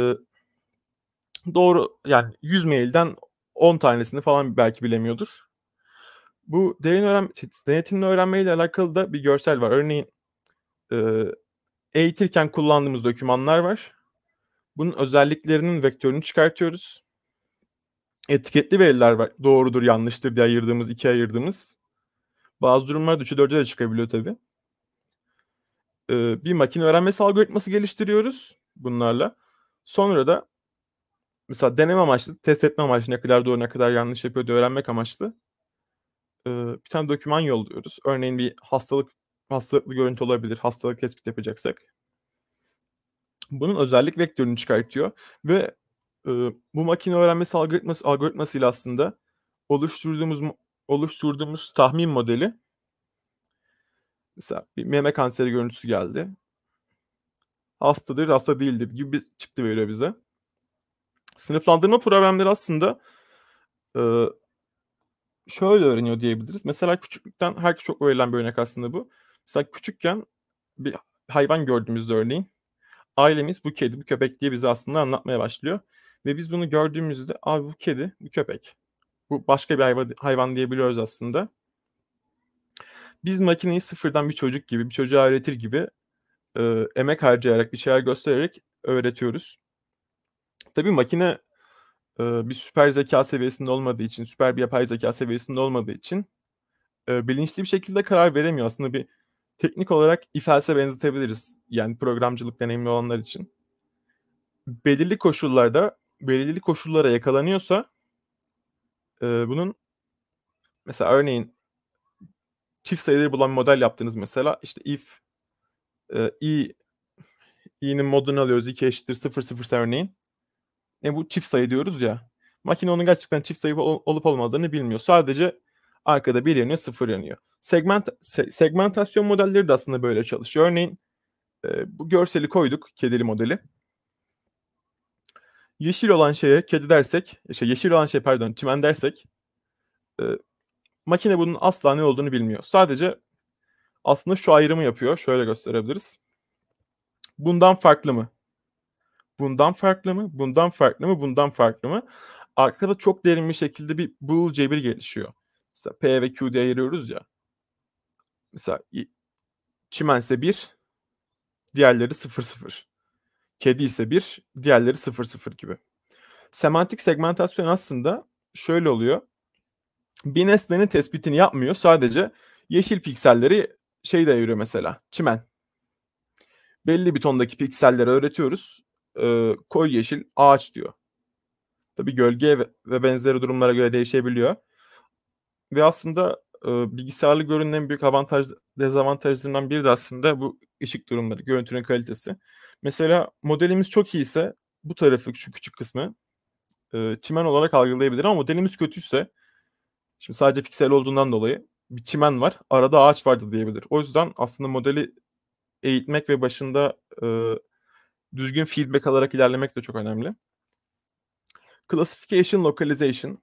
doğru yani 100 mailden 10 tanesini falan belki bilemiyordur. Bu denetimli öğrenmeyle alakalı da bir görsel var. Örneğin eğitirken kullandığımız dokümanlar var. Bunun özelliklerinin vektörünü çıkartıyoruz. Etiketli veriler var. Doğrudur, yanlıştır diye ikiye ayırdığımız. Bazı durumlarda 3'e 4'e de çıkabiliyor tabii. Bir makine öğrenmesi algoritması geliştiriyoruz bunlarla. Sonra da mesela deneme amaçlı, test etme amaçlı ne kadar doğru ne kadar yanlış yapıyor diye öğrenmek amaçlı bir tane doküman yolluyoruz. Örneğin bir hastalıklı görüntü olabilir. Hastalık tespit yapacaksak. Bunun özellik vektörünü çıkartıyor ve bu makine öğrenmesi algoritmasıyla aslında oluşturduğumuz tahmin modeli, mesela bir meme kanseri görüntüsü geldi. Hastadır, hasta değildir gibi bir çıktı veriyor bize. Sınıflandırma problemleri aslında şöyle öğreniyor diyebiliriz. Mesela küçüklükten herkes çok verilen bir örnek aslında bu. Mesela küçükken bir hayvan gördüğümüzde örneğin ailemiz bu kedi, bu köpek diye bize aslında anlatmaya başlıyor. Ve biz bunu gördüğümüzde abi bu kedi, bu köpek. Bu başka bir hayvan diyebiliyoruz aslında. Biz makineyi sıfırdan bir çocuk gibi, bir çocuğa öğretir gibi emek harcayarak, bir şeyler göstererek öğretiyoruz. Tabii makine bir süper zeka seviyesinde olmadığı için, süper bir yapay zeka seviyesinde olmadığı için bilinçli bir şekilde karar veremiyor. Aslında bir teknik olarak if-else'e benzetebiliriz. Yani programcılık deneyimli olanlar için. Belirli koşullara yakalanıyorsa bunun mesela örneğin çift sayıları bulan model yaptınız mesela. İşte if i'nin modunu alıyoruz. 2 eşittir 0 0 örneğin. Bu çift sayı diyoruz ya. Makine onun gerçekten çift sayı olup olmadığını bilmiyor. Sadece arkada 1 yanıyor, 0 yanıyor. Segmentasyon modelleri de aslında böyle çalışıyor. Örneğin bu görseli koyduk, kedili modeli. Yeşil olan şeye kedi dersek, çimen dersek makine bunun asla ne olduğunu bilmiyor. Sadece aslında şu ayrımı yapıyor. Şöyle gösterebiliriz. Bundan farklı mı? Bundan farklı mı? Bundan farklı mı? Bundan farklı mı? Arkada çok derin bir şekilde bir Boole cebir gelişiyor. Mesela P ve Q diye ayırıyoruz ya. Mesela çimense 1, diğerleri 0,0. Kedi ise 1, diğerleri 0,0 gibi. Semantik segmentasyon aslında şöyle oluyor. Bir nesnenin tespitini yapmıyor. Sadece yeşil pikselleri şey de ayırıyor mesela. Çimen. Belli bir tondaki pikselleri öğretiyoruz. Koyu yeşil ağaç diyor. Tabii gölge ve benzeri durumlara göre değişebiliyor. Ve aslında bilgisayarlı görünümün en büyük dezavantajlarından biri de aslında bu ışık durumları, görüntünün kalitesi. Mesela modelimiz çok iyiyse bu tarafı şu küçük kısmı çimen olarak algılayabilir ama modelimiz kötüyse, şimdi sadece piksel olduğundan dolayı bir çimen var, arada ağaç vardı diyebilir. O yüzden aslında modeli eğitmek ve başında düzgün feedback alarak ilerlemek de çok önemli. Classification, localization.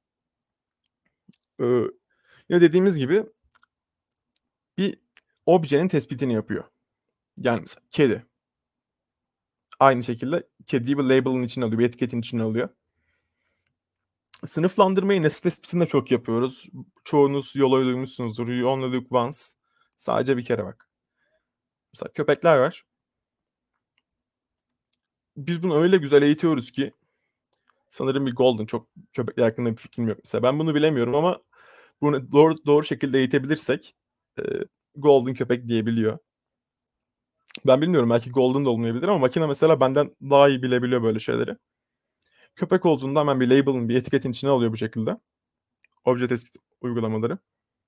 Yine dediğimiz gibi bir objenin tespitini yapıyor. Yani mesela kedi. Aynı şekilde kediyi bir label'ın içine alıyor, bir etiketin içine alıyor. Sınıflandırmayı nesne tespitinde çok yapıyoruz. Çoğunuz yola duymuşsunuzdur. You only look once. Sadece bir kere bak. Mesela köpekler var. Biz bunu öyle güzel eğitiyoruz ki sanırım bir golden, çok köpekler hakkında bir fikrim yok. Mesela ben bunu bilemiyorum ama bunu doğru şekilde eğitebilirsek golden köpek diyebiliyor. Ben bilmiyorum, belki golden da olmayabilir ama makine mesela benden daha iyi bilebiliyor böyle şeyleri. Köpek olduğunda hemen bir label'ın, bir etiketin içine alıyor bu şekilde. Obje tespit uygulamaları.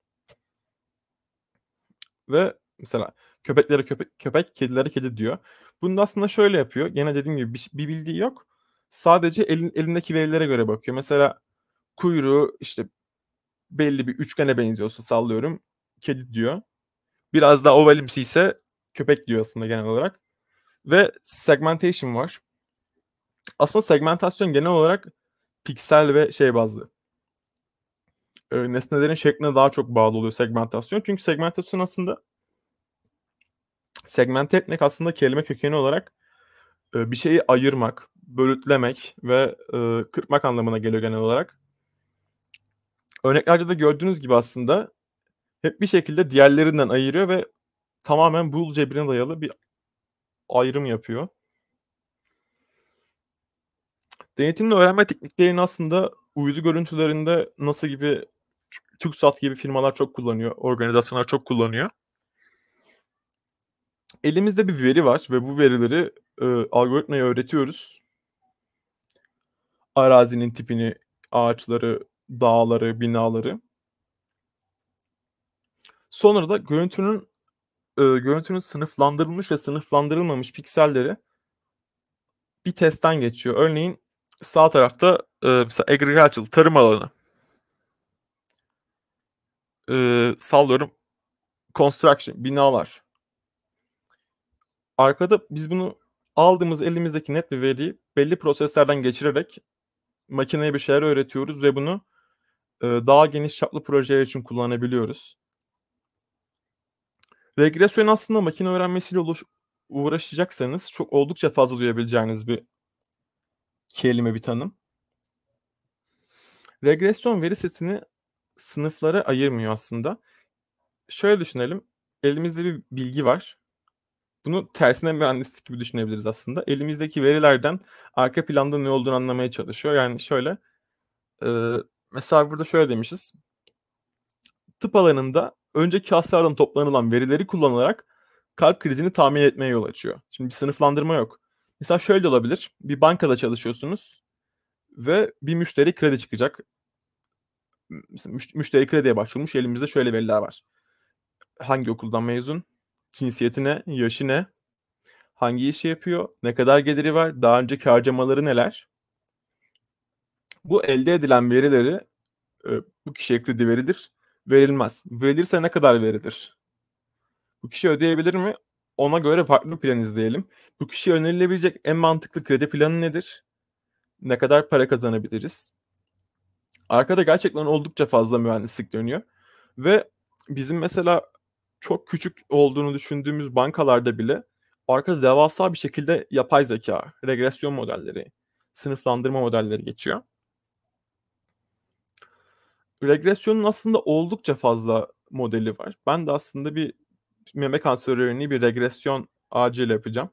Ve mesela köpeklere köpek, kedilere kedi diyor. Bunu da aslında şöyle yapıyor. Gene dediğim gibi bir bildiği yok. Sadece elindeki verilere göre bakıyor. Mesela kuyruğu işte belli bir üçgene benziyorsa sallıyorum, kedi diyor. Biraz daha ovalimsi ise köpek diyor aslında genel olarak. Ve segmentation var. Aslında segmentasyon genel olarak piksel ve şey bazlı. Nesnelerin şekline daha çok bağlı oluyor segmentasyon. Çünkü segmentasyon aslında, segmente etmek aslında kelime kökeni olarak bir şeyi ayırmak, bölütlemek ve kırpmak anlamına geliyor genel olarak. Örneklerde de gördüğünüz gibi aslında hep bir şekilde diğerlerinden ayırıyor ve tamamen Boole cebrine dayalı bir ayrım yapıyor. Denetimli öğrenme tekniklerini aslında uydu görüntülerinde NASA gibi, TürkSat gibi firmalar çok kullanıyor, organizasyonlar çok kullanıyor. Elimizde bir veri var ve bu verileri algoritmaya öğretiyoruz. Arazinin tipini, ağaçları, dağları, binaları. Sonra da görüntünün sınıflandırılmış ve sınıflandırılmamış pikselleri bir testten geçiyor. Örneğin sağ tarafta mesela agricultural, tarım alanı. Sallıyorum construction, binalar. Arkada biz bunu aldığımız elimizdeki net bir veriyi belli proseslerden geçirerek makineye bir şeyler öğretiyoruz ve bunu daha geniş çaplı projeler için kullanabiliyoruz. Regresyon aslında makine öğrenmesiyle uğraşacaksanız çok oldukça fazla duyabileceğiniz bir kelime, bir tanım. Regresyon veri setini sınıflara ayırmıyor aslında. Şöyle düşünelim. Elimizde bir bilgi var. Bunu tersine mühendislik gibi düşünebiliriz aslında. Elimizdeki verilerden arka planda ne olduğunu anlamaya çalışıyor. Yani şöyle, mesela burada şöyle demişiz. Tıp alanında önceki hastalardan toplanılan verileri kullanarak kalp krizini tahmin etmeye yol açıyor. Şimdi bir sınıflandırma yok. Mesela şöyle olabilir. Bir bankada çalışıyorsunuz ve bir müşteri kredi çıkacak. Mesela müşteri krediye başvurmuş. Elimizde şöyle veriler var. Hangi okuldan mezun? Cinsiyeti ne? Yaşı ne? Hangi işi yapıyor? Ne kadar geliri var? Daha önceki harcamaları neler? Bu elde edilen verileri bu kişiye kredi verilir, verilmez. Verilirse ne kadar verilir? Bu kişi ödeyebilir mi? Ona göre farklı bir plan izleyelim. Bu kişiye önerilebilecek en mantıklı kredi planı nedir? Ne kadar para kazanabiliriz? Arkada gerçekten oldukça fazla mühendislik dönüyor. Ve bizim mesela çok küçük olduğunu düşündüğümüz bankalarda bile arkada devasa bir şekilde yapay zeka, regresyon modelleri, sınıflandırma modelleri geçiyor. Regresyonun aslında oldukça fazla modeli var. Ben de aslında bir meme kanseri örneği bir regresyon ağacıyla yapacağım.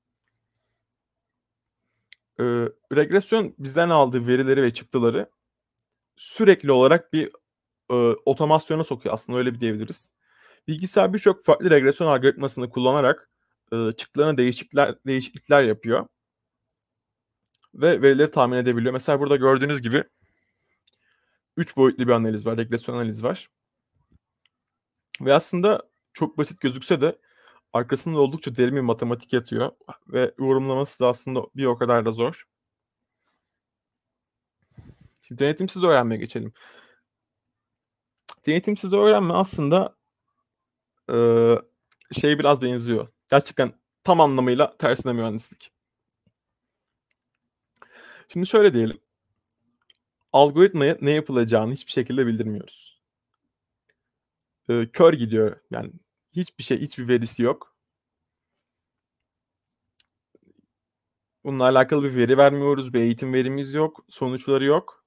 Regresyon bizden aldığı verileri ve çıktıları sürekli olarak bir otomasyona sokuyor. Aslında öyle bir diyebiliriz. Bilgisayar birçok farklı regresyon algoritmasını kullanarak çıktılarına değişiklikler yapıyor. Ve verileri tahmin edebiliyor. Mesela burada gördüğünüz gibi 3 boyutlu bir analiz var, regresyon analiz var. Ve aslında çok basit gözükse de arkasında oldukça derin bir matematik yatıyor. Ve yorumlaması da aslında bir o kadar da zor. Şimdi denetimsiz öğrenmeye geçelim. Denetimsiz öğrenme aslında şeye biraz benziyor. Gerçekten tam anlamıyla tersine mühendislik. Şimdi şöyle diyelim. Algoritmaya ne yapılacağını hiçbir şekilde bildirmiyoruz. Kör gidiyor. Yani hiçbir verisi yok. Bununla alakalı bir veri vermiyoruz. Bir eğitim verimiz yok. Sonuçları yok.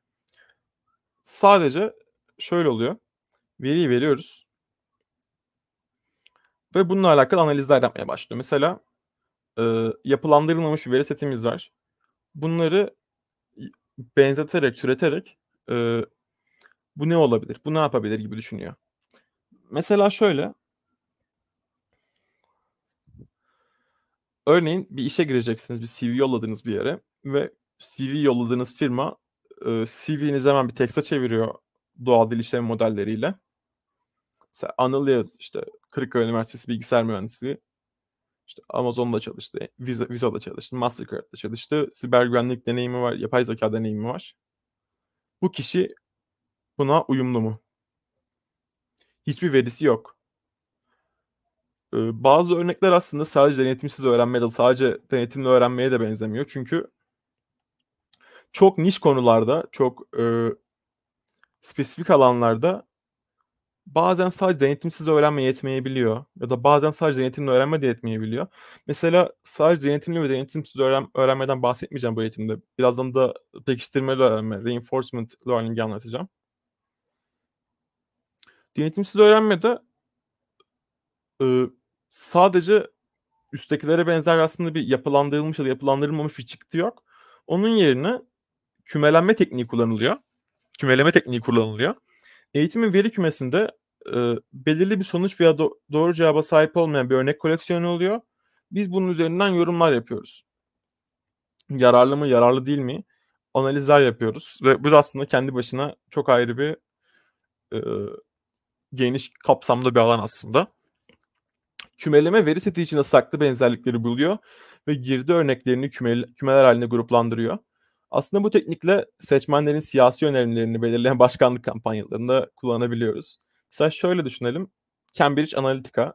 Sadece şöyle oluyor. Veriyi veriyoruz. Ve bununla alakalı analizler yapmaya başlıyor. Mesela yapılandırılmamış bir veri setimiz var. Bunları benzeterek, türeterek bu ne olabilir, bu ne yapabilir gibi düşünüyor. Mesela şöyle. Örneğin bir işe gireceksiniz, bir CV yolladınız bir yere ve CV yolladığınız firma CV'nizi hemen bir tekste çeviriyor doğal dil işleme modelleriyle. Mesela Anıl Yağız, işte Kırıkkale Üniversitesi Bilgisayar Mühendisliği, işte Amazon'da çalıştı, Visa'da çalıştı, Mastercard'da çalıştı, siber güvenlik deneyimi var, yapay zeka deneyimi var. Bu kişi buna uyumlu mu? Hiçbir verisi yok. Bazı örnekler aslında sadece denetimsiz öğrenmeye de sadece denetimli öğrenmeye de benzemiyor. Çünkü çok niş konularda, çok spesifik alanlarda bazen sadece denetimsiz öğrenme yetmeyebiliyor. Ya da bazen sadece denetimli öğrenme de yetmeyebiliyor. Mesela sadece denetimli ve denetimsiz öğrenmeden bahsetmeyeceğim bu eğitimde. Birazdan da pekiştirmeli öğrenme, reinforcement learning'i anlatacağım. Denetimsiz öğrenmede sadece üsttekilere benzer aslında bir yapılandırılmış ya da yapılandırılmamış bir çıktı yok. Onun yerine kümelenme tekniği kullanılıyor. Kümeleme tekniği kullanılıyor. Eğitimin veri kümesinde belirli bir sonuç veya doğru cevaba sahip olmayan bir örnek koleksiyonu oluyor. Biz bunun üzerinden yorumlar yapıyoruz. Yararlı mı, yararlı değil mi? Analizler yapıyoruz. Ve bu aslında kendi başına çok ayrı bir geniş kapsamlı bir alan aslında. Kümeleme veri seti içinde saklı benzerlikleri buluyor ve girdi örneklerini kümeler haline gruplandırıyor. Aslında bu teknikle seçmenlerin siyasi yönelimlerini belirleyen başkanlık kampanyalarında kullanabiliyoruz. Mesela şöyle düşünelim. Cambridge Analytica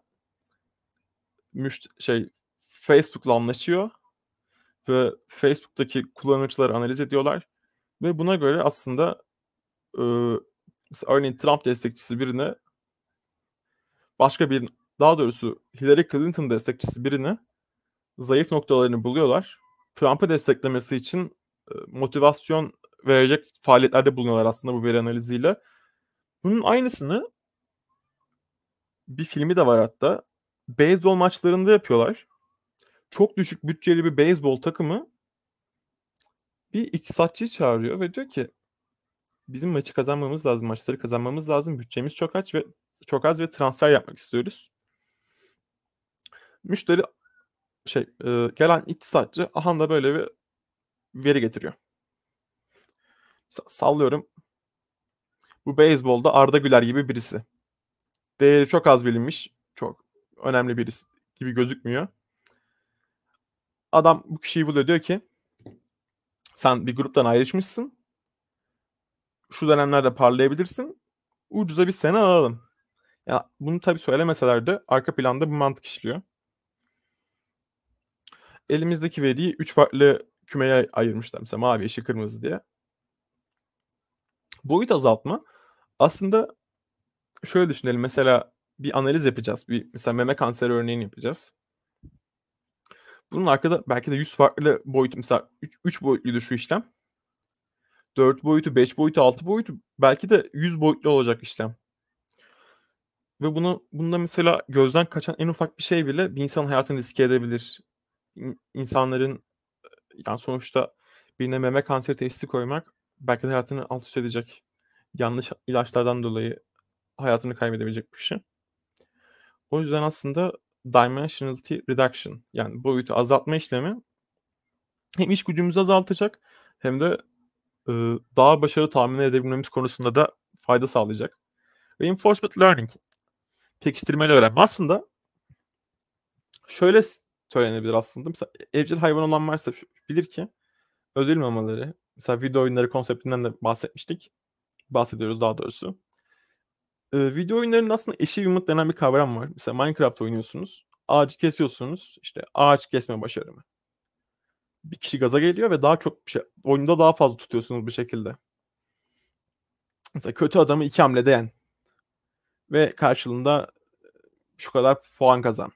Facebook'la anlaşıyor ve Facebook'taki kullanıcıları analiz ediyorlar ve buna göre aslında örneğin Trump destekçisi birine daha doğrusu Hillary Clinton destekçisi birine zayıf noktalarını buluyorlar. Trump'ı desteklemesi için motivasyon verecek faaliyetlerde bulunuyorlar aslında bu veri analiziyle. Bunun aynısını bir filmi de var hatta. Beyzbol maçlarında yapıyorlar. Çok düşük bütçeli bir beyzbol takımı bir iktisatçıyı çağırıyor ve diyor ki bizim maçı kazanmamız lazım, maçları kazanmamız lazım. Bütçemiz çok az ve transfer yapmak istiyoruz. Müşteri gelen iktisatçı aha da böyle bir veri getiriyor. Sallıyorum. Bu beyzbolda Arda Güler gibi birisi. Değeri çok az bilinmiş, çok önemli birisi gibi gözükmüyor. Adam bu kişiyi buluyor, diyor ki sen bir gruptan ayrışmışsın. Şu dönemlerde parlayabilirsin. Ucuza bir sene alalım. Ya bunu tabii söylemeseler de arka planda bu mantık işliyor. Elimizdeki veriyi 3 farklı kümeye ayırmışlar. Mesela mavi, yeşil, kırmızı diye. Boyut azaltma aslında şöyle düşünelim. Mesela bir analiz yapacağız. Mesela meme kanseri örneğini yapacağız. Bunun arkada belki de 100 farklı boyutu, mesela 3 boyutluydu şu işlem. 4 boyutu, 5 boyutu, 6 boyutu, belki de 100 boyutlu olacak işlem. Ve bunda mesela gözden kaçan en ufak bir şey bile bir insanın hayatını riske edebilir. İnsanların, yani sonuçta birine meme kanseri teşhisi koymak belki de hayatını alt üst edecek. Yanlış ilaçlardan dolayı hayatını kaybedebilecek bir şey. O yüzden aslında dimensionality reduction, yani boyutu azaltma işlemi hem iş gücümüzü azaltacak hem de daha başarılı tahmin edebilmemiz konusunda da fayda sağlayacak. Reinforcement learning, pekiştirmeli öğrenme. Aslında şöyle söylenebilir aslında. Mesela evcil hayvan olan varsa bilir ki ödül mamaları, mesela video oyunları konseptinden de bahsediyoruz daha doğrusu. Video oyunlarının aslında achievement denen bir kavram var. Mesela Minecraft oynuyorsunuz, ağacı kesiyorsunuz, işte ağaç kesme başarımı. Bir kişi gaza geliyor ve daha çok bir şey, oyunda daha fazla tutuyorsunuz bir şekilde. Mesela kötü adamı 2 hamlede yen ve karşılığında şu kadar puan kazan.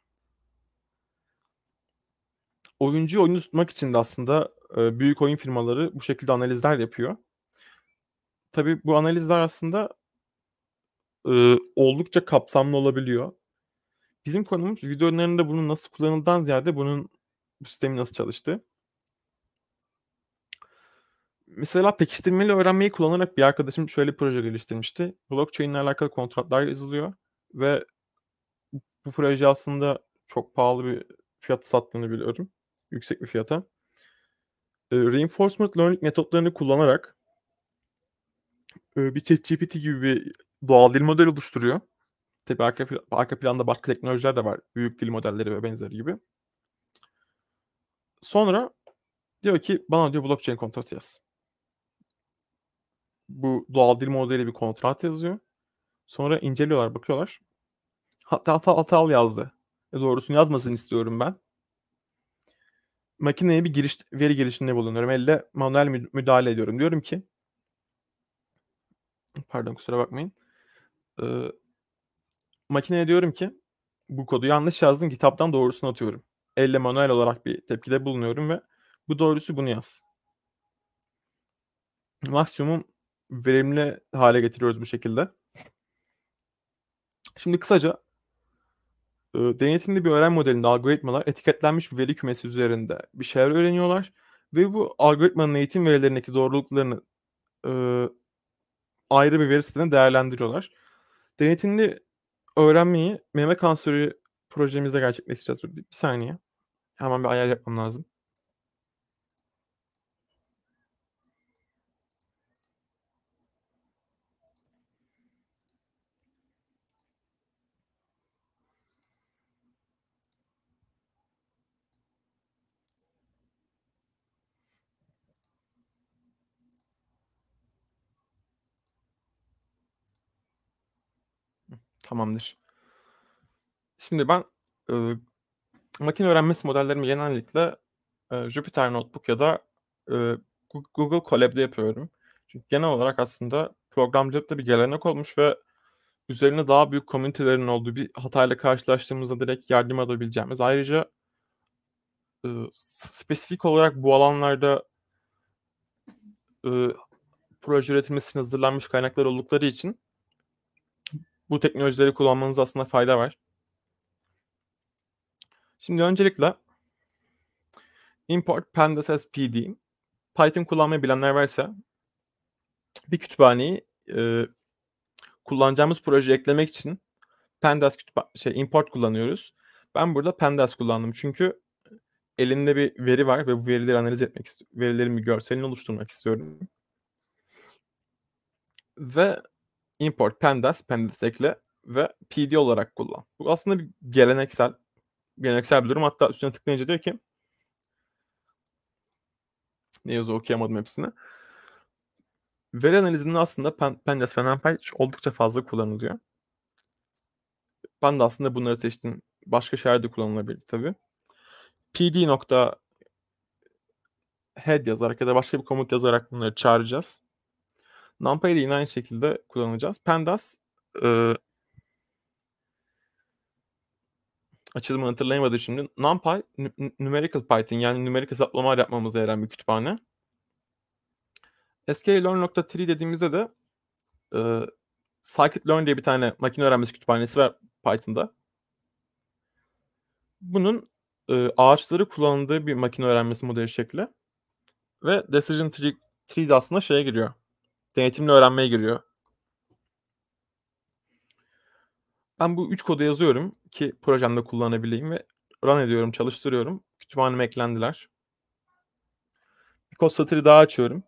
Oyuncuyu oyunu tutmak için de aslında büyük oyun firmaları bu şekilde analizler yapıyor. Tabii bu analizler aslında oldukça kapsamlı olabiliyor. Bizim konumuz video oyunlarında bunun nasıl kullanıldığından ziyade bu sistemin nasıl çalıştığı. Mesela pekiştirmeli öğrenmeyi kullanarak bir arkadaşım şöyle bir proje geliştirmişti. Blockchain ile alakalı kontratlar yazılıyor ve bu proje aslında çok pahalı bir fiyatı sattığını biliyorum. Yüksek bir fiyata. Reinforcement learning metotlarını kullanarak bir ChatGPT gibi bir doğal dil modeli oluşturuyor. Tabii arka planda başka teknolojiler de var. Büyük dil modelleri ve benzeri gibi. Sonra diyor ki bana diyor blockchain kontratı yaz. Bu doğal dil modeli bir kontrat yazıyor. Sonra inceliyorlar, bakıyorlar. Hatalı yazdı. Doğrusunu yazmasını istiyorum ben. Makineye bir veri girişinde bulunuyorum. Elle manuel müdahale ediyorum. Diyorum ki, pardon kusura bakmayın. Makineye diyorum ki bu kodu yanlış yazdın, kitaptan doğrusunu atıyorum. Elle manuel olarak bir tepkide bulunuyorum ve bu doğrusu bunu yaz. Maksimum verimli hale getiriyoruz bu şekilde. Şimdi kısaca denetimli bir öğrenme modelinde algoritmalar etiketlenmiş bir veri kümesi üzerinde bir şeyler öğreniyorlar ve bu algoritmanın eğitim verilerindeki doğruluklarını ayrı bir veri setine değerlendiriyorlar. Denetimli öğrenmeyi meme kanseri projemizde gerçekleştireceğiz. Bir saniye. Hemen bir ayar yapmam lazım. Tamamdır. Şimdi ben makine öğrenmesi modellerimi genellikle Jupyter Notebook ya da Google Colab'de yapıyorum. Çünkü genel olarak aslında programcılıkta bir gelenek olmuş ve üzerine daha büyük komünitelerin olduğu bir hatayla karşılaştığımızda direkt yardım alabileceğimiz. Ayrıca spesifik olarak bu alanlarda proje üretilmesine hazırlanmış kaynaklar oldukları için bu teknolojileri kullanmanız aslında fayda var. Şimdi öncelikle import pandas as pd. Python kullanmayı bilenler varsa bir kütüphaneyi kullanacağımız projeyi eklemek için pandas import kullanıyoruz. Ben burada pandas kullandım çünkü elimde bir veri var ve bu verileri analiz etmek istiyorum. Verilerin bir görselini oluşturmak istiyorum. Ve import pandas ekle ve pd olarak kullan. Bu aslında bir geleneksel bir durum. Hatta üstüne tıklayınca diyor ki ne yazıyor okuyamadım hepsini. Veri analizinde aslında pandas ve NumPy oldukça fazla kullanılıyor. Ben de aslında bunları seçtim. Başka şeyler de kullanılabilir tabii. pd.head yazarak ya da başka bir komut yazarak bunları çağıracağız. NumPy'de yine aynı şekilde kullanacağız. Pandas açılımını hatırlayamadım şimdi. NumPy, Numerical Python yani numerik hesaplamalar yapmamıza yarayan bir kütüphane. sklearn.tree dediğimizde de scikit-learn diye bir tane makine öğrenmesi kütüphanesi var Python'da. Bunun ağaçları kullanıldığı bir makine öğrenmesi modeli şekli. Ve Decision Tree de aslında şeye giriyor. Denetimli öğrenmeye giriyor. Ben bu 3 kodu yazıyorum ki projemde kullanabileyim ve run ediyorum, çalıştırıyorum. Kütüphaneme eklendiler. Bir kod satırı daha açıyorum.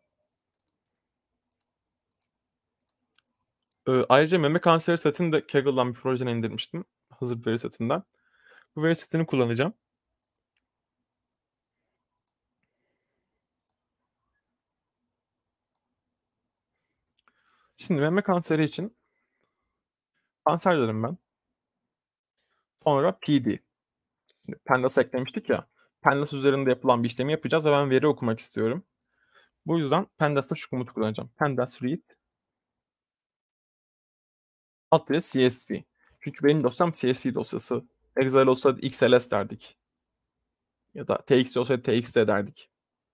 Ayrıca meme kanseri setini de Kaggle'dan bir projeden indirmiştim. Hazır bir veri setinden. Bu veri setini kullanacağım. Şimdi meme kanseri için kanser dedim ben. Sonra PD. Şimdi Pandas eklemiştik ya. Pandas üzerinde yapılan bir işlemi yapacağız ve ben veri okumak istiyorum. Bu yüzden Pandas'ta şu komutu kullanacağım. Pandas read CSV. Çünkü benim dosyam CSV dosyası. Excel olsaydı XLS derdik. Ya da TXT olsaydı TXT derdik.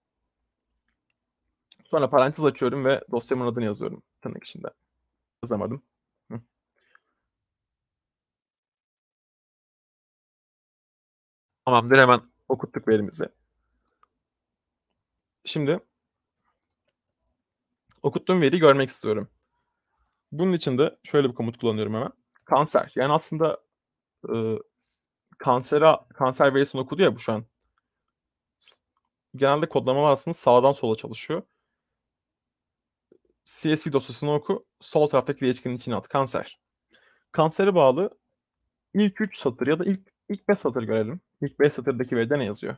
Sonra parantez açıyorum ve dosyamın adını yazıyorum tırnak içinde. Yazamadım. Tamamdır, hemen okuttuk verimizi. Şimdi okuttuğum veriyi görmek istiyorum. Bunun için de şöyle bir komut kullanıyorum hemen. Kanser. Yani aslında kanser verisini okudu ya bu şu an. Genelde kodlamalar aslında sağdan sola çalışıyor. CSV dosyasını oku, sol taraftaki değişkenin içine at. Kanser. Kansere bağlı ilk 3 satır ya da ilk 5 satır görelim. İlk 5 satırdaki veride ne yazıyor?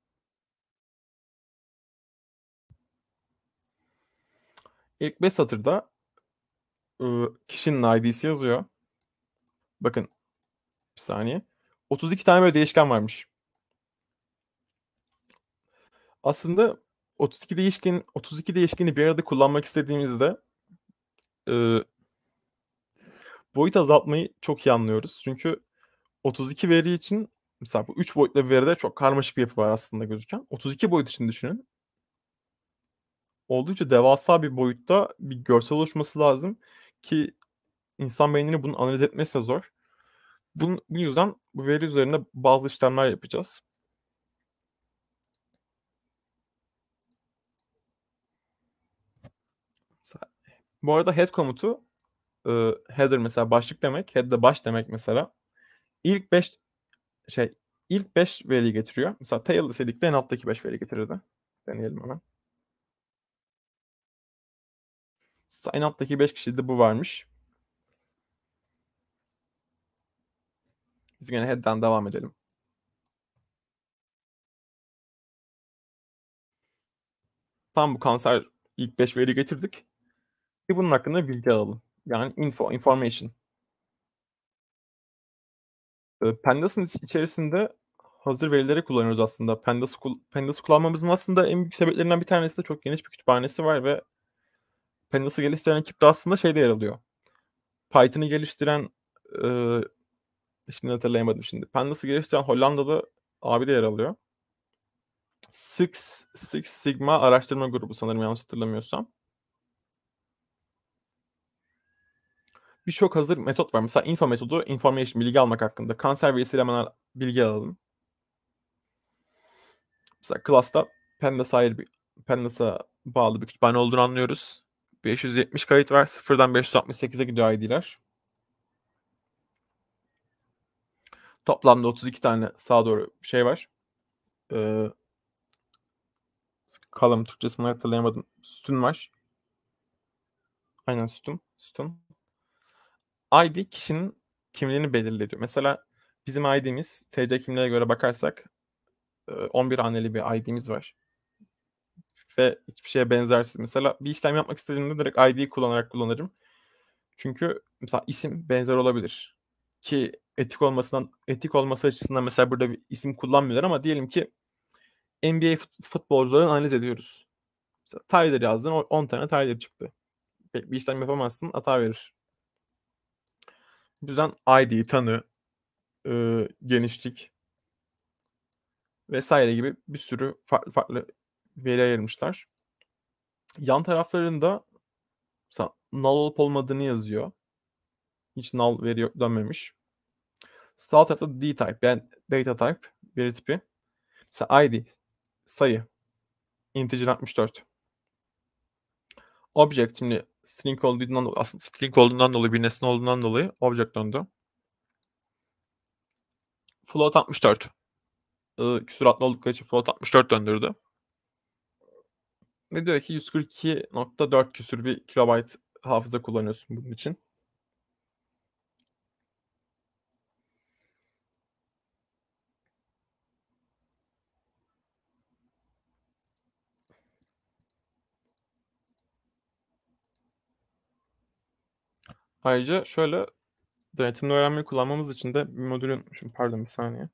İlk 5 satırda kişinin ID'si yazıyor. Bakın bir saniye. 32 tane böyle değişken varmış. Aslında 32 değişkeni bir arada kullanmak istediğimizde boyut azaltmayı çok iyi anlıyoruz. Çünkü 32 veri için mesela bu 3 boyutlu bir veride çok karmaşık bir yapı var aslında gözüken. 32 boyut için düşünün. Oldukça devasa bir boyutta bir görsel oluşması lazım ki insan beynini bunu analiz etmesi de zor. Bu yüzden bu veri üzerinde bazı işlemler yapacağız. Mesela, bu arada head komutu header mesela başlık demek, head de baş demek mesela. İlk 5 veriyi getiriyor. Mesela tail dedik de en alttaki 5 veri getirirdi. Deneyelim hemen. En alttaki 5 kişide bu varmış. Biz yine head'den devam edelim. Tam bu kanser ilk 5 veri getirdik. Bir bunun hakkında bilgi alalım. Yani information. Pandas'ın içerisinde hazır verileri kullanıyoruz aslında. Pandas'ı kullanmamızın aslında en büyük sebeplerinden bir tanesi de çok geniş bir kütüphanesi var ve Pandas'ı geliştiren ekip de aslında şeyde yer alıyor. Python'ı geliştiren ismini hatırlayamadım şimdi. Pandas'ı geliştiren Hollandalı abi de yer alıyor. Six Sigma araştırma grubu sanırım, yanlış hatırlamıyorsam. Birçok hazır metot var. Mesela info metodu, information, bilgi almak hakkında. Kanser verisiyle hemen bilgi alalım. Mesela class'ta Pandas'a bağlı bir kütüphane olduğunu anlıyoruz. 570 kayıt var. 0'dan 568'e gidiyor ID'ler. Toplamda 32 tane sağa doğru şey var. Column Türkçesini hatırlayamadım. Sütun var. Aynen sütun. ID kişinin kimliğini belirliyor. Mesela bizim ID'miz TC kimliğe göre bakarsak 11 haneli bir ID'miz var. Ve hiçbir şeye benzersiz. Mesela bir işlem yapmak istediğimde direkt ID'yi kullanırım. Çünkü mesela isim benzer olabilir. Ki etik olması açısından mesela burada bir isim kullanmıyorlar ama diyelim ki NBA futbolcularını analiz ediyoruz. Mesela Tyler yazdın, 10 tane Tyler çıktı. Pek bir işlem yapamazsın, hata verir. Bu yüzden ID, tanı, genişlik vesaire gibi bir sürü farklı veri ayırmışlar. Yan taraflarında mesela null olup olmadığını yazıyor. Hiç null veri dönmemiş. Sağ tarafta D-type yani data type veri tipi. Mesela ID sayı integer 64. Object şimdi string olduğundan dolayı, aslında string olduğundan dolayı, bir nesne olduğundan dolayı object döndü. Float 64. Küsuratlı oldukları için float 64 döndürdü. Ve diyor ki 142.4 küsür bir kilobayt hafıza kullanıyorsun bunun için. Ayrıca şöyle denetimli öğrenmeyi kullanmamız için de bir modülü unutmuşum. Pardon bir saniye.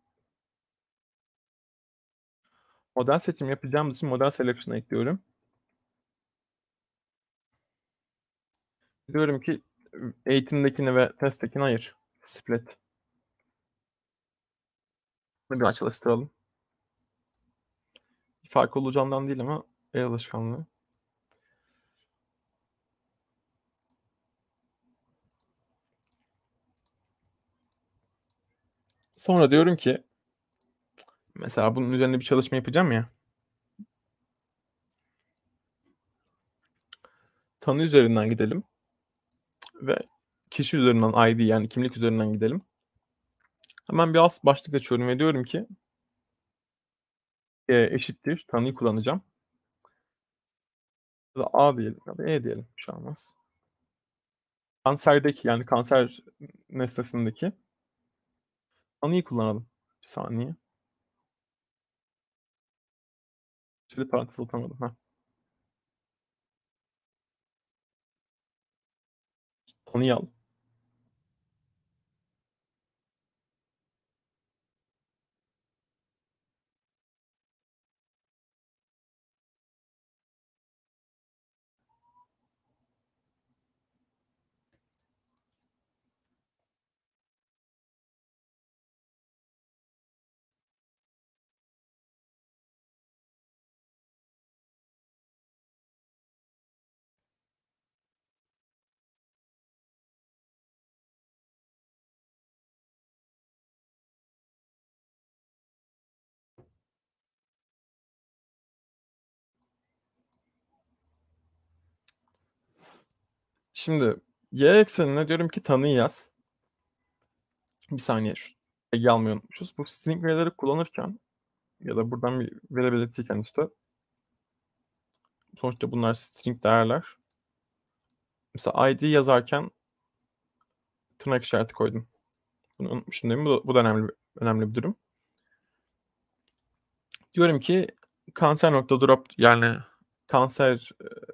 Model seçim yapacağımız için model selection'a ekliyorum. Diyorum ki eğitimdekini ve testtekini ayır. Split. Bunu bir çalıştıralım. Bir fark olacağından değil ama el alışkanlığı. Sonra diyorum ki mesela bunun üzerine bir çalışma yapacağım ya. Tanı üzerinden gidelim. Ve kişi üzerinden ID yani kimlik üzerinden gidelim. Hemen bir alt başlık açıyorum ve diyorum ki eşittir. Tanıyı kullanacağım. Ya da A diyelim ya da E diyelim. Bir şey olmaz. Kanserdeki yani kanser nesnesindeki tanıyı kullanalım. Bir saniye. Şöyle parantez atamadım. Heh. Tanıyı al. Şimdi y eksenine diyorum ki tanıyı yaz. Bir saniye şu tag'i almayı unutmuşuz. Bu string verileri kullanırken ya da buradan bir veri belirtirken işte sonuçta bunlar string değerler. Mesela ID yazarken tırnak işareti koydum. Bunu unutmuşum değil mi? Bu da önemli bir durum. Diyorum ki kanser.drop yani kanser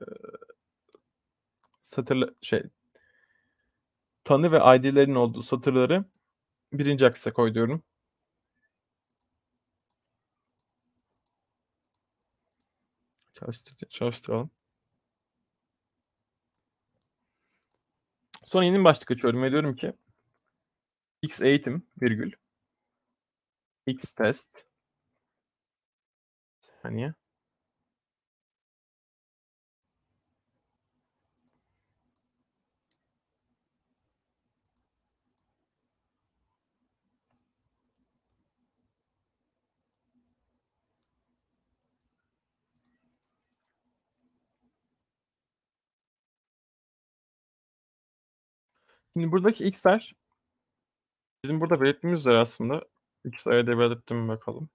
satırlı tanı ve ID'lerin olduğu satırları birinci aksa koy diyorum. Çalıştıralım. Sonra yeni bir başlık açıyorum ve diyorum ki x eğitim virgül x test saniye. Şimdi buradaki x'ler bizim burada belirttiğimiz üzere aslında x ayda belirttim mi bakalım.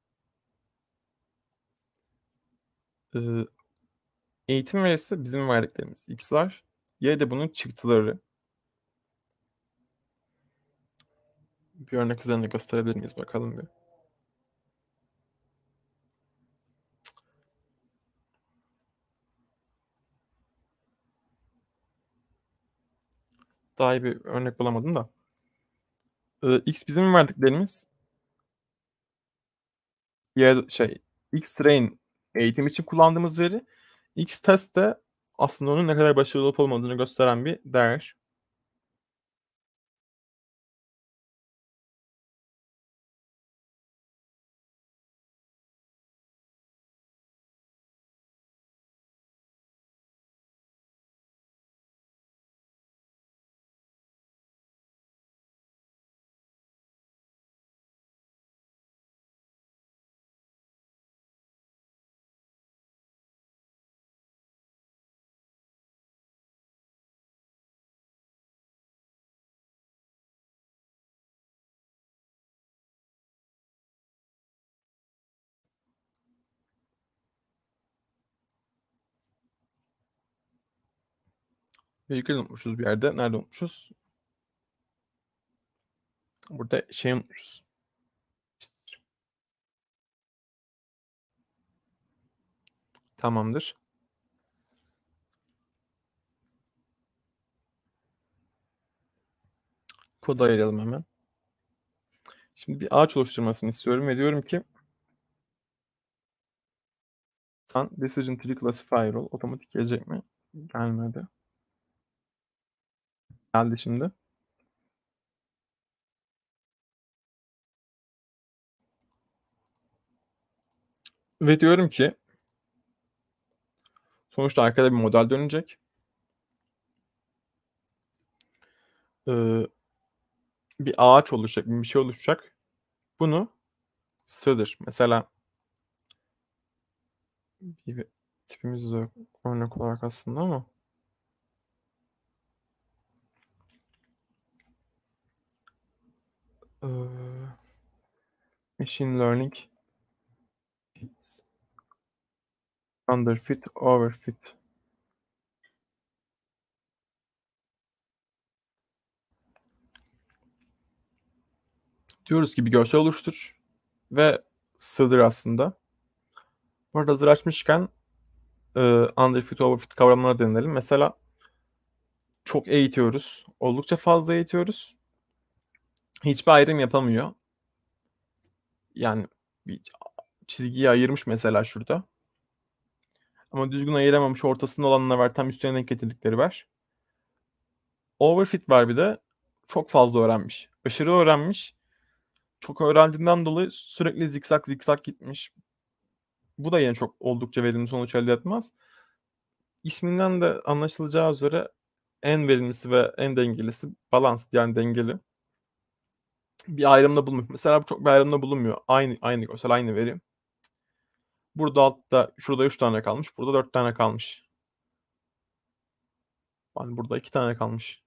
Eğitim verisi bizim verdiklerimiz x'ler. Y de bunun çıktıları. Bir örnek üzerinde gösterebilir miyiz bakalım bir. Daha iyi bir örnek bulamadım da. X bizim verdiklerimiz X-Train eğitim için kullandığımız veri. X-Test de aslında onun ne kadar başarılı olup olmadığını gösteren bir değer. Virgül unutmuşuz bir yerde. Nerede unutmuşuz? Burada şey unutmuşuz. Tamamdır. Kodu ayıralım hemen. Şimdi bir ağaç oluşturmasını istiyorum ve diyorum ki decision tree classifier ol. Otomatik gelecek mi? Gelmedi. Geldi şimdi. Ve diyorum ki sonuçta arkada bir model dönecek. Bir ağaç oluşacak, bir şey oluşacak. Bunu sığdır. Mesela bir tipimiz de yok örnek olarak aslında ama machine learning fits, underfit, overfit. Diyoruz ki bir görsel oluştur ve sığdır aslında. Bu arada hazır açmışken underfit, overfit kavramlarına deneyelim. Mesela çok eğitiyoruz. Oldukça fazla eğitiyoruz. Hiçbir ayrım yapamıyor. Yani bir çizgiyi ayırmış mesela şurada. Ama düzgün ayıramamış, ortasında olanlar var. Tam üstüne denk getirdikleri var. Overfit var bir de. Çok fazla öğrenmiş. Aşırı öğrenmiş. Çok öğrendiğinden dolayı sürekli zikzak zikzak gitmiş. Bu da yine çok oldukça verimli sonuç elde etmez. İsminden de anlaşılacağı üzere en verimlisi ve en dengelisi balanced, yani dengeli. Bir ayrımda bulunmuyor. Mesela bu çok bir ayrımda bulunmuyor. Aynı görsel, aynı veri. Burada altta, şurada 3 tane kalmış. Burada 4 tane kalmış. Yani burada 2 tane kalmış.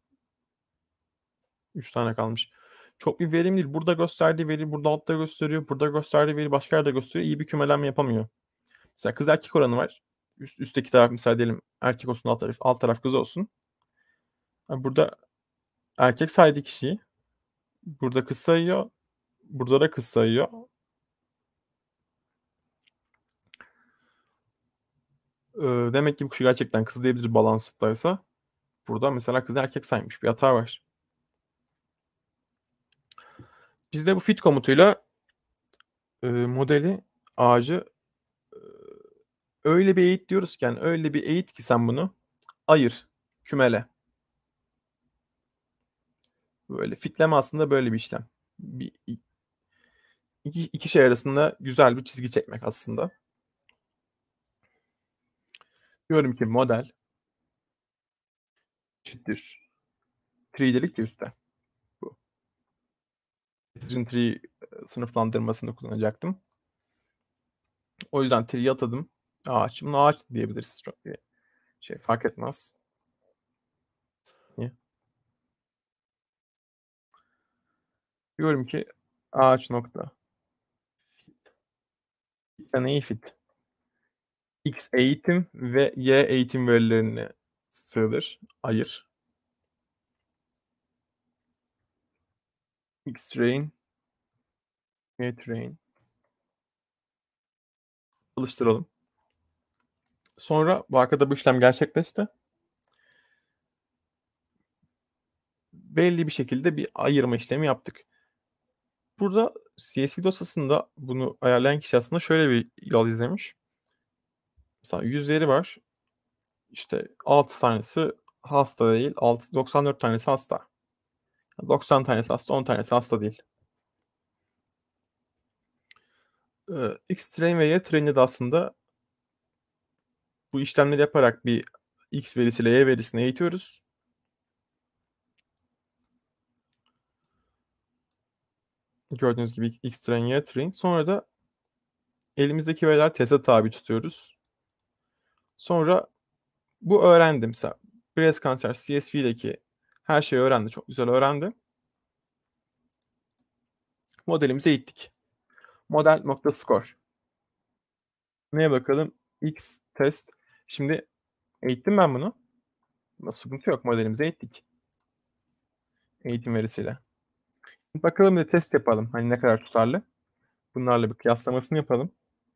3 tane kalmış. Çok bir verim değil. Burada gösterdiği veri burada altta gösteriyor. Burada gösterdiği veri başka yerde gösteriyor. İyi bir kümeleme yapamıyor. Mesela kız erkek oranı var. Üstteki taraf mesela diyelim erkek olsun, alt taraf kız olsun. Yani burada erkek saydığı kişiyi burada kız sayıyor. Burada da kız sayıyor. Demek ki bu kişi gerçekten kız diyebilir balanstaysa. Burada mesela kız erkek saymış. Bir hata var. Biz de bu fit komutuyla modeli, ağacı öyle bir eğit diyoruz ki, yani öyle bir eğit ki sen bunu ayır, kümele. Böyle fitleme aslında böyle bir işlem. İki şey arasında güzel bir çizgi çekmek aslında. Diyorum ki model eşittir. Tree dedik ya üstte. Bu. Decision tree sınıflandırmasını kullanacaktım. O yüzden tree'yi atadım. Ağaç. Bunu ağaç diyebiliriz. Çok bir şey fark etmez. Diyorum ki ağaç nokta. Neyi fit? X eğitim ve Y eğitim verilerini sığdır. Ayır. X train, Y train. Çalıştıralım. Sonra bu arkada bu işlem gerçekleşti. Belli bir şekilde bir ayırma işlemi yaptık. Burada CSV dosyasında bunu ayarlayan kişi aslında şöyle bir yol izlemiş. Mesela 100 veri var. İşte 6 tanesi hasta değil. 94 tanesi hasta. 90 tanesi hasta, 10 tanesi hasta değil. X train ve Y train'de de aslında bu işlemleri yaparak bir X verisiyle Y verisini eğitiyoruz. Gördüğünüz gibi X train, Y train. Sonra da elimizdeki veriler teste tabi tutuyoruz. Sonra bu öğrendi. Mesela breast cancer CSV'deki her şeyi öğrendi. Çok güzel öğrendi. Modelimize eğittik. Model.score. Neye bakalım? X test. Şimdi eğittim ben bunu. Sıkıntı yok. Modelimize eğittik. Eğitim verisiyle. Bakalım bir test yapalım. Hani ne kadar tutarlı. Bunlarla bir kıyaslamasını yapalım.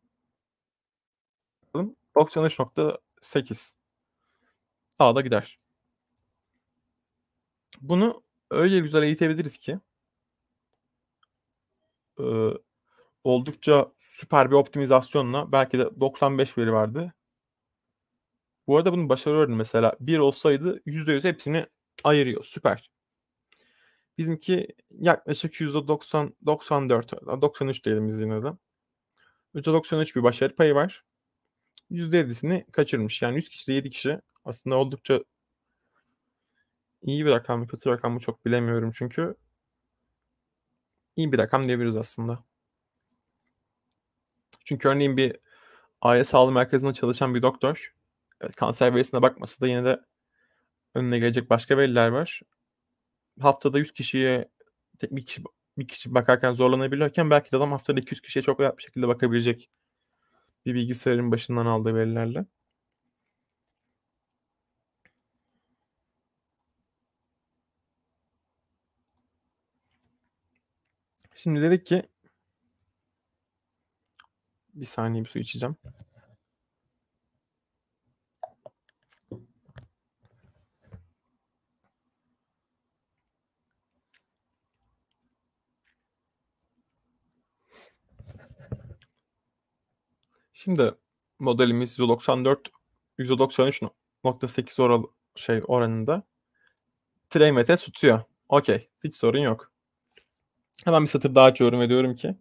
93.8. Daha da gider. Bunu öyle güzel eğitebiliriz ki oldukça süper bir optimizasyonla belki de 95 veri vardı. Bu arada bunu başarıyorum mesela. 1 olsaydı %100 hepsini ayırıyor. Süper. Bizimki yaklaşık %90, 94, 93 diyelim biz yine de. %93 bir başarı payı var. %7'sini kaçırmış. Yani 100 kişide 7 kişi aslında oldukça iyi bir rakam mı, kötü rakam mı çok bilemiyorum çünkü iyi bir rakam diyebiliriz aslında. Çünkü örneğin bir aile sağlığı merkezinde çalışan bir doktor kanser verisine bakması da yine de önüne gelecek başka veriler var. Haftada 100 kişiye bir kişi bakarken zorlanabiliyorken belki de adam haftada 200 kişiye çok rahat bir şekilde bakabilecek bir bilgisayarın başından aldığı verilerle. Şimdi dedik ki bir saniye bir su içeceğim. Şimdi modelimiz %93.8 oranında train ve test tutuyor. Okey. Hiç sorun yok. Hemen bir satır daha açıyorum ve diyorum ki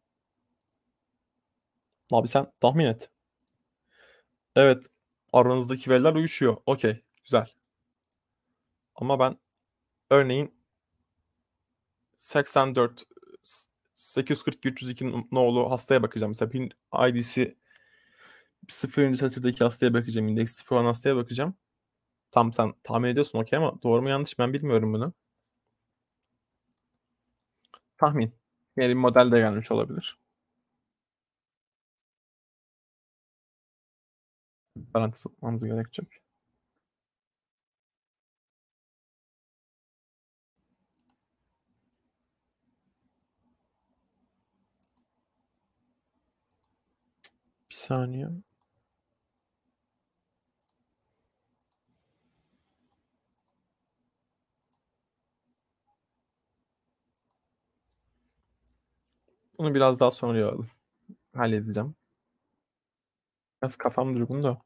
abi sen tahmin et. Evet. Aranızdaki veriler uyuşuyor. Okey. Güzel. Ama ben örneğin 84 842 302 nolu hastaya bakacağım. Mesela PIN ID'si 0. satırdaki hastaya bakacağım. İndeks 0 olan hastaya bakacağım. Tam sen tahmin ediyorsun okey ama doğru mu yanlış ben bilmiyorum bunu. Tahmin. Yani bir model de gelmiş olabilir. Parantez atmamız gerekecek. Bir saniye. Bunu biraz daha sonra halledeceğim. Biraz kafam durgun da.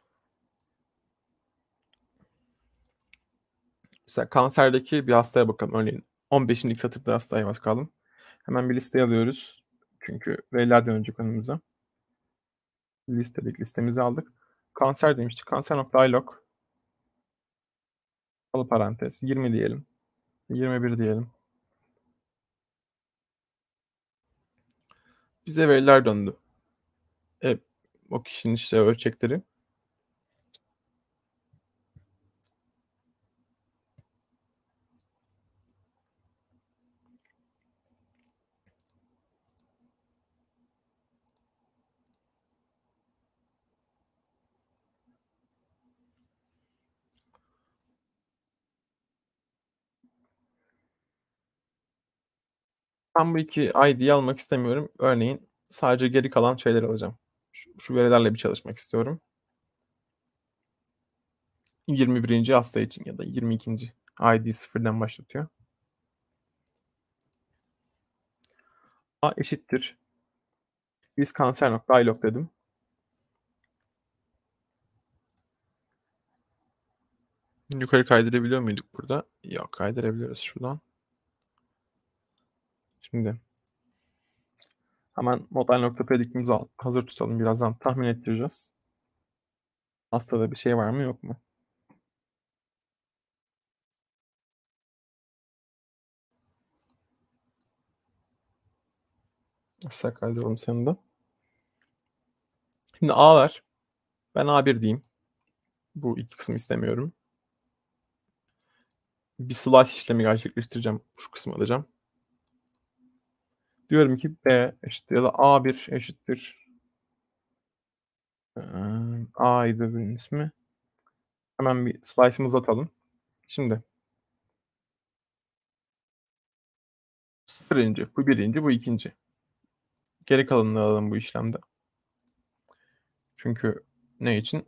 Mesela kanserdeki bir hastaya bakalım. Örneğin 15. satırda hastaya bakalım. Hemen bir liste alıyoruz. Çünkü veriler dönecek önümüze. Listemizi aldık. Kanser demiştik. Kanser.ilog kapalı parantez 20 diyelim. 21 diyelim. Bize veriler döndü. O kişinin işte ölçekleri. Ben bu iki ID'yi almak istemiyorum. Örneğin sadece geri kalan şeyler alacağım. Şu verilerle bir çalışmak istiyorum. 21. hasta için ya da 22. ID sıfırdan başlatıyor. A eşittir. Biz kanser.ilog dedim. Yukarı kaydırabiliyor muyduk burada? Yok, kaydırabiliyoruz şuradan. Şimdi hemen model.predict'imizi hazır tutalım. Birazdan tahmin ettireceğiz. Hastada bir şey var mı yok mu? Aşağı kaydıralım seni de. Şimdi A var. Ben A1 diyeyim. Bu iki kısmı istemiyorum. Bir slash işlemi gerçekleştireceğim. Şu kısmı alacağım. Diyorum ki B eşittir ya da A1 eşittir. A'ydı bunun ismi. Hemen bir slice'ımızı atalım. Şimdi 0. Bu 1. Bu 2. Geri kalanını alalım bu işlemde. Çünkü ne için?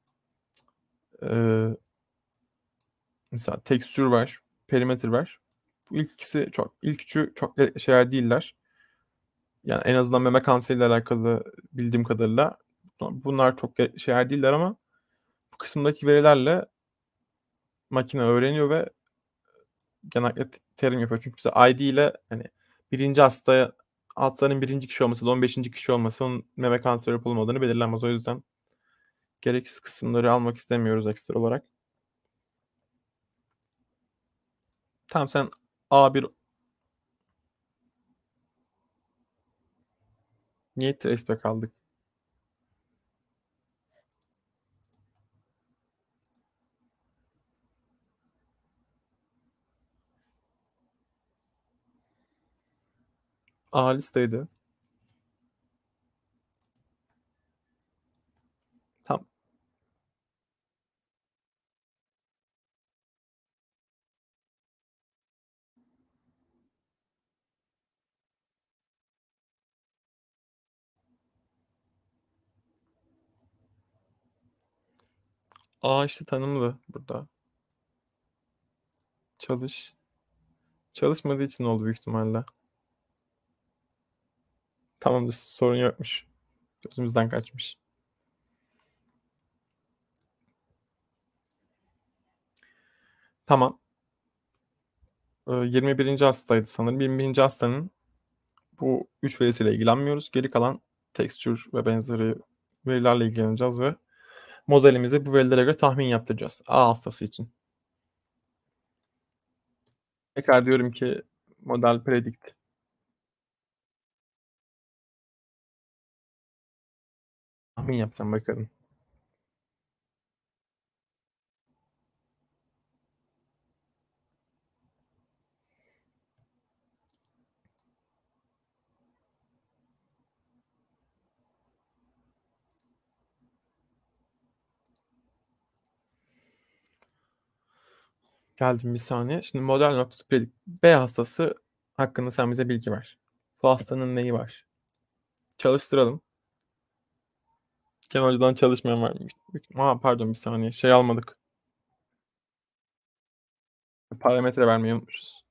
Mesela texture var, perimeter var. Bu ilk üçü çok gerekli şeyler değiller. Yani en azından meme kanseriyle alakalı bildiğim kadarıyla bunlar çok gerekli şeyler değiller ama bu kısımdaki verilerle makine öğreniyor ve genellikle terim yapıyor. Çünkü mesela ID ile hani hastanın birinci kişi olması da 15. kişi olması onun meme kanseri olup olmadığını belirlenmez. O yüzden gereksiz kısımları almak istemiyoruz ekstra olarak. Tamam, sen A1 niye traceback kaldık? A listeydi. Tamam. A işte tanımlı burada. Çalışmadığı için oldu büyük ihtimalle. Tamamdır, sorun yokmuş. Gözümüzden kaçmış. Tamam. 21. hastaydı sanırım. 21. hastanın bu 3 verisiyle ilgilenmiyoruz. Geri kalan texture ve benzeri verilerle ilgileneceğiz ve modelimizi bu verilere göre tahmin yaptıracağız. A hastası için. Tekrar diyorum ki model predict. Tahmin yapsam bakalım. Geldim bir saniye. Şimdi model noktası predict. B hastası hakkında sen bize bilgi ver. Bu hastanın neyi var? Çalıştıralım. Kenan Hoca'dan çalışmayan var mı? Pardon, bir saniye. Şey almadık. Parametre vermeyi unutmuşuz.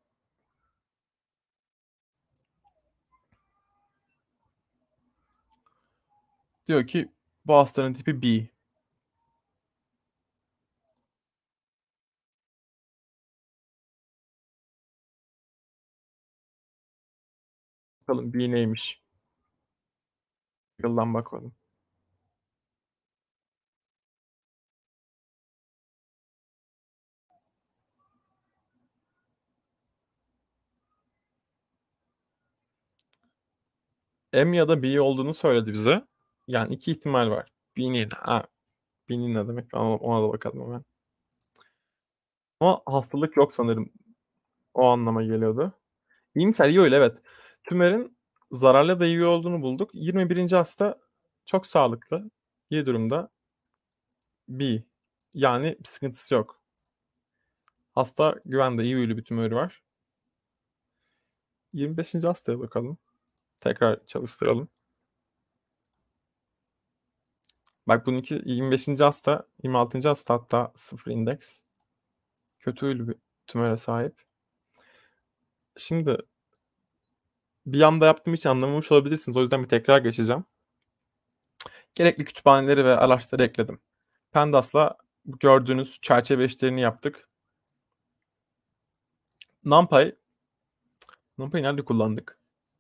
Diyor ki bu hastanın tipi B. Bakalım B neymiş? Yıldan bakalım. M ya da B olduğunu söyledi bize. Yani iki ihtimal var. B'nin. B'nin ne demek? Ona da bakalım hemen. Ama hastalık yok sanırım. O anlama geliyordu. İyimser, iyi öyle, evet. Tümörün zararlı da iyi olduğunu bulduk. 21. hasta çok sağlıklı. İyi durumda. B. Yani bir sıkıntısı yok. Hasta güvende, iyi huylu bir tümörü var. 25. hastaya bakalım. Tekrar çalıştıralım. Bak bununki 25. hasta, 26. hasta hatta 0 indeks. Kötü huylu bir tümöre sahip. Şimdi bir anda yaptığım için anlamamış olabilirsiniz. O yüzden bir tekrar geçeceğim. Gerekli kütüphaneleri ve araçları ekledim. Pandas'la gördüğünüz çerçeve işlerini yaptık. NumPy'ı nerede kullandık?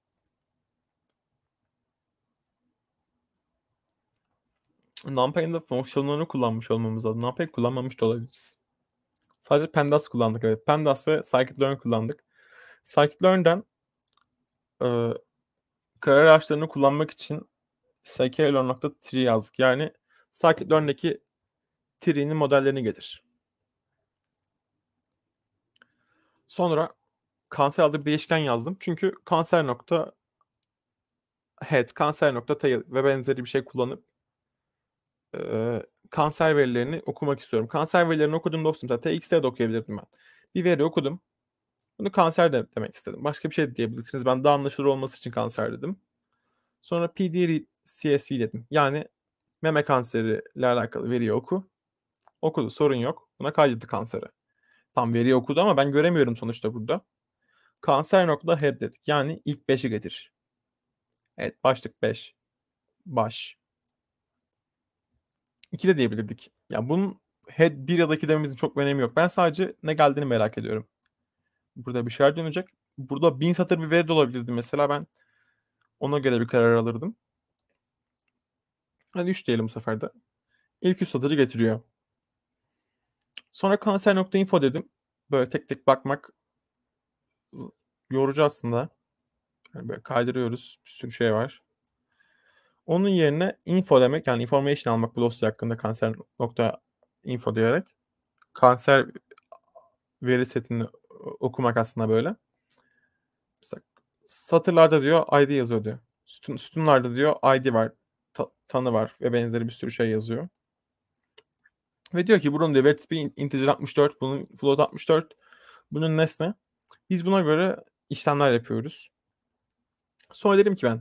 NumPy'ın da fonksiyonlarını kullanmış olmamız lazım. NumPy'ı kullanmamış da olabiliriz. Sadece Pandas kullandık, evet. Pandas ve Scikit-learn kullandık. Scikit-learn'den karar araçlarını kullanmak için sklearn.tree yazdık. Yani Scikit-learn'deki tree'nin modellerini getir. Sonra kanser adlı bir değişken yazdım. Çünkü kanser.head, kanser.tail ve benzeri bir şey kullanıp kanser verilerini okumak istiyorum. Kanser verilerini okudum dostum. Zaten TX'de de okuyabilirdim ben. Bir veri okudum. Bunu kanser demek istedim. Başka bir şey de diyebilirsiniz. Ben daha anlaşılır olması için kanser dedim. Sonra PDCSV dedim. Yani meme kanseriyle alakalı veriyi oku. Okudu, sorun yok. Buna kaydetti kanseri. Tam veriyi okudu ama ben göremiyorum sonuçta burada. Kanser.head dedik. Yani ilk 5'i getir. Evet, başlık 5. Baş. 2 de diyebilirdik. Ya bunun head 1 ya da 2 dememizin çok bir önemi yok. Ben sadece ne geldiğini merak ediyorum. Burada bir şeyler dönecek. Burada 1000 satır bir veri de olabilirdi. Mesela ben ona göre bir karar alırdım. Hadi 3 diyelim bu sefer de. İlk 3 satırı getiriyor. Sonra kanser.info dedim. Böyle tek tek bakmak yorucu aslında. Yani böyle kaydırıyoruz. Bir sürü şey var. Onun yerine info demek, yani information almak bu dosya hakkında kanser.info diyerek kanser veri setini okumak aslında böyle. Mesela satırlarda diyor ID yazıyor diyor. Sütunlarda diyor ID var, tanı var ve benzeri bir sürü şey yazıyor. Ve diyor ki bunun diyor veri tipi integer 64, bunun float 64, bunun nesne. Biz buna göre işlemler yapıyoruz. Sonra dedim ki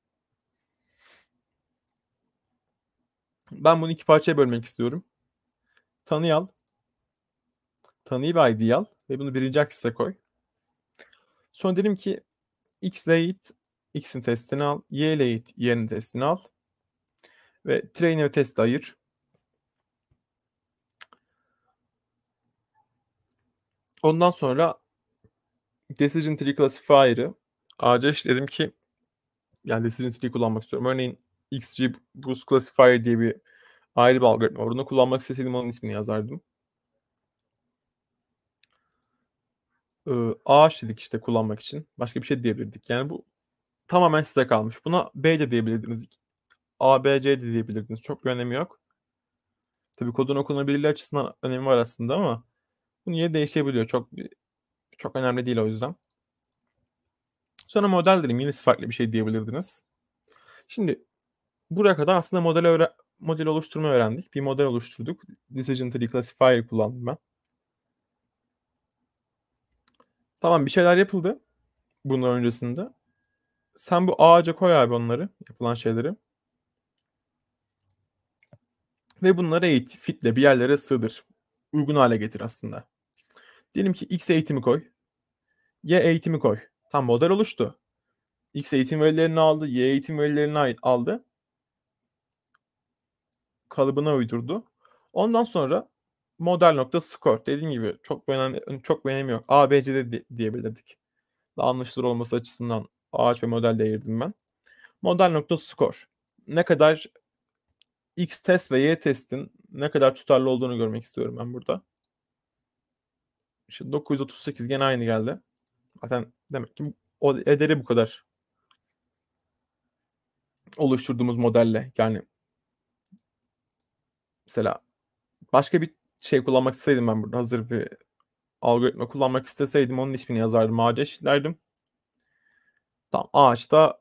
ben bunu iki parçaya bölmek istiyorum. Tanıyı al. Tanıyı ve ID'yi al. Ve bunu birinci aksise koy. Sonra dedim ki X ile eğit, X'in testini al. Y ile eğit, Y'nin testini al. Ve train ve testi ayır. Ondan sonra decision tree classifier'ı ağaca dedim ki yani decision tree kullanmak istiyorum. Örneğin XGBoost classifier diye bir ayrı bir algoritma var. Onu kullanmak isteseydim onun ismini yazardım. Ağaç dedik işte kullanmak için. Başka bir şey diyebilirdik. Yani bu tamamen size kalmış. Buna B de diyebilirdiniz. A, B, C de diyebilirdiniz. Çok bir önemi yok. Tabii kodun okunabilirliği açısından önemi var aslında ama bu niye değişebiliyor. Çok önemli değil o yüzden. Sonra model dedim. Yine farklı bir şey diyebilirdiniz. Şimdi buraya kadar aslında model oluşturma öğrendik. Bir model oluşturduk. Decision Tree Classifier kullandım ben. Tamam, bir şeyler yapıldı bunun öncesinde. Sen bu ağaca koy abi onları, yapılan şeyleri. Ve bunları eğit, fitle bir yerlere sığdır. Uygun hale getir aslında. Diyelim ki X eğitimi koy. Y eğitimi koy. Tam model oluştu. X eğitim verilerini aldı. Y eğitim verilerini aldı. Kalıbına uydurdu. Ondan sonra model.score. Dediğim gibi çok bir önemi yok. A, B, C de diyebilirdik. Daha anlaşılır olması açısından ağaç ve model ayırdım ben. Model.score. Ne kadar X test ve Y testin ne kadar tutarlı olduğunu görmek istiyorum ben burada. İşte 938 gene aynı geldi. Zaten demek ki o ederi bu kadar oluşturduğumuz modelle. Yani mesela başka bir şey kullanmak isteseydim ben burada hazır bir algoritma kullanmak isteseydim onun ismini yazardım. Ağaca eşitlerdim. Tamam, ağaçta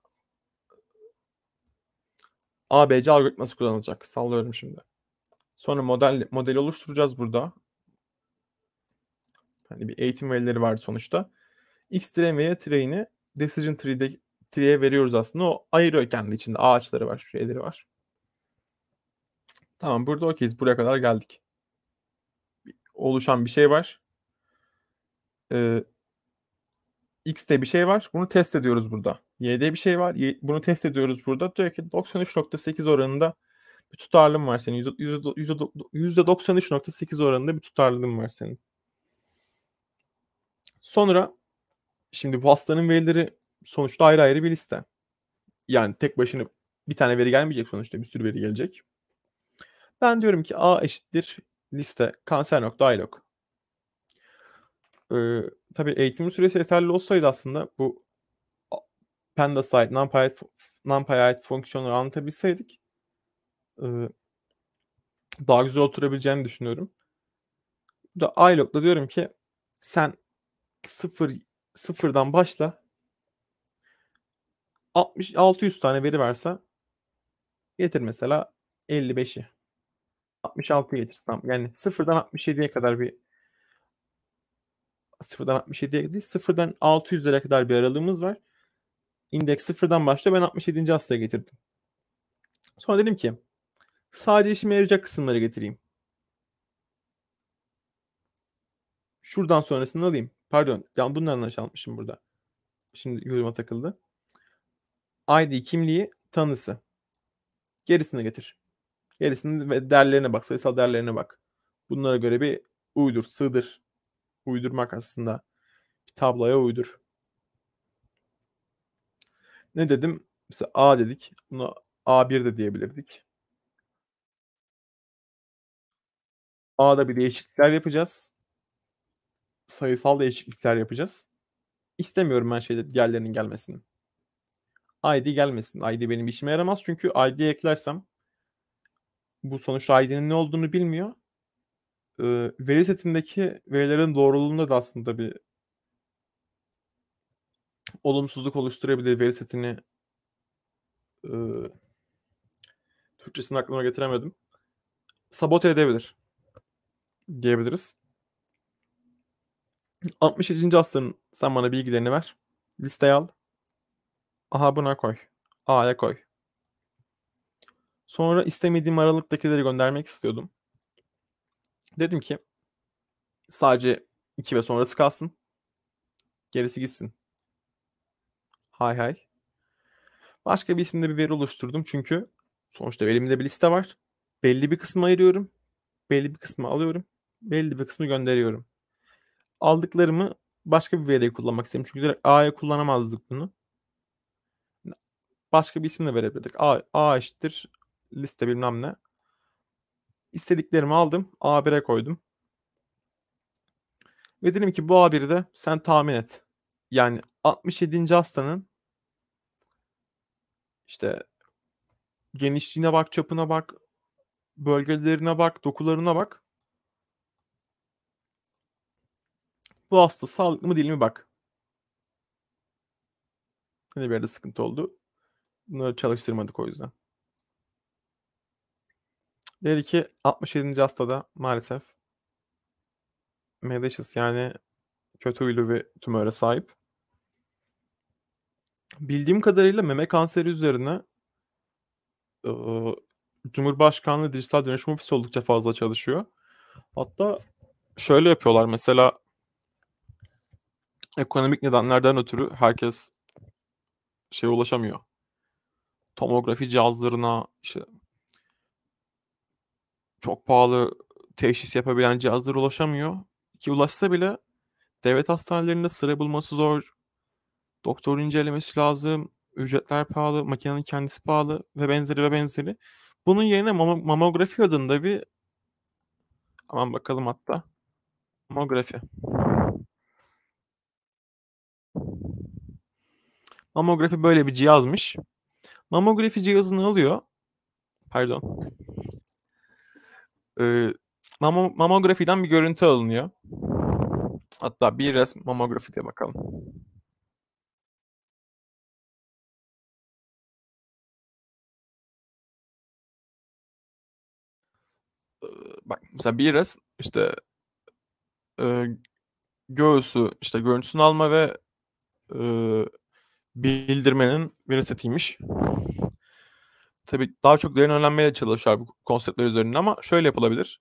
ABC algoritması kullanılacak. Sallıyorum şimdi. Sonra modeli oluşturacağız burada. Hani bir eğitim verileri vardı sonuçta. X train ve Y train'i decision tree'ye veriyoruz aslında. O ayırıyor kendi içinde. Ağaçları var, şeyleri var. Tamam, burada okeyiz. Buraya kadar geldik. Oluşan bir şey var. X'te bir şey var. Bunu test ediyoruz burada. Y'de bir şey var. Bunu test ediyoruz burada. Diyor ki 93.8 oranında bir tutarlılığın var senin. %93.8 oranında bir tutarlılığın var senin. Sonra şimdi bu hastanın verileri sonuçta ayrı ayrı bir liste. Yani tek başına bir tane veri gelmeyecek sonuçta. Bir sürü veri gelecek. Ben diyorum ki A eşittir liste kanser.ilog. Tabii eğitim süresi yeterli olsaydı aslında bu PandaSite, NumPy'e ait fonksiyonları anlatabilseydik daha güzel oturabileceğini düşünüyorum. Da ilog'da diyorum ki sen sıfırdan başla 600 tane veri verse getir mesela 55'i. 66'ya getirsin. Tamam. Yani 0'dan 67'ye kadar bir 0'dan 67'ye değil, 0'dan 600'lere kadar bir aralığımız var. İndeks 0'dan başlıyor. Ben 67. hastaya getirdim. Sonra dedim ki sadece işime yarayacak kısımları getireyim. Şuradan sonrasını alayım. Pardon. Yani bundan almışım burada. Şimdi yoruma takıldı. ID, kimliği, tanısı. Gerisini getir. Gerisini ve değerlerine bak. Sayısal değerlerine bak. Bunlara göre bir uydur, sığdır. Uydurmak aslında. Bir tabloya uydur. Ne dedim? Mesela A dedik. Buna A1 de diyebilirdik. A'da bir değişiklikler yapacağız. Sayısal değişiklikler yapacağız. İstemiyorum ben diğerlerinin gelmesini. ID gelmesin. ID benim işime yaramaz. Çünkü ID eklersem bu sonuçta ID'nin ne olduğunu bilmiyor. Veri setindeki verilerin doğruluğunda da aslında bir olumsuzluk oluşturabilir. Veri setini Türkçesini aklıma getiremedim. Sabote edebilir diyebiliriz. 67. hastanın sen bana bilgilerini ver. Listeye al. Aha buna koy. A'ya koy. Sonra istemediğim aralıktakileri göndermek istiyordum. Dedim ki sadece 2 ve sonrası kalsın. Gerisi gitsin. Hay hay. Başka bir isimde bir veri oluşturdum çünkü sonuçta elimde bir liste var. Belli bir kısmı ayırıyorum. Belli bir kısmı alıyorum. Belli bir kısmı gönderiyorum. Aldıklarımı başka bir veriye kullanmak istedim. Çünkü direkt A'ya kullanamazdık bunu. Başka bir isimle verebilirdik. A eşittir liste bilmem ne. İstediklerimi aldım. A1'e koydum. Ve dedim ki bu A1'i de sen tahmin et. Yani 67. hastanın işte genişliğine bak, çapına bak, bölgelerine bak, dokularına bak. Bu hasta sağlıklı mı değil mi bak. Yine bir yerde sıkıntı oldu. Bunları çalıştırmadık o yüzden. Dedi ki 67. hastada maalesef Medacious yani kötü huylu bir tümöre sahip. Bildiğim kadarıyla meme kanseri üzerine Cumhurbaşkanlığı Dijital Dönüşüm Ofisi oldukça fazla çalışıyor. Hatta şöyle yapıyorlar mesela ekonomik nedenlerden ötürü herkes ulaşamıyor. Tomografi cihazlarına işte çok pahalı teşhis yapabilen cihazlara ulaşamıyor. Ki ulaşsa bile devlet hastanelerinde sıra bulması zor. Doktor incelemesi lazım. Ücretler pahalı. Makinenin kendisi pahalı ve benzeri ve benzeri. Bunun yerine mamografi adında bir aman bakalım hatta. Mamografi. Mamografi böyle bir cihazmış. Mamografi cihazını alıyor. Pardon. Mamografiden bir görüntü alınıyor. Hatta bir resm mamografi diye bakalım. Bak mesela bir resm işte göğsü işte görüntüsünü alma ve bildirmenin veri setiymiş. Tabii daha çok derin öğrenmeye çalışıyorlar bu konseptler üzerinde ama şöyle yapılabilir.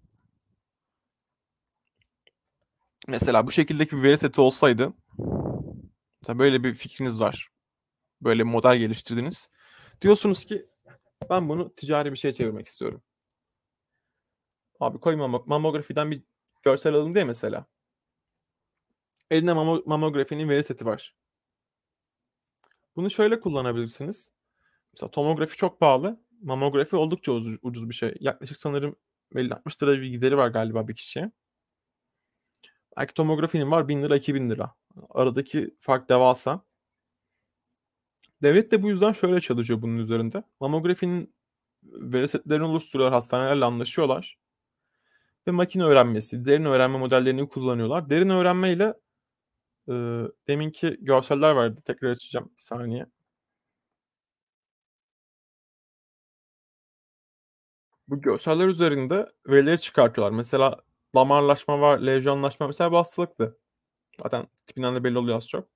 Mesela bu şekildeki bir veri seti olsaydı mesela böyle bir fikriniz var. Böyle bir model geliştirdiniz. Diyorsunuz ki ben bunu ticari bir şeye çevirmek istiyorum. Abi koy mamografiden bir görsel alın diye mesela. Elinde mamografinin veri seti var. Bunu şöyle kullanabilirsiniz. Mesela tomografi çok pahalı. Mamografi oldukça ucuz bir şey. Yaklaşık sanırım 50-60 lira bir gideri var galiba bir kişiye. Belki tomografinin var 1000 lira 2000 lira. Aradaki fark devasa. Devlet de bu yüzden şöyle çalışıyor bunun üzerinde. Mamografinin veri setlerini oluşturuyorlar. Hastanelerle anlaşıyorlar. Ve makine öğrenmesi, derin öğrenme modellerini kullanıyorlar. Derin öğrenmeyle deminki görseller vardı. Tekrar açacağım bir saniye. bu görseller üzerinde verileri çıkartıyorlar. Mesela damarlaşma var, lejyonlaşma mesela bu hastalıktı. Zaten tipinden de belli oluyor az çok.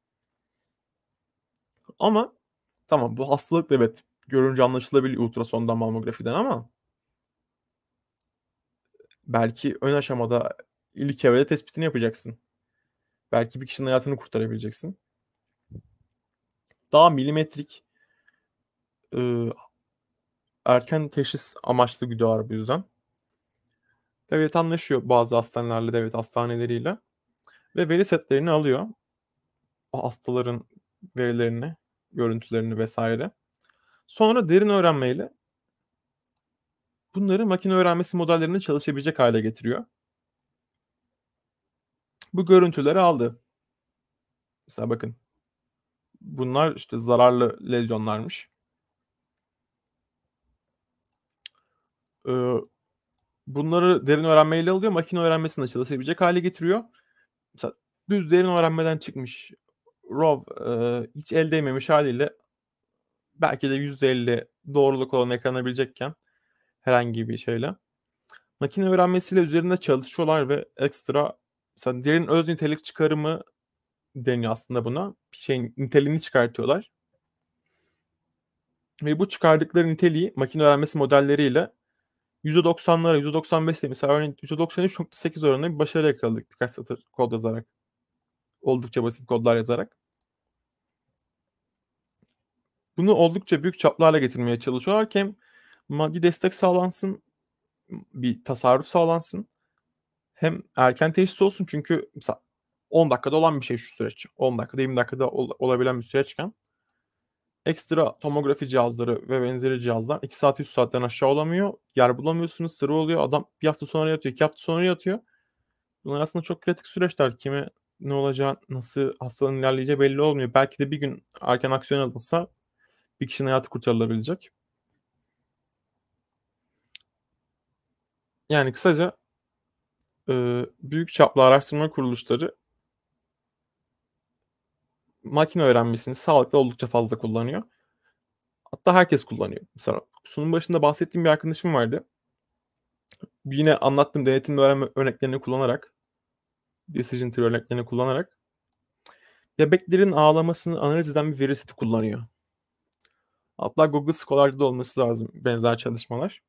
Ama tamam bu hastalık da evet görünce anlaşılabiliyor ultrasondan, mamografiden ama belki ön aşamada ilk evrede tespitini yapacaksın. Belki bir kişinin hayatını kurtarabileceksin. Daha milimetrik erken teşhis amaçlı gidiyorlar bu yüzden. Devlet anlaşıyor bazı hastanelerle, devlet hastaneleriyle ve veri setlerini alıyor. O hastaların verilerini, görüntülerini vesaire. Sonra derin öğrenmeyle bunları makine öğrenmesi modellerinde çalışabilecek hale getiriyor. Bu görüntüleri aldı. Mesela bakın. Bunlar işte zararlı lezyonlarmış. Bunları derin öğrenmeyle alıyor. Makine öğrenmesinde çalışabilecek hale getiriyor. Mesela düz derin öğrenmeden çıkmış RAW hiç el değmemiş haliyle belki de %50 doğruluk olanı yakalanabilecekken herhangi bir şeyle. Makine öğrenmesiyle üzerinde çalışıyorlar ve ekstra mesela derin öz nitelik çıkarımı deniyor aslında buna. Bir şeyin niteliğini çıkartıyorlar. Ve bu çıkardıkları niteliği makine öğrenmesi modelleriyle %90'lara, %95'lere mesela örneğin %93.8 oranında bir başarı yakaladık birkaç satır kod yazarak. Oldukça basit kodlar yazarak. Bunu oldukça büyük çaplarla getirmeye çalışıyorlar ki hem maddi destek sağlansın, bir tasarruf sağlansın. Hem erken teşhis olsun çünkü mesela 10 dakikada olan bir şey şu süreç. 10 dakikada 20 dakikada olabilen bir süreçken ekstra tomografi cihazları ve benzeri cihazlar 2 saat 3 saatten aşağı olamıyor. Yer bulamıyorsunuz, sıra oluyor. Adam bir hafta sonra yatıyor, 2 hafta sonra yatıyor. Bunlar aslında çok kritik süreçler. Kime ne olacağı, nasıl hastalığın ilerleyeceği belli olmuyor. Belki de bir gün erken aksiyon alınsa bir kişinin hayatı kurtarılabilecek. Yani kısaca büyük çaplı araştırma kuruluşları makine öğrenmesini sağlıkta oldukça fazla kullanıyor. Hatta herkes kullanıyor. Mesela sunum başında bahsettiğim bir arkadaşım vardı. Yine anlattığım denetimli öğrenme örneklerini kullanarak, decision tree örneklerini kullanarak bebeklerin ağlamasını analiz eden bir veri seti kullanıyor. Hatta Google Scholar'da da olması lazım benzer çalışmalar.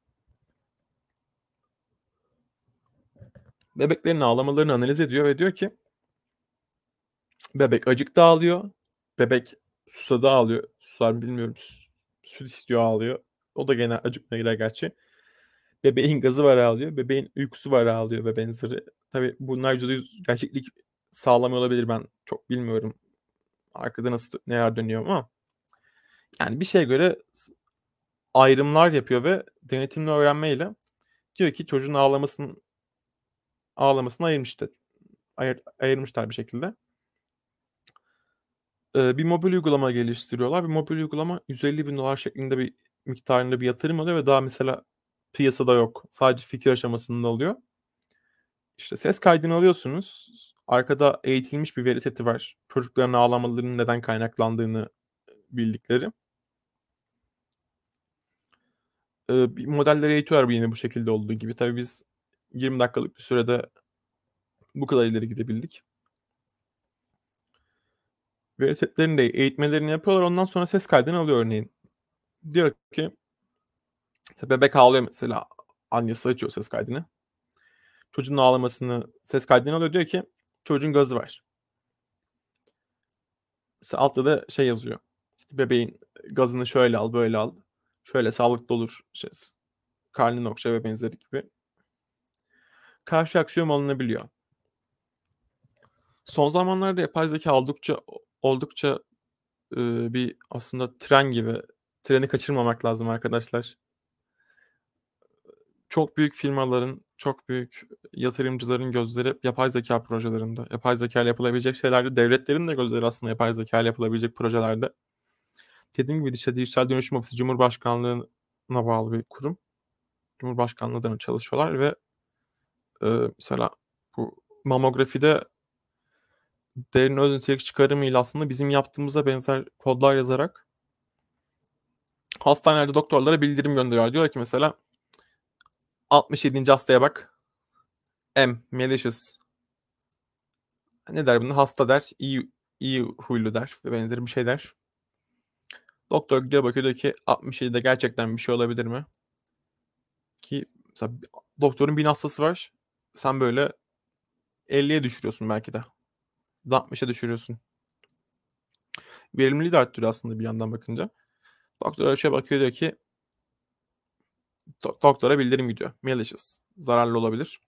Bebeklerin ağlamalarını analiz ediyor ve diyor ki bebek acıktı ağlıyor, bebek susadı ağlıyor. Susar mı bilmiyorum. Süt istiyor ağlıyor. O da gene acıkmaya girer gerçi. Bebeğin gazı var ağlıyor. Bebeğin uykusu var ağlıyor ve benzeri. Tabii bunlar %100 gerçeklik sağlamıyor olabilir. Ben çok bilmiyorum. Arkada nasıl neler dönüyor ama. Yani bir şeye göre ayrımlar yapıyor ve denetimli öğrenmeyle diyor ki çocuğun ağlamasını ayırmışlar bir şekilde. Bir mobil uygulama geliştiriyorlar. Bir mobil uygulama $150.000 şeklinde bir miktarında bir yatırım alıyor ve daha mesela piyasada yok. Sadece fikir aşamasında oluyor. İşte ses kaydını alıyorsunuz. Arkada eğitilmiş bir veri seti var. Çocukların ağlamalarının neden kaynaklandığını bildikleri. Bir modelleri eğitiyorlar yine bu şekilde olduğu gibi. Tabii biz 20 dakikalık bir sürede bu kadar ileri gidebildik. Veri setlerini de eğitmelerini yapıyorlar. Ondan sonra ses kaydını alıyor örneğin. Diyor ki bebek ağlıyor mesela. Annesi açıyor ses kaydını. Çocuğun ağlamasını ses kaydını alıyor. Diyor ki çocuğun gazı var. Mesela altta da şey yazıyor. İşte bebeğin gazını şöyle al, böyle al. Şöyle sağlıklı olur. İşte, karnını okşa ve benzeri gibi. Karşı aksiyon alınabiliyor. Son zamanlarda yapay zeka oldukça bir aslında tren gibi. Treni kaçırmamak lazım arkadaşlar. Çok büyük firmaların, çok büyük yatırımcıların gözleri yapay zeka projelerinde. Yapay zeka ile yapılabilecek şeylerde. Devletlerin de gözleri aslında yapay zeka ile yapılabilecek projelerde. Dediğim gibi Dijital Dönüşüm Ofisi Cumhurbaşkanlığı'na bağlı bir kurum. Cumhurbaşkanlığı'ndan çalışıyorlar ve mesela bu mamografide derin öz nitelik çıkarımıyla aslında bizim yaptığımıza benzer kodlar yazarak hastanelerde doktorlara bildirim gönderiyorlar. Diyorlar ki mesela 67. hastaya bak. M. Malicious. Ne der bunu? Hasta der. İyi huylu der. Ve benzeri bir şey der. Doktor gidiyor bakıyor diyor ki 67'de gerçekten bir şey olabilir mi? Ki mesela doktorun 1000 hastası var. Sen böyle 50'ye düşürüyorsun belki de. 60'a düşürüyorsun. Verimliliği de arttırıyor aslında bir yandan bakınca. Doktor ölçüye bakıyor diyor ki doktora bildirim gidiyor. Malicious. Zararlı olabilir.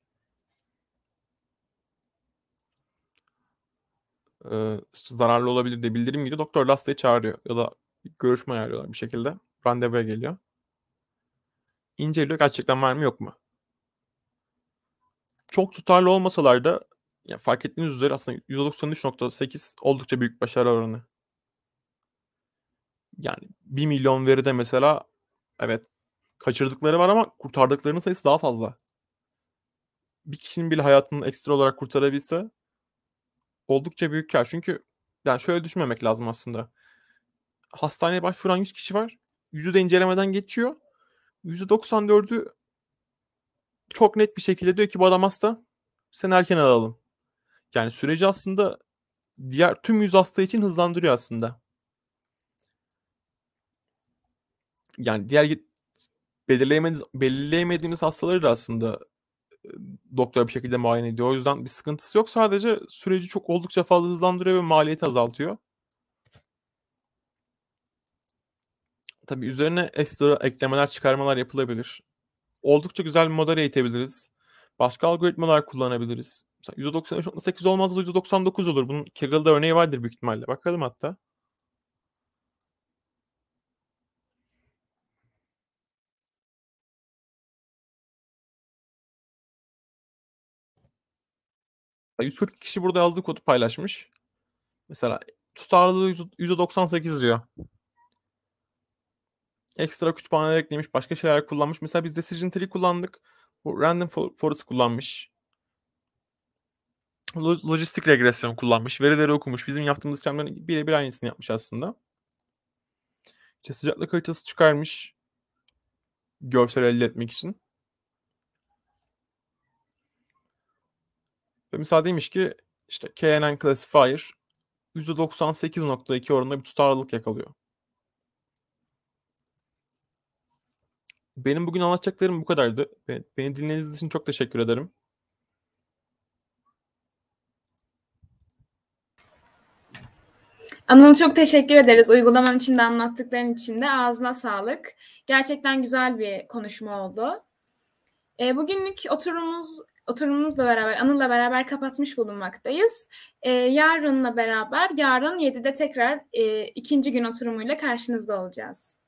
Zararlı olabilir diye bildirim gidiyor. Doktor da hastayı çağırıyor. Ya da görüşme ayarlıyorlar bir şekilde. Randevuya geliyor. İnceliyor. Gerçekten var mı yok mu? Çok tutarlı olmasalar da ya fark ettiğiniz üzere aslında %93.8 oldukça büyük başarı oranı. Yani 1 milyon veride mesela evet kaçırdıkları var ama kurtardıklarının sayısı daha fazla. Bir kişinin bile hayatını ekstra olarak kurtarabilse oldukça büyük kar. Çünkü yani şöyle düşünmemek lazım aslında. Hastaneye başvuran 100 kişi var. 100'ü de incelemeden geçiyor. %94'ü çok net bir şekilde diyor ki bu adam hasta. Seni erken alalım. Yani süreci aslında diğer tüm 100 hasta için hızlandırıyor aslında. Yani diğer belirleyemediğimiz hastaları da aslında doktor bir şekilde muayene ediyor. O yüzden bir sıkıntısı yok. Sadece süreci çok oldukça fazla hızlandırıyor ve maliyeti azaltıyor. Tabii üzerine ekstra eklemeler, çıkarmalar yapılabilir. Oldukça güzel bir model eğitebiliriz. Başka algoritmalar kullanabiliriz. Mesela %93.8 olmaz da %99 olur. Bunun Kaggle'da örneği vardır büyük ihtimalle. Bakalım hatta. %140 kişi burada yazdığı kodu paylaşmış. Mesela tutarlılığı %98 diyor. Ekstra kütüphaneler eklemiş, başka şeyler kullanmış. Mesela biz Decision Tree kullandık. Bu Random Forest kullanmış. Lojistik regresyon kullanmış. Verileri okumuş. Bizim yaptığımız işlemlerin birebir aynısını yapmış aslında. İşte sıcaklık haritası çıkarmış. Görsel elde etmek için. Ve mesela demiş ki işte KNN Classifier %98.2 oranında bir tutarlılık yakalıyor. Benim bugün anlatacaklarım bu kadardı. Beni dinlediğiniz için çok teşekkür ederim. Anıl çok teşekkür ederiz. Uygulamanın içinde anlattıkların için de ağzına sağlık. Gerçekten güzel bir konuşma oldu. Bugünlük oturumumuzla beraber, Anıl'la beraber kapatmış bulunmaktayız. Yarın 7'de tekrar ikinci gün oturumuyla karşınızda olacağız.